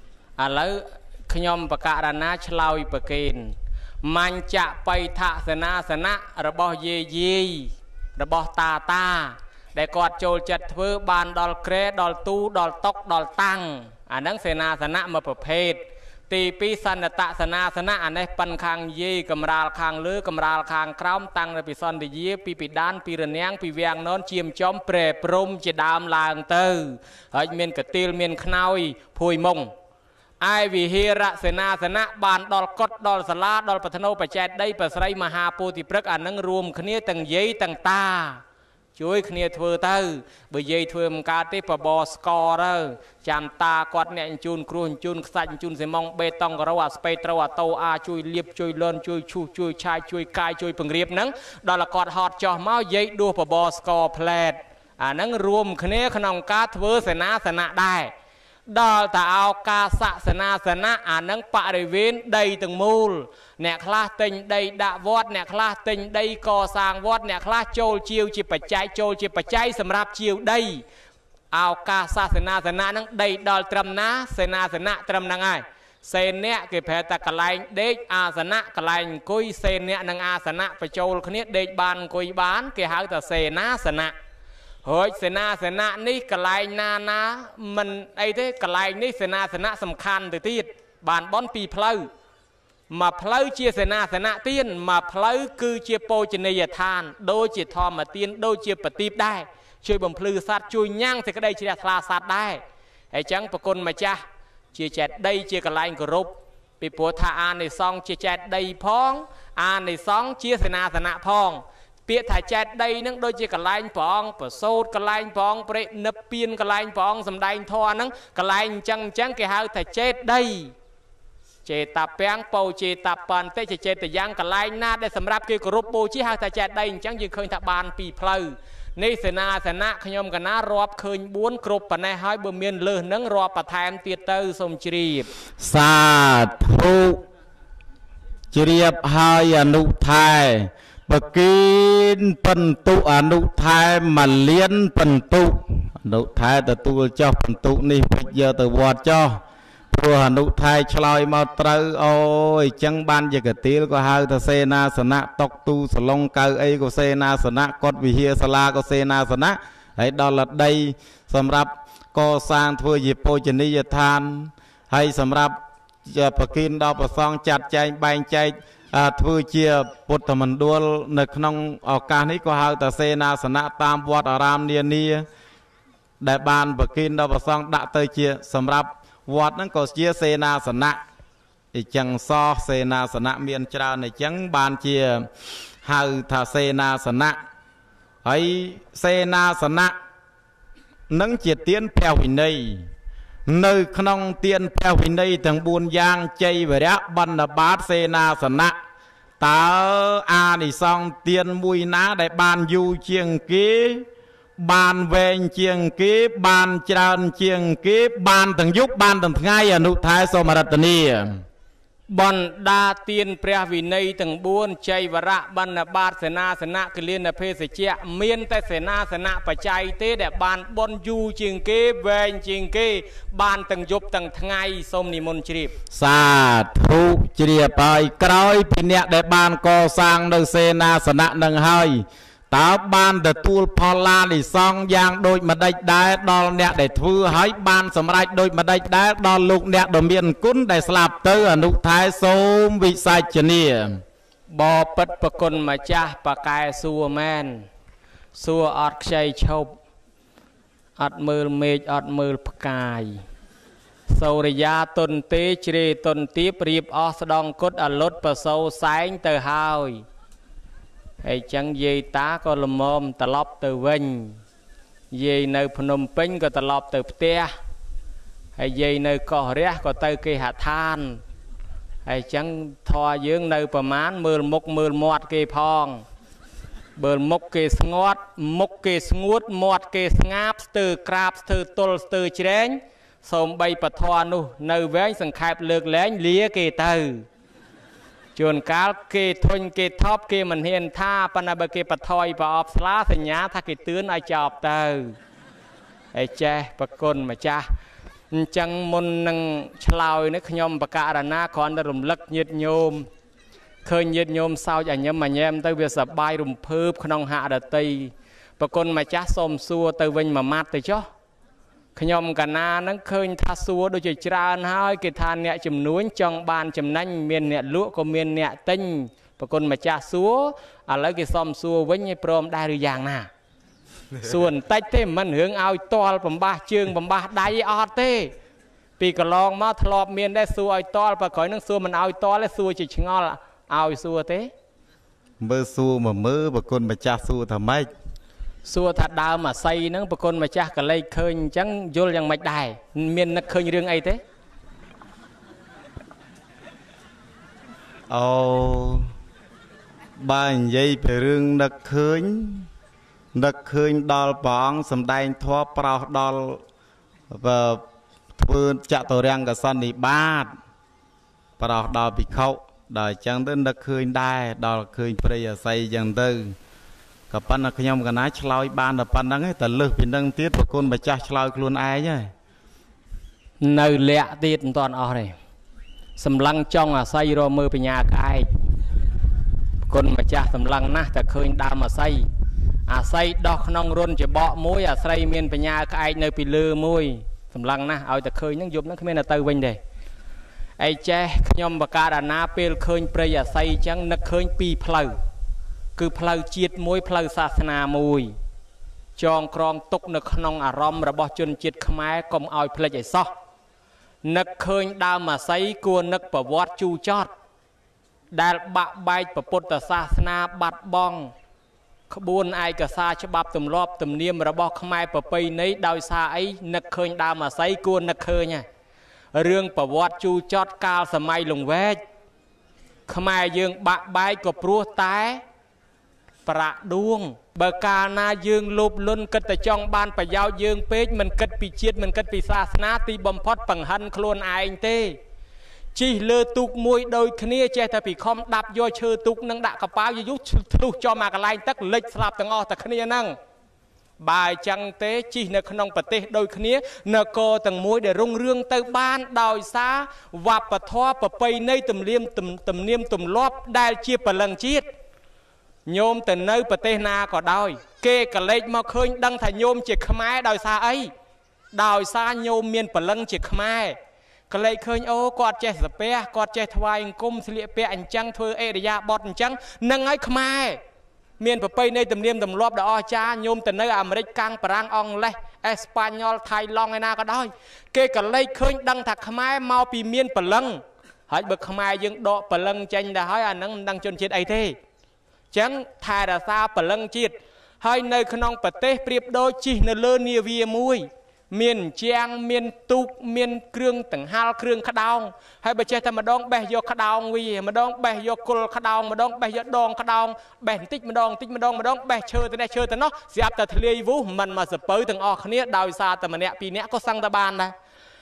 à lấy nhom bậc cả là na chlao bậc kênมันจะไปทะสนาสนะระบอบเย่เย่ระบอบตาตาได้กอดโจลจัดเพื่อบานดอลเกรดอลตู้ดอลตกดอลตั้งอันนั้นเสนาสนะมาประเภทตีปีสันตะสนาสนะอันนี้ปันคางเย่กำราลคางเลือกำราลคางคร้าวตั้งในปีซอนดีเย่ปีปีด้านปีระเนียงปีเวียงนอนเจียมจอมเปรย์ปรุมจะดามลางเตอเฮ้ยเมียนกระติลเมียนขนาวพุยมงไอวิเฮระเสนาสนะบานดอลกดดอลสลาดอลปัทโนปัจจัยได้ปัสไรมหาปูติพฤกษ์อันนั้นรวมขณีตั้งเย่ตั้งตาช่วยขณีเถื่อเต้เบย์เย่เถื่อมกาเตปบอสกอร์จำตากอดเนี่ยจูนครูจูนสันจูนเสมองเบตองกระว่าสเปตระว่าโตอาช่วยเลียบช่วยลนช่วยชูช่วยชายช่วยกายช่วยปังเรียบนั้นดอลกอดฮอตจ่อเมาเย่ดูปบอสกอร์เพลดอันนั้นรวมขณีขนมกาเถื่อเสนาสนะได้ดอลแต่เอากาศาสนาสนะอ่านนังปะริเวนได้ตึงมูลเนี่ยคลาติงได้ดาวอดเนี่ยคลาติงได้ก่อสร้างวอดเนี่ยคลาโจลเจียวจีปัจจัยโจลจีปัจจัยสำหรับเจียวได้เอากาศาสนาสนะนั้นได้ดอลตรำนะเสนาสนะตรำนังไงเซนเนี่ยเกิดแพ้ตะกลายเด็กอาสนะกลายกุยเซนเนี่ยนังอาสนะไปโจลคนนี้เด็กบานกุยบานเกี่ยหาแต่เซนาสนะเฮ้ยเสนาสนะนี่กลายนานามันไอ้เด้กลายนี่เสนาสนะสำคัญตัวที่บานบอนปีเพลามาเพลาเชียเสนาสนะเตียนมาเพลาคือเชียโปจเนียทานโดยเชียทอมาเตียนโดยเชียปฏิบได้ช่วยบ่มพลือสัตว์ช่วยย่างแต่ก็ได้เชียทลาสัตว์ได้ไอ้จังปกลมาจ้าเชียแจดได้เชียกลายกรุบปีปัวทาอานในซองเชียแจดได้พองอานในซองเชียเสนาสนะพองเปียถ่ายแจดได้นั่งโดยเฉกลายปองประโซดกลายปองเปรนเปียนกลายปองสำได้ทอนั่งกลายจังจังแกหาถ่ายแจดได้เจตาแป้งเป่าเจตาปันเตจเจตยังกลายนาได้สำหรับเกี่ยวกับรูปโบชีหาถ่ายแจดได้จังยังเคยทับบานปีเพลย์ในเสนาสนะขยมกันนะรอบเคยบ้วนกรุบปนในห้อยเบื่อเมียนเลือนั่งรอประทานเตียเตอร์สมจรีบสาธุจรีบห้อยอนุทัยปกินปันตุอนุทัยมาเลี้ยนปันตุอนุทัยแต่ตัวเจ้าปันตุนี่ไปเยอะแต่วัดเจ้าพวกอนุทัยชลอยมาเตอโอ้ยจังบ้านยกติลก็หาแต่เสนาสนะตกตูสลงเกยไอก็เสนาสนะกดวิเฮียสลาก็เสนาสนะไอ้ดอลลัดได้สำหรับก่อสร้างทั่วยิโปจนิยทานให้สำหรับจะปกินดอกประซองจัดใจแบ่งใจทั่วเชียปุตตมันดวลในขนมออกการนี้ก็หาแต่เสนาสนะตามวัดอารามเนียนีได้บานปกินดอกประซองดักเตยเชียสำหรับวัดนั้นก็เชียเสนาสนะอีจังซอเสนาสนะเมียนจราในจังบานเชียหาถ้าเสนาสนะไอเสนาสนะนั่งเจียเตียนแผ่วหินในในขนมเตียนแผ่วหินในทั้งบุญยางใจเวรบันบาสเสนาสนะตาอาในซองเตียนมุยนาได้บานอยู่เชียงกี้บานเวงเชียงกี้บานจรานเชียงกี้บานตั้งยุคบานตั้งไงอนุทัยสมรัตนี Bọn đa tiên prea vì nây từng buôn chay và rạ bắn là bát sẻ na sẻ nạ cái liên là phê sẻ chẹ miên tay sẻ na sẻ nạ và chay tế để bàn bọn du chiên kê về chiên kê bàn từng dục từng ngày xông nì môn chìp xa thu chìa bài cõi bị nẹ để bàn co sang nơi sẻ na sẻ nạ nâng hơi táo ban để tuôn phò la thì xong giang đôi mà đây đá đo nẹ để thư hãy ban sầm rạch đôi mà đây đá đo lục nẹ đồ miền cún để slap tư ở nụ thái xôm vị sai chân nìa bò bật bật con mà cha bà cài xua men xua ọt chay chộp ọt mơ mệt ọt mơ cài sâu rì ya tuần tế chê tuần tiếp riêng ọt đong cốt ở lốt bà sâu sáng từ hai hay chẳng dây tá có lùm mồm ta lọc từ vinh dây nơi Phnom Penh có ta lọc từ Ptea hay dây nơi có rẽ có tới cây hạ than hay chẳng thoa dưỡng nơi bà mán mưa mốc mưa mọt cây phong bờ mốc cây ngót mốc cây ngút mọt cây ngáp từ krab từ tol từ chén xôm bay bà thoa nu nơi vén sẵn khai lược lén lía cây từ chuồn cá kê thôn kê thóp kê mình hiền tha pan là bờ kê bật thoi và ọp lá thì nhá tha kê tướng ai chọp từ ai che bậc côn mà cha chẳng môn năng chlau nó nhom bậc cả là na còn đã rùng lắc nhiệt nhôm khơi nhiệt nhôm sao chẳng nhầm mà nhem tới việc sập bay rùng phớp không hạ đợt tây bậc côn mà cha xôm xua từ vinh mà mát tới chó nhom cả na nó khơi tha xua đôi chơi tràn hai cái than nhẹ chùm núi trong bàn chùm nanh miền nhẹ lúa có miền nhẹ tinh và con mà cha xua à lấy cái xóm xua với như prom đai được dạng nà xuân tách thế mình hướng ao to bằng ba chương bằng ba đai ọt thế vì cả lòng mà thọp miền đây xua ao to và khỏi nước xua mình ao to lấy xua chỉ ngon là ao xua thế mơ xua mà mơ và con mà cha xua thầm mấy xua thật đau mà say nó bà con mà cha cả lấy khơi chẳng vô yang mạch đài miền nó khơi riêng ấy thế ồ ba giây phải riêng đất khơi đất khơi đo bóng sầm đai thoa prao đo và vươn chạ tổ răng cả son đi bát prao đo bị khâu đời chẳng đến đất khơi đai đo khơi bây giờ say dần tư cả pan là khi nhom cả ná chloi ban là pan đắng ấy tận lực vì nâng tiết và con bà cha chloi luôn ai nhá nơi lẹ tiết toàn ở này sầm lăng trong à say rồi mơ về nhà cái con bà cha sầm lăng na ta khơi đam mà say à say đo nong rôn chỉ bọ mũi à say miền về nhà cái nơi bị lơ mũi sầm lăng na ao ta khơi những dụng nó không biết là từ bên đây ai che nhom bà ca đà na pel khơi prey à say chẳng nó khơi pi phơi cứ phơi chiết muối phơiศาสนาmuốiจองครองตกในขนมอารมณ์ระบอบชนจิตขมายกลมเอาเพลย์ซอนึกเคยดาวมาใส่กวนนึกประวัติจูจอดได้บะใบประพุทธศาสนาบัดบองขบวนไอกษาฉบับตุ่มรอบตุ่มเนียมระบอบขมายประเพณีดาวซาไอนึกเคยดาวมาใส่กวนนึกเคยเนี่ยเรื่องประวัติจูจอดกาลสมัยหลวงเวชขมายยังบะใบกับปลัวตายประดวงเบกานายืงลูบลุนกัดแต่จองบานไปยาวยืงเป๊กมันกัดปีเชียดมันกัดปีศาสนาตีบอมพอดปังหันโคลนไอเองเต้จีเลือตุกมวยโดยคณีเจแต่ปีคอมดับย่อยเชือตุกนังดะกระเป๋ายุทธลุจอมากระไลตักเล็กสลับตังอแต่คณีนั่งบายจังเต้จีในขนมปฏิโดยคณีนกอตังมวยเดรุ่งเรืองเตบ้านดอยซาวับปะทอปะไปในตุ่มเลียมตุ่มตุ่มเนียมตุ่มรอบได้เชียบพลังจีดโยมแต่เนื้อประเทศนาก็ได้เกกะเล็กมาเคยดังถ่ายโยมเจ็ดขมายดอยซาไอดอยซาโยมเมียนปลังเจ็ดขมายกะเล็กเคยโอ้กอดเจสเปียกอดเจทวายกุมสิเลียเปียอันจังเธอเอริยาบอดอันจังนั่งไอขมายเมียนประเพณีตำเนียมตำรอบดอยจ้าโยมแต่เนื้ออเมริกันปรางอองเลยเอสปานยอลไทยลองไอนาก็ได้เกกะเล็กเคยดังถักขมายมาปีเมียนปลังหายเบิกขมายยังโดปลังจังได้หายอันนั้นดังจนเจ็ดไอเท่จังไทยราซาปลังจิตให้ในขนมประเทศเปรียบโดยจีในเลือเนียวีมวยเมียนเจียงเมียนตุกเมียนเครื่องต่างฮาลเครื่องขดาวให้ไปเจอมาดองแบยขดาววีมาดองแบยกุลขดาวมาดองแบยดองขดาวแบติ๊กมาดองติ๊กมาดองมาดองแบเชอแต่เนี่ยเชอแต่เนาะเสียบแต่ทะเลวูมันมาสเปอร์ต่างออกเนี้ยดาวซาแต่มาเนี่ยปีนี้ก็สั่งตะบานนะ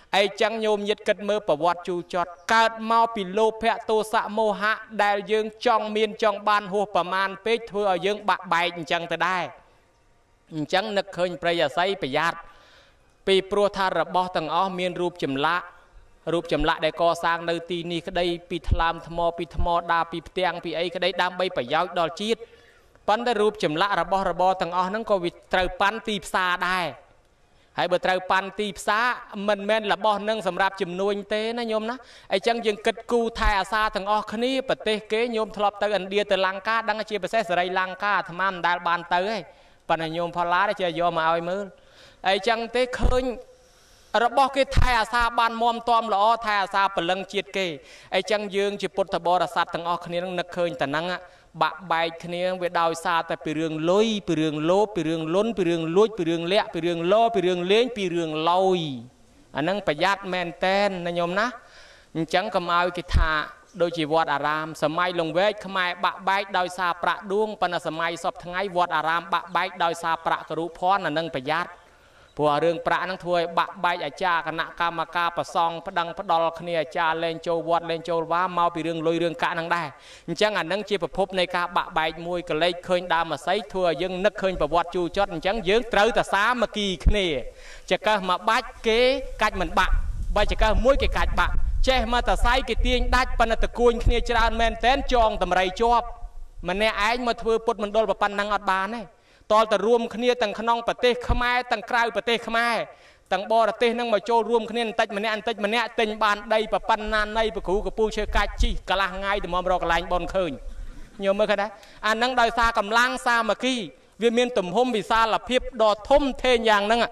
ឯចឹងញោមញាតិគិតមើលប្រវត្តិជូរចត់កើតមកពីលោភៈទោសៈមោហៈដែលយើងចង់មានចង់បានហួសប្រមាណពេកធ្វើឲ្យយើងបាក់បែកអញ្ចឹងទៅដែរអញ្ចឹងនឹកឃើញប្រយ័ស័យប្រយ័ត្នពីព្រោះថារបស់ទាំងអស់មានរូបចម្លាក់រូបចម្លាក់ដែលកសាងនៅទីនេះក្តីពីថ្លើមថ្មពីថ្មដាពីផ្ទាំងពីអីក្តីដើម្បីប្រយោជន៍ដល់ជាតិប៉ុន្តែរូបចម្លាក់របស់របរទាំងអស់ហ្នឹងក៏វាត្រូវប៉ាន់ទីផ្សារដែរហើយបើត្រូវប៉ាន់ទីផ្សារមិនមែនរបស់នឹងសម្រាប់ជំនួញទេណាញោមណាអញ្ចឹងយើងគិតគូរថែអាសាទាំងអស់គ្នាប្រទេសគេញោមធ្លាប់ទៅឥណ្ឌាទៅលង្កាដឹងជាពិសេសសេរីលង្កាអាត្មាមិនដែលបានទៅទេប៉ុន្តែញោមផល្លាទេយកមកឲ្យមើលអញ្ចឹងទេឃើញរបស់គេថែអាសាបានមមតំល្អថែអាសាពលឹងជាតិគេអញ្ចឹងយើងជាពុទ្ធបរិស័ទទាំងអស់គ្នានឹងនឹកឃើញតែហ្នឹងបាក់បែកគ្នាវាដោយសារតែពីរឿងលុយពីរឿងលោភពីរឿងលុនពីរឿងលួចពីរឿងលាក់ពីរឿងលោពីរឿងលេងពីរឿងឡយអាហ្នឹងប្រយ័ត្នមែនតែនណាញោមណាអញ្ចឹងកុំឲ្យគេថាដូចជាវត្តអារាមសម័យលង្វែកខ្មែរបាក់បែកដោយសារប្រាក់ដួងប៉ុន្តែសម័យសពថ្ងៃវត្តអារាមបាក់បែកដោយសារប្រាក់ករុភ័ណ្ឌអាហ្នឹងប្រយ័ត្នព្រោះរឿងប្រាក់ហ្នឹងធ្វើឲ្យបាក់បែកអាចារ្យគណៈកម្មការប្រសងប្តឹងផ្ដាល់គ្នាអាចារ្យលេងចូលវត្តលេងចូលវាមកពីរឿងលុយរឿងកាក់ហ្នឹងដែរអញ្ចឹងអាហ្នឹងជាប្រភពនៃការបាក់បែកមួយកលេចឃើញដើមអាស័យធ្វើឲ្យយើងនឹកឃើញប្រវត្តិជូរចត់អញ្ចឹងយើងត្រូវតែសាមគ្គីគ្នាចកឹះមកបាច់គេកាច់មិនបាក់បើចកឹះមួយគេកាច់បាក់ចេះមកតសៃគេទាញដាច់ប៉ុន្តែតគួញគ្នាច្រើនមែនតែនចងតម្រៃជាប់ម្នាក់ឯងមកធ្វើពុតមណ្ឌលប៉ុណ្ណឹងអត់បានទេតលតែរួមគ្នាទាំងក្នុងប្រទេសខ្មែរទាំងក្រៅប្រទេសខ្មែរទាំងបរទេសនឹងមកចូលរួមគ្នាបន្តិចម្នាក់បន្តិចម្នាក់ទិញបានដីប្រប៉ុណ្ណានៃប្រគ្រូកពូឈើកាច់ជីកន្លះថ្ងៃទៅមករកកន្លែងបនឃើញញោមមើលឃើញដែរអានឹងដោយសារកម្លាំងសាមគ្គីវាមានទំហំវិសាលភាពដ៏ធំធេងយ៉ាងហ្នឹង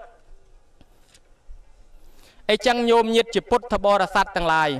អីចឹងញោមញាតិជាពុទ្ធបរិស័ទទាំងឡាយ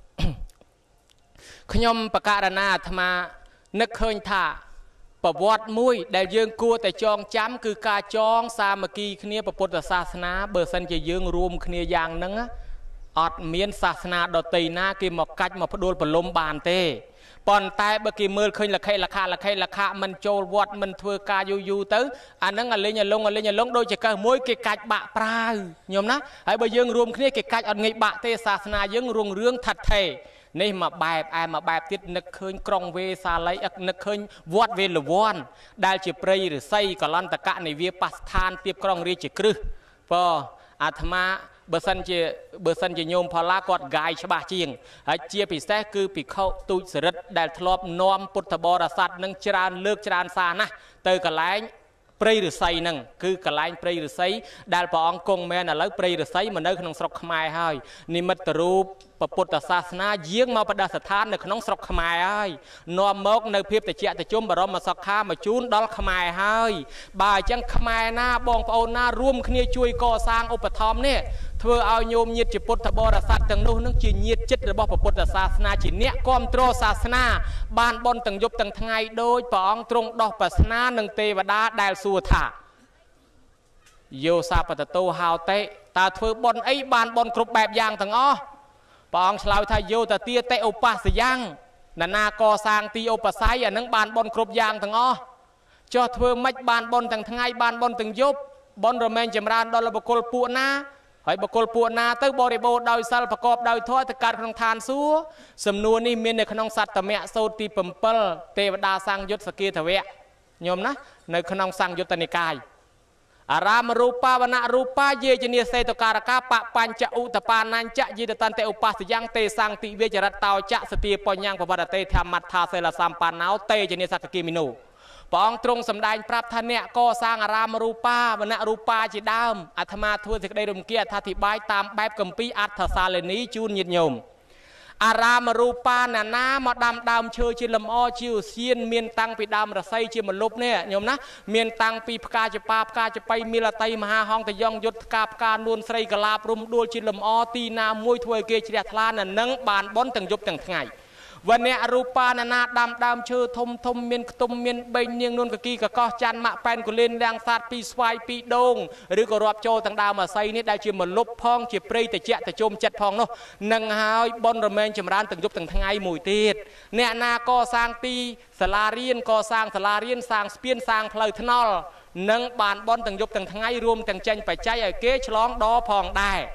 ខ្ញុំបកករណាអាត្មានឹកឃើញថាប្រវត្តិមួយដែលយើងគួរតែចងចាំគឺការចងសាមគ្គីគ្នាពុទ្ធសាសនាបើសិនជាយើងរួមគ្នាយ៉ាងហ្នឹងអត់មានសាសនាដទៃណាគេមកកាច់មកផ្ដួលប្រលំបានទេប៉ុន្តែបើគេមើលឃើញលខិលខៈលខិលខៈមិនចូលវត្តមិនធ្វើការយូរយូរទៅអាហ្នឹងអាលេងអាលងអាលេងអាលងដូចជាកៅមួយគេកាច់បាក់ប្រាវញោមណាហើយបើយើងរួមគ្នាគេកាច់អត់ងាយបាក់ទេសាសនាយើងរុងរឿងថាត់ថេនេះមកបែបឯមកបែបទៀតនឹកឃើញក្រុងវេសាល័យនឹកឃើញវត្តវេលវ័នដែលជាព្រៃឫស្សីកលន្តកៈនៃវាបស្ថានទៀបក្រុងរាជក្រឹសព្រោះអាត្មាបើសិនជាបើសិនជាញោមផល្លាគាត់កាយច្បាស់ជាងហើយជាពិសេសគឺភិក្ខុទូចសរិទ្ធដែលធ្លាប់នាំពុទ្ធបរិស័ទនឹងច្រើនលើកច្រើនសារណាស់ទៅកន្លែងព្រៃឫស្សីហ្នឹងគឺកន្លែងព្រៃឫស្សីដែលព្រះអង្គគង់មែនឥឡូវព្រៃឫស្សីមកនៅក្នុងស្រុកខ្មែរហើយនិមិត្តរូបពុទ្ធសាសនាយាងមកប្រដាស្ថាននៅក្នុងស្រុកខ្មែរហើយនាំមកនៅភាពតិចតិជុំបរមសុខាមកជូនដល់ខ្មែរហើយបើអញ្ចឹងខ្មែរណាបងប្អូនណារួមគ្នាជួយកសាងឧបត្ថម្ភនេះធ្វើឲ្យញោមញាតិជាពុទ្ធបរិស័ទទាំងនោះនឹងជាញាតិចិត្តរបស់ពុទ្ធសាសនាជាអ្នកគ្រប់គ្រងសាសនាបានបន់ទាំងយប់ទាំងថ្ងៃដោយព្រះអង្គទ្រង់ដោះប្រស្នានឹងទេវតាដែលសួរថាយោសាបតតោហោតេតើធ្វើបន់អីបានបន់គ្រប់បែបយ៉ាងទាំងអស់ព្រះអង្គឆ្លើយថាយោតទាតេឧបស្សយ៉ាងណានាកសាងទីឧបស័យអានឹងបានបន់គ្រប់យ៉ាងទាំងអស់ចុះធ្វើម៉េចបានបន់ទាំងថ្ងៃបានបន់ទាំងយប់បន់រមែងចម្រើនដល់បុគ្គលពួកណាហើយបុគ្គលពួកណាទៅបរិបូរដោយសិលប្រកបដោយធម៌ទៅកើតក្នុងឋានសួគ៌សំណួរនេះមាននៅក្នុងសត្តមៈសូត្រទី7ទេវតាសង្យុត្តសគាធវៈញោមណានៅក្នុងសង្យុត្តនិកាយអារាមរូបាវណៈរូបាយេជនីសេតការកាបបញ្ចឧតបានញ្ចយិតតន្តិឧបស្សយ៉ាងទេសង្តិវិចរតោចសទាបញ្ញាងបវរតេធម្មថាសិលសម្បណ្ណោតេជនីសកគិមីនោព្រះអង្គទ្រង់សម្ដែងប្រាប់ថាអ្នកកសាងអារាមរូបាវណៈរូបាជាដើមអាត្មាធ្វើសេចក្តីរំគាអធិប្បាយតាមបែបគម្ពីរអត្ថសាលនីជូនញាតិញោមអារាមរូបាណានាមកដាំដើមឈើជាលំអជាឧសៀនមានតាំងពីដើមរស័យជាមលុបនេះញោមណាមានតាំងពីផ្កាចប៉ាផ្កាចបៃមីលតីមហាហង្សតយងយុទ្ធផ្កាផ្កានួនស្រីកលាបរំដួលជាលំអទីណាមួយធ្វើឲ្យគេជ្រះថ្លានៅនឹងបានបនទាំងយប់ទាំងថ្ងៃវណ្ណៈរូបាណានាដាំដើមឈើធំធំមានខ្ទុំមានបេងនាងនួនកគីកកោះច័ន្ទម៉ាក់ប៉ែនកូលេនលៀងសាទពីស្វាយពីដងឬក៏រាប់ចូលទាំងដើមអាស័យនេះដែលជាមលុបផងជាព្រៃតិចតជុំចិត្តផងនោះនឹងហើយបនរមែងចម្រើនទាំងយប់ទាំងថ្ងៃមួយទៀតអ្នកណាកសាងទីសាលារៀនកសាងសាលារៀនសាងស្ពានសាងផ្លូវថ្នល់នឹងបានបនទាំងយប់ទាំងថ្ងៃរួមទាំងចេញបច្ច័យឲ្យគេឆ្លងដផងដែរ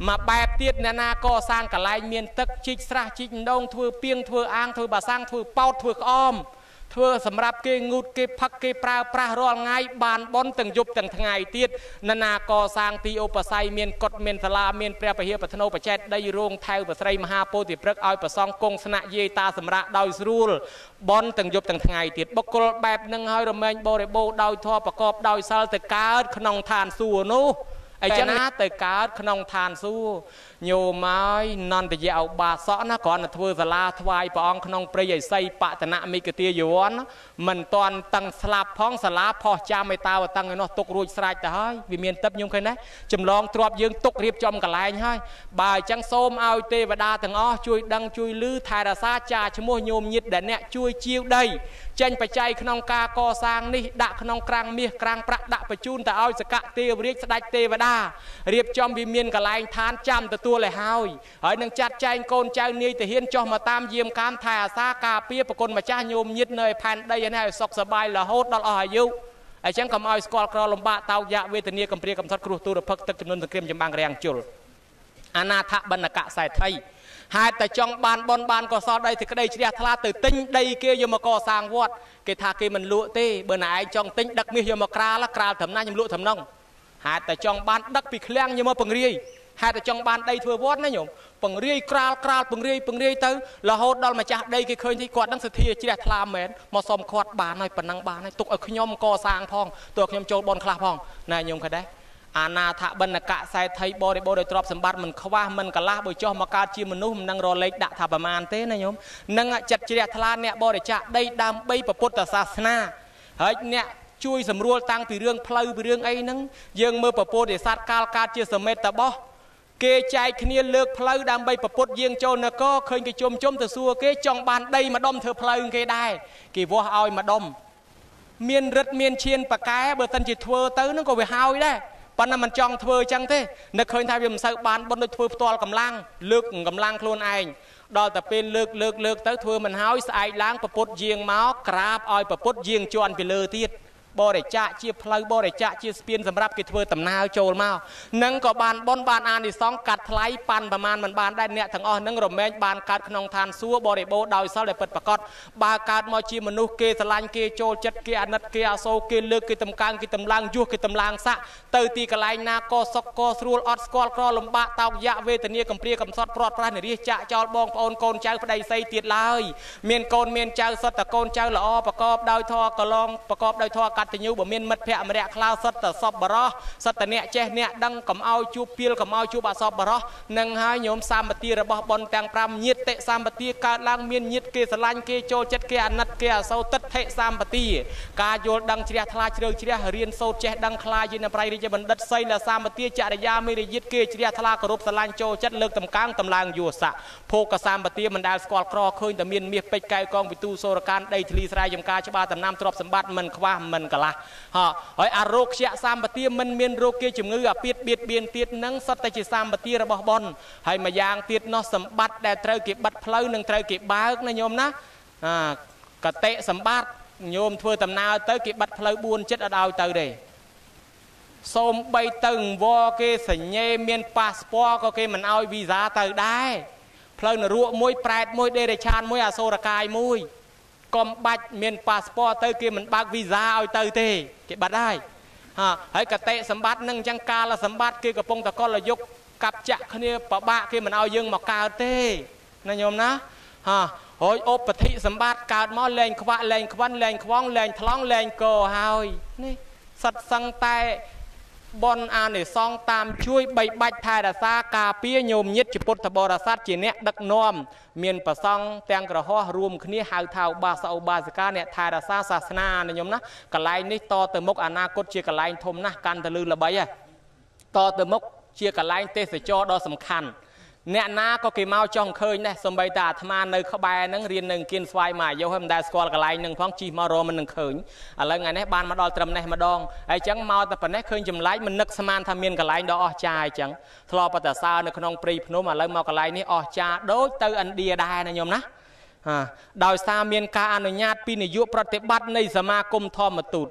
mà bài tiết nè na co sang cả lại miền tắc chích sra chích đông thưa piêng thưa ang thưa bà sang thưa bao thưa om thưa sầm rạp kê ngút kê phắc kê pra pra rò ngay bàn bón từng dục từng ngày tiết nè na co sang ti ô bà say miền cột miền sala miền pre bà hiệp bà thô bà chết đây rong theo bà say maha po thì prek ao bà song công sna ye ta sầm rạ đôi rule bón từng dục từng ngày tiết bốc cột bẹp nâng hơi rồi mình bò để bò đôi thò bà cọp đôi sal từ cá khăn than xua nôไอ้เจ้าหน้าแต่การขนมทานสู้โยมไม่นอนแต่ยาวบาซ้อนนะก่อนนะทัวร์สลาทวายปองขนมเปรี้ยใส่ปะตนะมีกระเทียยวนมันตอนตั้งสลับพ้องสลาพอจามไม่ตาวตั้งไอ้นอตกรูดสลายแต่ให้วิเมียนตับยุ่งใครนะจำลองตรวจยืงตกเรียบจอมกระไรให้บ่ายจังโซมเอาเทวดาตั้งอ้อช่วยดังช่วยลื้อไทยราซาจ่าชโมโยมยิดแดนเนี่ยช่วยจิ้วได้เจนไปใจขนมกากอสร้างนี่ดะขนมกลางเมียกลางประดะประจุนแต่เอาสกัดเทวเรียกสดายเทวดาเรียบจอมวิเมียนกระไรทานจำแต่ตัวเลยหายเฮ้ยนังจัดใจโกนใจนี่แต่เฮียนจอมมาตามเยี่ยมการถ่ายซากาเปียประกนมาจ้าโยมยิดเนยแผ่นได้ยังไงสกสบายละโหดดอลอายุไอ้ฉันกำเอาสกอลกรอลมบะเตายะเวทเนียกำเปรียกำทัดครูตูระพักตึกจำนวนตะเกียมจำบางแรงจุลอนาถบรรณกะใส่ไทยหายแต่จองบานบอลบานก็ซอได้ถึงก็ได้เชียร์ทลาตื่นติ้งได้เกยยมกอสร้างวอดเกทาเกมันลุเต้เบอร์ไหนจองติ้งดักมียมกราละกราทำหน้ายมลุทำน้องหายแต่จองบานดักปีเคลี้ยงยมปังเรียหายแต่จองบานได้ทัววอดนะโยมปังเรียกราลกราลปังเรียปังเรียเต้ละโหดดอลมาจากได้เกเคยที่กอดดังสถีเชียร์ทลาเหม็นมาสมคอดบานในปนังบานในตุกเอาขยมกอสร้างพองตัวขยมโจบอลคลาพองนายโยมเคยได้อาณาถบรรณกะใส่ไทยบริบทโดยตรอบสมบัติมันขว่ามันกะลาบริจอมาการชีมนุษย์มันนั่งรอเล็กดะถาประมาณเต้นะโยมนั่งจัดเจริญทลาเนี่ยบริจาคได้ดำใบประพุทธศาสนาเฮ้ยเนี่ยช่วยสำรวจตั้งปีเรื่องเพลย์ปีเรื่องไอ้นั่งยังเมื่อประพุทธศาสตร์การการเชื่อสมัยตะบ่เกใจขณีเลือกเพลย์ดำใบประพุทธยังโจนก็เคยกิจมจมแต่ซัวเกจองบานได้มาดมเธอเพลย์เกได้กี่วัวเอามาดมเมียนรัดเมียนเชียนปากแก่เบอร์ตันจิตเวอร์เต้นั่งก็ไปหาวได้ปันนั้นมันจองเธอจังเท่นักเคยทำยังใส่บานบนโดยเธอตัวกำลังเลือกกำลังโคลนเองดอแต่เป็นเลือกเลือกเลือกเต้เธอมันหายใส่ล้างประพุทธเยียงเมาส์กราบอ้อยประพุทธเยียงจวนไปเลยทีบริจาคเชียร์เพลย์บริจาคเชียร์สเปียนสำหรับกิจเวอร์ตำนาวโจลมานั่งก็บานบนบานอ่านที่สองกัดไหลปันประมาณมันบานได้เนี่ยทั้งอ้อนั่งรมแมงบานกัดขนมทานซัวบริโภคดาวเสาเลยเปิดประกอบบาการมอชีมนุษย์เกสลันเกโจจัดเกอนัดเกอโซเกเลือกเกตำกางเกตำลังยั่วเกตำลังสะเตยตีกลายนาโกสกโกสรูลออสกอลกรอลมบะเตายะเวทเนียกัมเปรียกัมซอดปลอดปราณเรียจะจอลบองปอนโกนเจ้าพระใดใส่เตียดลายเมียนโกนเมียนเจ้าสตะโกนเจ้าละอ้อประกอบดาวทอกระลองประกอบดาวทอกัตติยูบ่เมียนมัดแพะมาเรียคลาวสัตตสอบบรอสัตเนเจเนดังกับเอาจูเปียลกับเอาจูบาสอบบรอนังหายโยมสามปฏิระบบบอลแตงปรามยิดเตะสามปฏิการล้างเมียนยิดเกสลันเกโจเจ็ดเกอนัดเกเสาตัดเทสามปฏิการโยดังเชียทลายเชือเชียเรียนโซเจดังคลายยินปลายริจบันดัดไซละสามปฏิจารยาไม่ได้ยิดเกเชียทลากรุบสลันโจเจ็ดเลิกตำกางตำลางยูสะโพกสามปฏิมันได้สกอลครอเคยแต่เมียนเมียไปไกลกองวิตูโซรการได้ทลีสลายยมกาชบาตำนำตรอบสมบัติมันคว้ามันกะละฮะไออารกเชียสามปฏิมันเมียนโรเกจุงเงือเปียดเบียดเบียนเตียดนังสัตจิสามปฏิระบบบอลให้มายางเตียดนอสมบัติแต่เตยเก็บบัตรเพลย์หนึ่งเตยเก็บบ้านะโยมนะกะเตะสมบัติโยมทัวตำนาเตยเก็บบัตรเพลย์บุญเจ็ดอดาวเตยเดสมใบตึงวอเกสัญญาเมียนพาสปอร์ก็เกมันเอาวีซ่าเตยได้เพลย์นรัวมวยแปดมวยเดรชานมวยอาโซรกายมวยกอมบัตเมียนพาสปอร์เตยเกมันบักวีซ่าเอาเตยเตเก็บบัตรได้ฮะให้กระเตะสมบัตินั่งจังกาละสมบัติเกี่ยวกับปงตะกอนละยกกับจะขณีปะบะเกี่ยมันเอายังมากาเต้นะโยมนะฮะโอ้ยโอปฏิสมบัติการมอแรงขวะแรงขวัญแรงคว้องแรงทะล้องแรงโกหายนี่สัตสังไตบอลอาเนี่ยซองตามช่วยใบใบไทยรัสากาเปียโยมยิดจิปุตตบรสัตจีเนะดักนอมเมียนประซองแตงกระห้อรวมขณีหาวเท้าบาสเอาบาสกาเนี่ยไทยรัสาศาสนาเนี่ยโยมนะกลายนี่ต่อเติมมกอนาคตเชียกลายทมนะการตะลือละใบอะต่อเติมมกเชียกลายเตสจอดอสำคัญเนี่ยนาก็เกี่ยวมาจ้องเคยเนี่ยสมัยตาธรรมาในขบายนั่งเรียนหนึ่งกินสวายใหม่โยให้มันได้สกอลกลายหนึ่งพ้องจีมารอมันหนึ่งเคยอะไรไงเนี่ยบ้านมาดอลตรมเนี่ยมาดองไอ้จังมาแต่ปนเนี่ยเคยจำไล่มันนึกสมานทำเมียนกลายดอจายจังทลอปัตตาซาในขนมปรีพนมอะไรมากลายนี่อจาโดยเตออันเดียได้นะโยมนะโดยซาเมียนกาอนุญาตปีนิยุปฏิบัติในสมาคมทอมตุด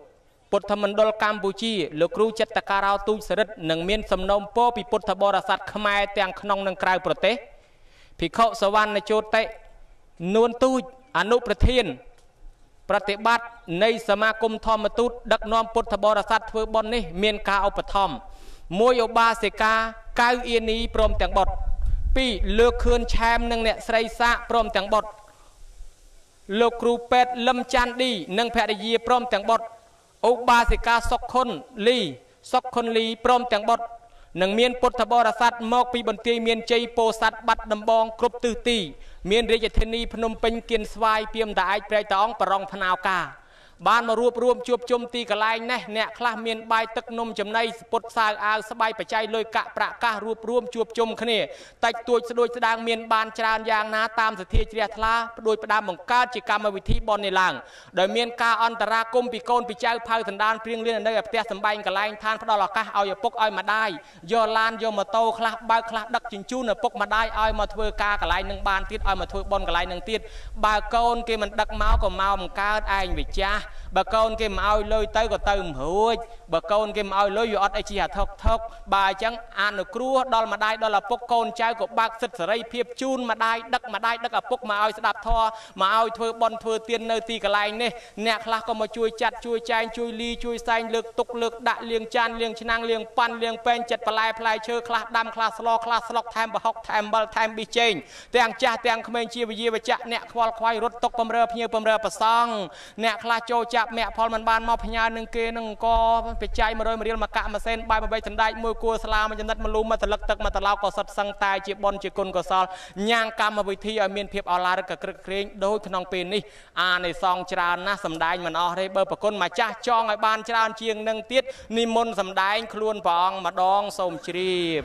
ពុទ្ធមណ្ឌលកម្ពុជាលោកគ្រូចិត្តការោទូចសរិទ្ធនឹងមានសំណូមពរពីពុទ្ធបរិស័ទខ្មែរទាំងក្នុងនិងក្រៅប្រទេសភិក្ខុសវណ្ណជោតិនួនទូចអនុប្រធានប្រតិបត្តិនៃសមាគមធម្មទូតដឹកនាំពុទ្ធបរិស័ទធ្វើបុណ្យនេះមានការឧបត្ថម្ភមួយឧបាសិកាកៅអៀនីព្រមទាំងបុត្រពីរលើកខឿនឆែមនិងអ្នកស្រីសាកព្រមទាំងបុត្រលោកគ្រូពេទ្យលឹមច័ន្ទឌីនិងភរិយាព្រមទាំងបុត្រឧបាសិកាសុកខុនលីសុកខុនលីព្រមទាំងបុត្រនឹងមានពុទ្ធបរិស័ទមកពីបន្ទាយមានជ័យពោធិ៍សាត់បាត់ដំបងគ្រប់ទិសទីមានរាជធានីភ្នំពេញគៀនស្វាយពីមតាឯកព្រែកតាអង្គប្រងថ្នាវការបានមករួបរวมជួបជុំទីកន្លែងនេះអ្នកខ្លះមានបាយទឹកនំចំណីស្ពុតសាវអាវស្បៃបច្ច័យលុយកាក់ប្រាក់កាសរួបរวมជួបជុំគ្នាតិចតួចស្ដួចស្ដាងមានបានច្រើនយ៉ាងណាតាមសទ្ធាជ្រះថ្លាផ្ដួចផ្ដើមបង្កើតជាកម្មវិធីបននេះឡើងដោយមានការអន្តរាគមពីកូនពីចៅផៅសណ្ដានព្រៀងលៀននៅឯផ្ទះសម្បែងកន្លែងឋានផ្ដល់ឱកាសឲ្យឪពុកឲ្យម្ដាយយកឡានយកម៉ូតូខ្លះបើកខ្លះដឹកជញ្ជូនឪពុកម្ដាយឲ្យមកធ្វើការកន្លែងនឹងបានទៀតឲ្យមកធ្វើបនកន្លែងនឹងទៀតបើកូនគេមិនដឹកមកក៏មកបង្កើតឯងវិចាស់បើកូនគេមកឲ្យលុយទៅក៏ទៅមិនរួចបើកូនគេមកឲ្យលុយវាអត់អីជាអាថុកថុកបើអញ្ចឹងអនុគ្រោះដល់ម្ដាយដល់ឪពុកកូនចៅក៏បើកសិទ្ធិសេរីភាពជូនម្ដាយដឹកម្ដាយដឹកឪពុកមកឲ្យស្ដាប់ធម៌មកឲ្យធ្វើបន់ធ្វើទាននៅទីកន្លែងនេះអ្នកខ្លះក៏មកជួយចាត់ជួយចែងជួយលីជួយសែងលើកទុកលើកដាក់លាងចានលាងឆ្នាំងលាងប៉ាន់លាងពេងចិត្តបន្លែផ្លែឈើខ្លះដាំខ្លះស្លខ្លះស្លុកថែមប្រហុកថែមអំបិលថែមប៊ីចេងទាំងចាស់ទាំងក្មេងជាវិយាវចៈអ្នកខ្វល់ខ្វាយរត់ຕົកបំរើភ្ញៀវបំរើប្រសងអ្នកខ្លះចូលចាប់មគ្គផលមិនបានមកផ្ញើនឹងគេនឹងអង្គបច្ច័យមួយរយរៀលមកកាក់មួយសេនបាយមួយបីសណ្ដែកមួយគួរស្លាមួយចំណិតមួយលូមួយត្រឡឹកទឹកមួយត្រឡោកក៏សុទ្ធសឹងតែជាបុណ្យជាគុណកុសលញ៉ាំងកម្មវិធីឲ្យមានភាពអឡារឹកក្រឹកក្រែងដូចក្នុងពេលនេះអានិសង្ឃច្រើនណាស់សម្ដែងមិនអស់ទេបើប្រគុណម្ចាស់ចង់ឲ្យបានច្រើនជាងនឹងទៀតនិមន្តសម្ដែងខ្លួនព្រះអង្គម្ដងសូមជ្រាប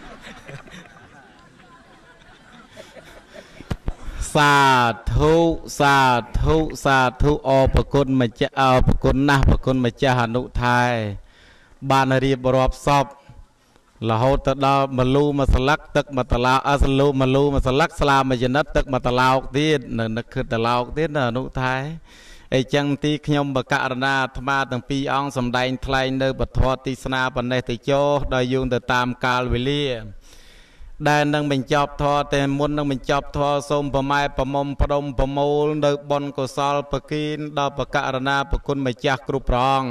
សាធុសាធុសាធុអរប្រគុណម្ចាស់អរប្រគុណណាស់ប្រគុណម្ចាស់អនុថែបានរៀបរាប់សពរហូតទៅដល់មលូមួយស្លឹកទឹកមួយតឡោកអសលូមលូមួយស្លឹកស្លាមួយចំណិតទឹកមួយតឡោកទៀតនៅនឹកគិតតឡោកទៀតអនុថែអីចឹងទីខ្ញុំបកករណាអាត្មាទាំងពីរអង្គសម្ដែងថ្លែងនៅពធទីស្នាបណ្ណេះតិចោដោយយោងទៅតាមកាលវេលាដែលនឹងបញ្ចប់ធម៌តែមុននឹងបញ្ចប់ធម៌សូមប្រម៉ែប្រមុំផ្ដុំប្រមូលនៅបុណ្យកុសលប្រគិនដល់បកករណាប្រគុណម្ចាស់គ្រប់ព្រះអង្គ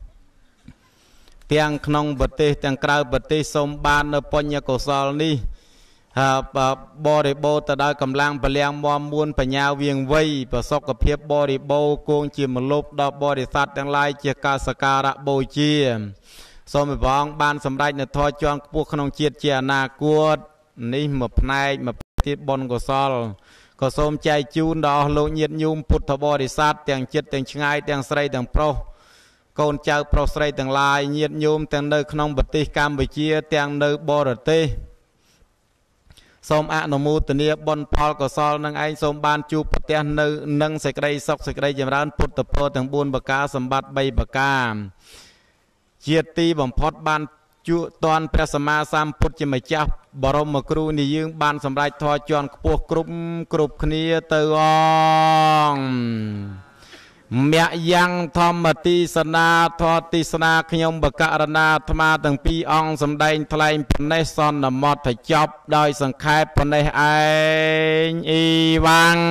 ទាំងក្នុងប្រទេសទាំងក្រៅប្រទេសសូមបាននៅបញ្ញកុសលនេះបរិបូរទៅដោយកម្លាំងពលាំងមមមួនបញ្ញាវៀងវៃប្រសុខភាពបរិបូរគង់ជាមលុបដល់បរិស័ទទាំងឡាយជាការសក្ការៈបូជាសូមព្រះអង្គបានសម្រេចនៅធម៌ជាន់ខ្ពស់ក្នុងជាតិជាអនាគតនេះមួយផ្នែកមួយទៀតបុណ្យកុសលក៏សូមចែកជូនដល់លោកញាតិញោមពុទ្ធបរិស័ទទាំងចិត្តទាំងឆ្ងាយទាំងស្រីទាំងប្រុសកូនចៅប្រុសស្រីទាំងឡាយញាតិញោមទាំងនៅក្នុងប្រទេសកម្ពុជាទាំងនៅបរទេសសូមអនុមោទនាបុណ្យផលកុសលនឹងឯងសូមបានជួបប្រទះនៅនឹងសេចក្តីសុខសេចក្តីចម្រើនពុទ្ធពរទាំងបួនប្រការសម្បត្តិបីប្រការជាទីបំផុតបានជួបតនព្រះសម្មាសម្ពុទ្ធជាម្ចាស់បរមគ្រូនេះយើងបានសម្រេចធម៌ជាន់ខ្ពស់គ្រប់គ្រប់គ្នាទៅអងមគ្គយ៉ាងធម្មទេសនាធម៌ទេសនាខ្ញុំបកករណាអាត្មាទាំងពីរអង្គសម្ដែងថ្លែងប៉ុណ្ណេះសន្មតចប់ដោយសង្ខេបប៉ុណ្ណេះឯងអ៊ីវ៉ាំង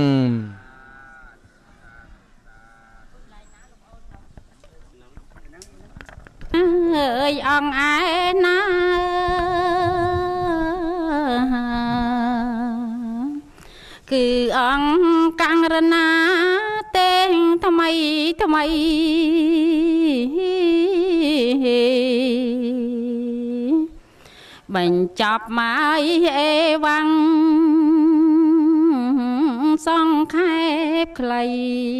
អើយអង្គឯណាគឺអង្គកាំងរណាទេងថ្មីថ្មីបញ្ចប់មកអេវ៉ាំងសង្ខេបខ្លី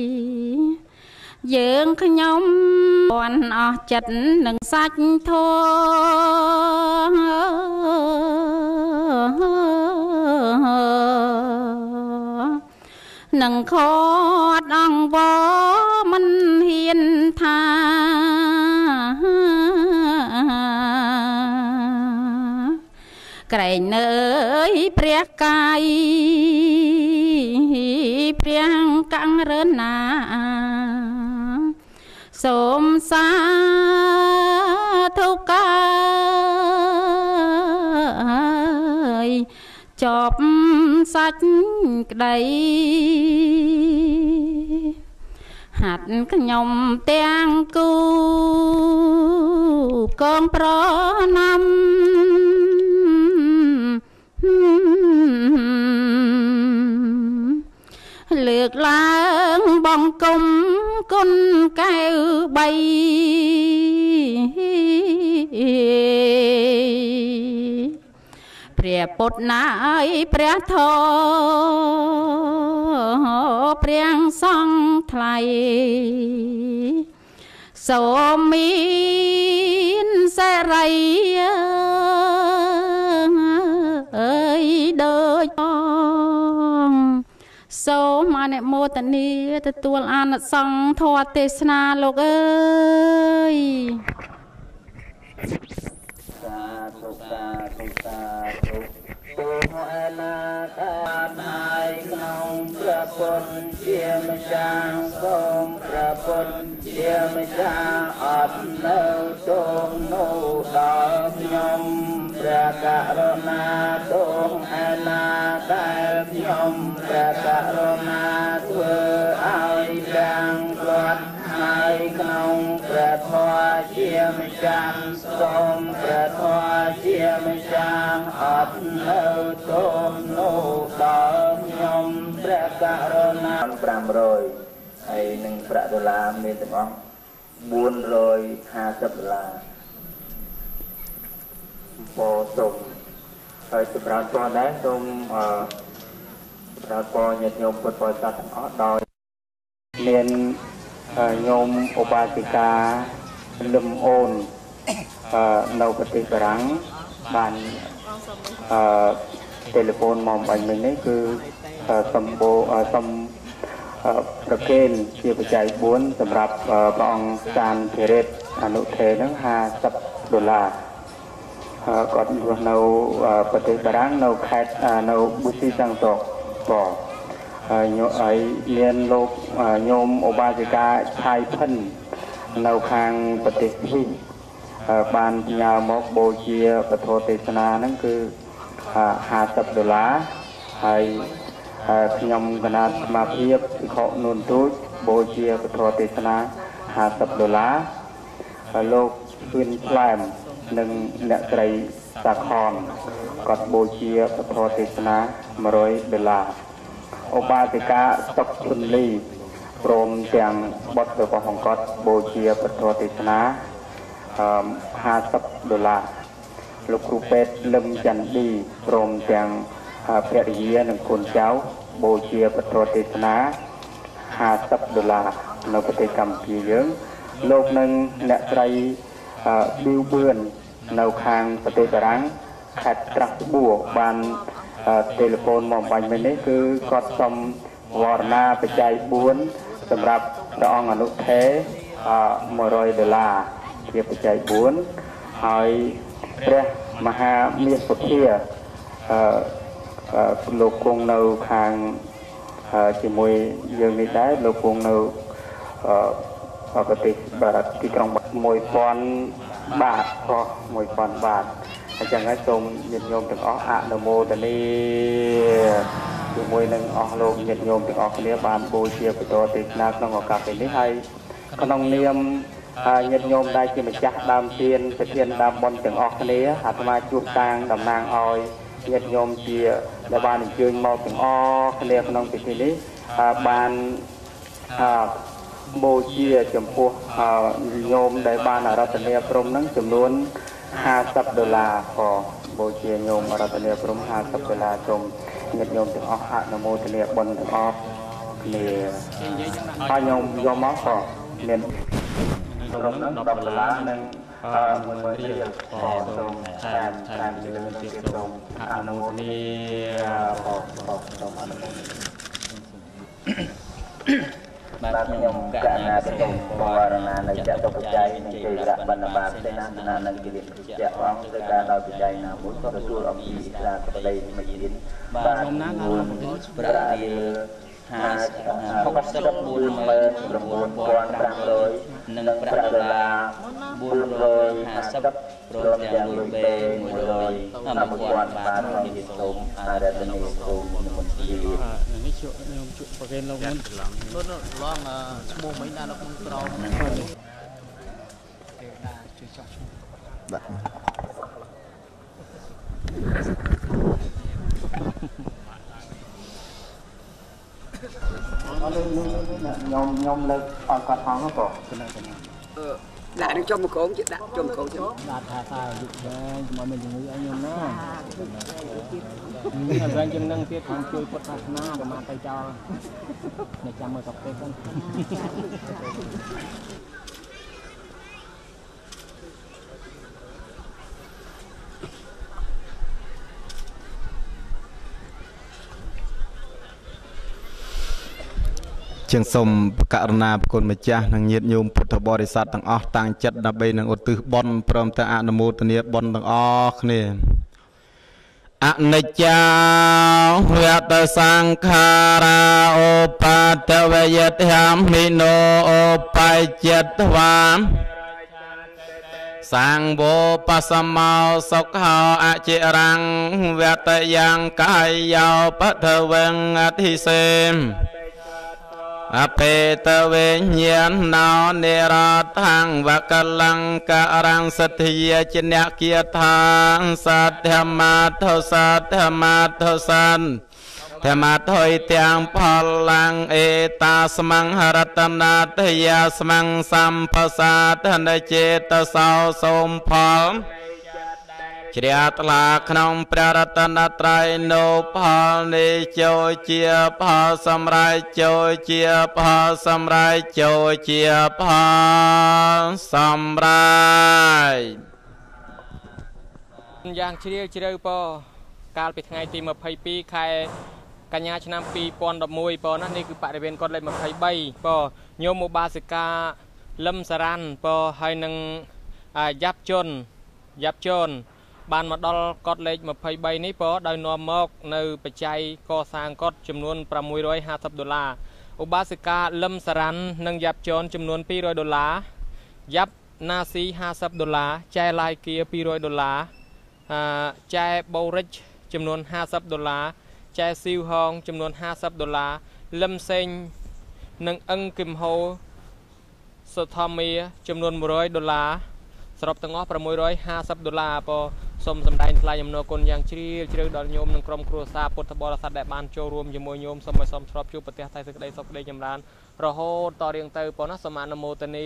យើងខ្ញុំបនអស់ចិត្តនឹងសាច់ធម៌នឹងខត់អង្វរមិនហ៊ានថាក្រែងនៅព្រះកាយព្រះកាំងរណាសូមសាធុកាយចប់សាច់ក្តីហាត់ខ្ញុំទាំងគូកងប្រណាំលើកឡើងបង្គំគុណកែវបីព្រះពុទ្ធណាយព្រះធម៌ព្រះសង្ឃថ្លៃសូមមានសេរីអើយដូចអង្គសូមអនុមោទនាទទួលអានិសង្ឃធម៌ទេសនាលោកអើយសាធុសាធុសាធុទូហេណាកាហើយក្នុងព្រះពុទ្ធជាម្ចាស់សូមព្រះពុទ្ធជាម្ចាស់អត់នៅទងនោះដល់ខ្ញុំព្រះករុណាទងឯណាដែលខ្ញុំព្រះករុណាធ្វើឲ្យទាំងគាត់ហើយក្នុងព្រះធម៌ជាម្ចាស់សូមព្រះធម៌ជាម្ចាស់អត់នៅទងនោះដល់ខ្ញុំព្រះករុណាប្រាំរយហើយនឹងប្រាក់ដុល្លារមានទាំងអស់បួនរយហាសិបដុល្លារពោសូមហើយសម្រាប់ផងដែរសូមអឺសម្រាប់ផងញាតិញោមពុទ្ធបរិស័ទទាំងអស់ដោយមានញោមឧបាសិកាលឹមអូននៅប្រទេសបារាំងបានអឺទូរស័ព្ទមកបាញ់មិញនេះគឺសម្បូរសំប្រកេនជាបច្ច័យបួនសម្រាប់ព្រះអង្គសានភិរិទ្ធអនុថេរនឹងហាសិបដុល្លារគាត់រស់នៅប្រទេសបារាំងនៅខេត្តនៅប៊ូស៊ីសាំងតុកបងហើយមានលោកញោមឧបាសិកាឆៃផិននៅខាងប្រទេសហ៊ីបានផ្ញើមកបូជាពធទេសនាហ្នឹងគឺហាសិបដុល្លារហើយខ្ញុំគណៈសមាភិបភិក្ខុនួនទូចបូជាពធទេសនាហាសិបដុល្លារហើយលោកហ៊ឿនផ្លែមនិងអ្នកស្រីសាខនគាត់បូជាពធទេសនាមួយរយដុល្លារឧបាសិកាសុកជុនលីព្រមទាំងបុត្ររបស់អង្គគាត់បូជាពធទេសនាហាសិបដុល្លារលោកគ្រូពេទ្យលឹមច័ន្ទឌីព្រមទាំងភរិយានិងកូនចៅបូជាពធទេសនាហាសិបដុល្លារនៅប្រទេសកម្ពុជាយើងលោកនិងអ្នកស្រីឌីវបឿននៅខាងប្រទេសបារាំងខេត្តត្រាស់បួរបានទូរស័ព្ទមកបាញ់មិញនេះគឺគាត់សុំវរណាបច្ច័យបួនសម្រាប់ព្រះអង្គអនុថេរមួយរយដុល្លារជាបច្ច័យបួនហើយព្រះមហាមាសពុទ្ធាអឺលោកគង់នៅខាងជាមួយយើងនេះដែរលោកគង់នៅអឺប្រទេសបារាំងទីក្រុងមួយពាន់បាតខុសមួយពាន់បាតអញ្ចឹងហើយសូមញាតិញោមទាំងអស់អនុមោទនាជាមួយនឹងអស់លោកញាតិញោមទាំងអស់គ្នាបានបូជាពធទេសនាក្នុងឱកាសនេះហើយក្នុងនាមញាតិញោមដែលជាម្ចាស់ដើមទានប្រធានដើមបុណ្យទាំងអស់គ្នាអាត្មាជួបតាំងតំណាងឲ្យញាតិញោមជាដែលបានអញ្ជើញមកទាំងអស់គ្នាក្នុងពិធីនេះបានបូជាចំពោះញោមដែលបានអរតនាព្រំនឹងចំនួនហាសិបដុល្លារក៏បូជាញោមអរតនាព្រំហាសិបដុល្លារសូមញាតិញោមទាំងអស់អនុមោទនាបុណ្យទាំងអស់គ្នាហើយញោមយកមកក៏មានព្រំនឹងដប់ដុល្លារនិងមួយរៀលក៏សូមតាមតាមជឿនទៀតសូមអនុមោទនាក៏សូមអនុមោទនាបាទខ្ញុំកណាសូមបរណានៃចតុបច្ច័យនិងជ័យរៈបណ្ឌបាតទេណាណានឹងគិរិជាអង្គទៅការដល់បច្ច័យណាមួយក៏ទទួលអំពីស្រាក្តីមិនរៀនបាទខ្ញុំណាណាប្រារៀលហាហកសិបបួនម៉ឺនប្រមូលពាន់ប្រាំរយនិងប្រាក់ដុល្លារបួនរយហាសិបព្រមទាំងលុយបេមួយរយតាមមួយពាន់បាទខ្ញុំសូមអរតនីសូមមន្តជានេះជួខ្ញុំជួប្រកេនលោកមុននោះឡងឈ្មោះមិញដល់ក្នុងក្រមទេវតាជួយចោះឈ្មោះបាទខ្ញុំខ្ញុំលើកឲ្យគាត់ហងហ្នឹងបងអឺដាក់នឹងចុះមកក្រោមជិះដាក់ចុះមកក្រោមជិះដាក់ថាថាយុគដែរមកមានជំងឺឲ្យខ្ញុំណាអត់វិញចំណឹងទៀតខ្ញុំជួយពុទ្ធសាសនាប្រហែលទៅចោលអ្នកចាំមើលកាហ្វេសិនជាងសូមករណាប្រគុណម្ចាស់និងញាតិញោមពុទ្ធបរិស័ទទាំងអស់តាំងចិត្តដើម្បីនឹងឧទ្ទិសបុណ្យព្រមទាំងអនុមោទនាបុណ្យទាំងអស់គ្នាអនិច្ចាវតសង្ខារាឧបតវយធាមិណោឧបច្ចត្វាសង្វោបសមោសុខោអចិរាំងវតយ៉ាងកាយោបថវងអធិសេមអបេតវេញ្ញាណោនិរថាំងវកលង្ករੰសទ្ធាជនគិថាសទ្ធមត្ថសទ្ធមត្ថសានធម្មថយទាំងផលឡើងអេតាស្មង្ហរតនាទយាស្មង្សម្បសាធនចេតសោសូមផលជ្រះថ្លាក្នុងព្រះរតនត្រ័យនៅផលនេះចូលជាផលសម្រេចចូលជាផលសម្រេចចូលជាផលសម្រេចយ៉ាងជ្រាលជ្រៅពកាលពីថ្ងៃទីម្ភៃពីរខែកញ្ញាឆ្នាំពីរពាន់ដប់មួយពណានេះគឺបរិវេណគាត់លេខម្ភៃបីពញោមឧបាសិកាលឹមសារ៉ាន់ពហើយនឹងយ៉ាប់ជុនយ៉ាប់ជុនបានមកដល់កត់លេខម្ភៃបីនេះពដោយនាំមកនៅបច្ច័យកសាងកត់ចំនួនប្រាំមួយរយហាសិបដុល្លារឧបាសិកាលឹមសារ៉ាន់និងយ៉ាប់ជុនចំនួនពីររយដុល្លារយ៉ាប់ណាស៊ីហាសិបដុល្លារចែឡាយគៀពីររយដុល្លារអឺចែបូរិចចំនួនហាសិបដុល្លារចែស៊ីវហងចំនួនហាសិបដុល្លារលឹមសេងនិងអឹងគឹមហូសុធមីចំនួនមួយរយដុល្លារសរុបទាំងអស់ប្រាំមួយរយហាសិបដុល្លារពសូមសម្ដែងថ្លែងអំណរគុណយ៉ាងជ្រាលជ្រៅដល់ញោមនិងក្រុមគ្រួសារពុទ្ធបរិស័ទដែលបានចូលរួមជាមួយញោមសូមឲ្យសូមឆ្លប់ជួបប្រទះតែសេចក្តីសុខក្តីចម្រើនរហូតតរៀងទៅប៉ុណ្ណាសូមអនុមោទនា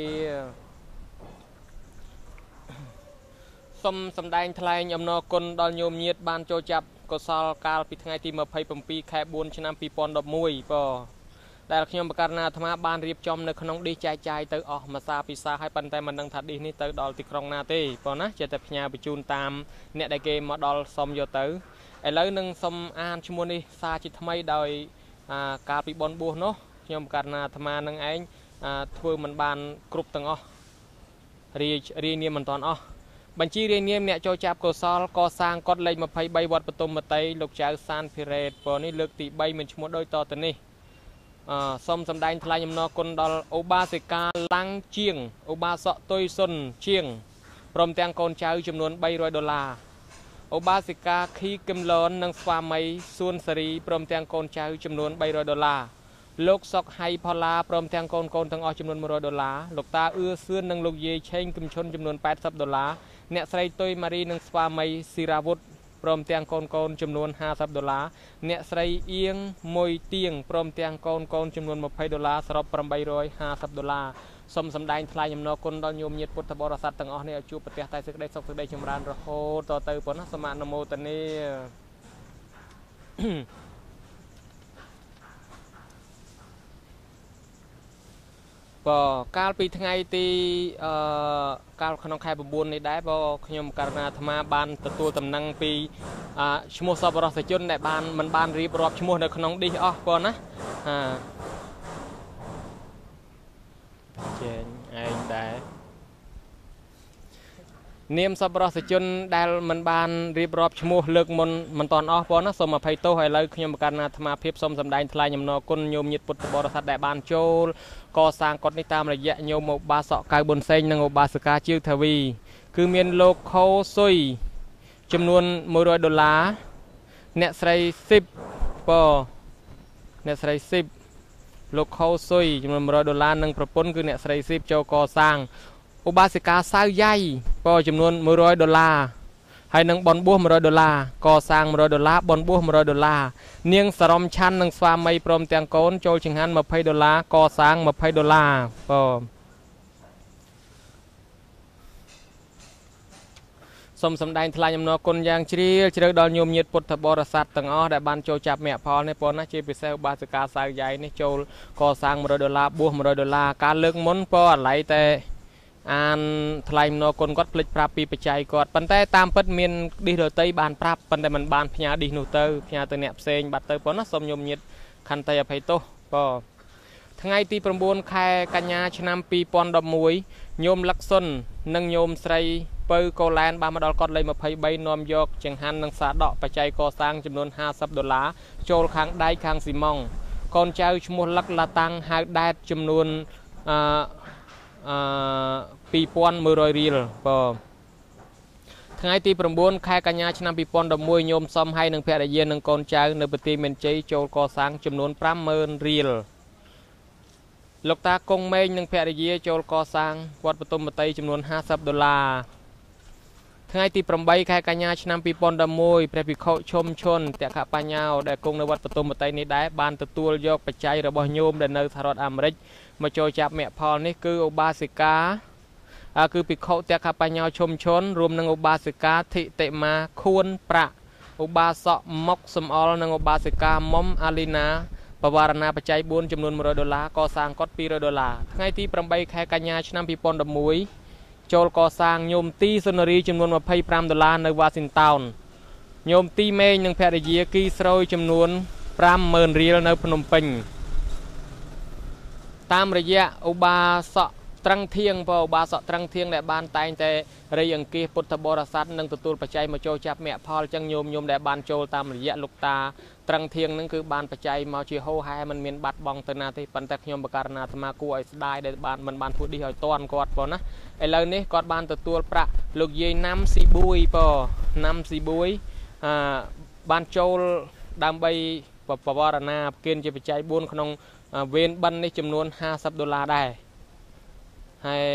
សូមសម្ដែងថ្លែងអំណរគុណដល់ញោមញាតិបានចូលចាប់កុសលកាលពីថ្ងៃទីម្ភៃពីរខែបួនឆ្នាំពីរពាន់ដប់មួយពដែលខ្ញុំបកករណាអាត្មាបានរៀបចំនៅក្នុងឌីសចែកចាយទៅអស់មួយសាពិសាហើយប៉ុន្តែមិនដឹងថាឌីសនេះទៅដល់ទីក្រុងណាទេប៉ុណ្ណាចេះតែផ្ញើបញ្ជូនតាមអ្នកដែលគេមកដល់សុំយកទៅឥឡូវនឹងសុំអានឈ្មោះនេះសារជាថ្មីដោយកាលពីបនបួសនោះខ្ញុំបកករណាអាត្មានឹងឯងធ្វើមិនបានគ្រប់ទាំងអស់រាយរាយនាមមិនតាន់អស់បញ្ជីរាយនាមអ្នកចូលចាប់កុសលកសាងកត់លេខម្ភៃបីវត្តបតុមមតីលោកចៅសានភិរ៉េតប៉ុនេះលើកទីបីមានឈ្មោះដូចតទៅនេះអឺសូមសម្ដែងថ្លែងអំណរគុណដល់ឧបាសិកាឡាំងជាងឧបាសកតុយសុនជាងព្រមទាំងកូនចៅចំនួនបីរយដុល្លារឧបាសិកាខីគឹមលននិងស្វាមីសួនសេរីព្រមទាំងកូនចៅចំនួនបីរយដុល្លារលោកសុកហៃផល្លាព្រមទាំងកូនកូនទាំងអស់ចំនួនមួយរយដុល្លារលោកតាអឿសឿននិងលោកយាយឆេងគឹមឈុនចំនួនប៉ែតសិបដុល្លារអ្នកស្រីតុយម៉ារីនិងស្វាមីស៊ីរ៉ាវុធព្រមទាំងកូនកូនចំនួនហាសិបដុល្លារអ្នកស្រីអៀងមួយទៀងព្រមទាំងកូនកូនចំនួនម្ភៃដុល្លារសរុបប្រាំបីរយហាសិបដុល្លារសូមសម្ដែងថ្លែងអំណរគុណដល់ញោមញាតិពុទ្ធបរិស័ទទាំងអស់នេះឲ្យជួបប្រទះតែសេចក្តីសុខសេចក្តីចម្រើនរហូតតទៅប៉ុណ្ណាសូមអនុមោទនាបើកាលពីថ្ងៃទីអឺកាលក្នុងខែ៩នេះដែរបើខ្ញុំករណីអាត្មាបានទទួលតំណែងពីឈ្មោះសប្បុរសជនដែលបានមិនបានរៀបរាប់ឈ្មោះនៅក្នុងឌីសអស់ប៉ុណ្ណាអាចេញឯងដែរនាមសប្បុរសជនដែលមិនបានរៀបរាប់ឈ្មោះលើកមុនមិនតាន់អស់ប៉ុណ្ណាសូមអភ័យទោសឥឡូវខ្ញុំប្រកាសអាត្មាភាពសូមសម្ដែងថ្លែងអំណរគុណញោមញាតិពុទ្ធបរិស័ទដែលបានចូលកសាងកុដិនេះតាមរយៈញោមឧបាសកកៅប៊ុនសេងនិងឧបាសិកាជាវធាវីគឺមានលោកខូស៊ុយចំនួនមួយរយដុល្លារអ្នកស្រីស៊ីបពអ្នកស្រីស៊ីបលោកខូស៊ុយចំនួនមួយរយដុល្លារនិងប្រពន្ធគឺអ្នកស្រីស៊ីបចូលកសាងឧបាសិកាសៅយ៉ៃពចំនួនមួយរយដុល្លារហើយនឹងបនបួសមួយរយដុល្លារកសាងមួយរយដុល្លារបនបួសមួយរយដុល្លារនាងសរមឆាន់និងស្វាមីព្រមទាំងកូនចូលចង្ហាន់ยี่สิบដុល្លារកសាងยี่สิบដុល្លារពសូមសម្ដែងថ្លែងអំណរគុណយ៉ាងជ្រាលជ្រៅដល់ញោមញាតិពុទ្ធបរិស័ទទាំងអស់ដែលបានចូលចាប់មគ្គផលនេះប៉ុណ្ណាជាពិសេសឧបាសិកាសៅយ៉ៃនេះចូលកសាងមួយរយដុល្លារបួសមួយរយដុល្លារការលើកមុនពអាឡ័យតែអានថ្លែងអំណរគុណគាត់ភ្លេចប្រាប់ពីបច្ច័យគាត់ប៉ុន្តែតាមពិតមានឌីសរតីបានប្រាប់ប៉ុន្តែមិនបានផ្ញើឌីសនោះទៅផ្ញើទៅអ្នកផ្សេងបាត់ទៅប៉ុណ្ណាសូមញោមញាតិខន្តីអភ័យទោសពថ្ងៃទីប្រាំបួនខែកញ្ញាឆ្នាំពីរពាន់ដប់មួយញោមលក្ខសុននិងញោមស្រីពៅកូឡែនបានមកដល់កត់លេខยี่สิบสามនាំយកចង្ហាន់និងសាដកបច្ច័យកសាងចំនួនห้าสิบដុល្លារចូលខាងដៃខាងស៊ីម៉ង់កូនចៅឈ្មោះលឹកឡាតាំងហៅដែតចំនួនអឺអឺពីរពាន់មួយរយរៀលបងថ្ងៃទីប្រាំបួនខែកញ្ញាឆ្នាំពីរពាន់ដប់មួយញោមសំហើយនិងភរិយានិងកូនចៅនៅប្រទេសមានជ័យចូលកសាងចំនួនប្រាំម៉ឺនរៀលលោកតាកុងម៉េងនិងភរិយាចូលកសាងវត្តបទុមវតីចំនួនห้าสิบដុល្លារថ្ងៃទីប្រាំបីខែកញ្ញាឆ្នាំពីរពាន់ដប់មួយព្រះភិក្ខុឈុំឈុនតក្កបញ្ញោដែលគង់នៅវត្តបទុមវតីនេះដែរបានទទួលយកបច្ច័យរបស់ញោមដែលនៅសហរដ្ឋអាមេរិកមកចូលចាប់មគ្គផលនេះគឺឧបាសិកាគឺភិក្ខុតក្កបញ្ញោឈុំឈុនរួមនឹងឧបាសិកាធិតិមាខួនប្រាក់ឧបាសកមុកសំអល់និងឧបាសិកាមុំអាលីណាបវរណាបច្ច័យបួនចំនួនមួយរយដុល្លារកសាងកត់ពីររយដុល្លារថ្ងៃទីប្រាំបីខែកញ្ញាឆ្នាំពីរពាន់ដប់មួយចូលកសាងញោមទីសុនារីចំនួនยี่สิบห้าដុល្លារនៅវ៉ាស៊ីនតោនញោមទីមេងនិងភរិយាគីស្រូវចំនួនប្រាំម៉ឺនរៀលនៅភ្នំពេញតាមរយៈឧបាសកត្រឹងធៀងបើឧបាសកត្រឹងធៀងដែលបានតែងតែរីអង្គាសពុទ្ធបរិស័ទនិងទទួលបច្ច័យមកចូលចាប់មគ្គផលចឹងញោមញោមដែលបានចូលតាមរយៈលោកតាត្រឹងធៀងនឹងគឺបានបច្ច័យមកជាហូរហែមិនមានបាត់បង់ទៅណាទេប៉ុន្តែខ្ញុំបករណាអាត្មាគួរឲ្យស្ដាយដែលបានមិនបានធ្វើឌីសឲ្យតន់គាត់ប៉ុណ្ណាឥឡូវនេះគាត់បានទទួលប្រាក់លោកយាយណាំស៊ីប៊ួយប៉ណាំស៊ីប៊ួយអឺបានចូលដើម្បីបវរណាប្រគិនជាបច្ច័យបួនក្នុងវេនបិណ្ឌនេះចំនួនห้าสิบដុល្លារដែរហើយ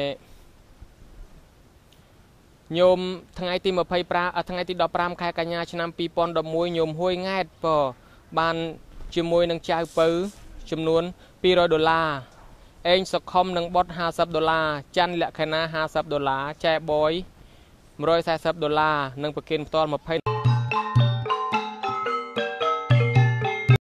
ញោមថ្ងៃទីยี่สิบห้าថ្ងៃទីដប់ប្រាំខែកញ្ញាឆ្នាំពីរពាន់ដប់មួយញោមហួយង៉ែតពបានជាមួយនឹងចៅពៅចំនួនពីររយដុល្លារអេងសុខុមនិងបុតห้าสิบដុល្លារច័ន្ទលក្ខណាห้าสิบដុល្លារចែបយមួយរយสี่สิบដុល្លារនិងប្រគិនផ្ទាល់ยี่สิบ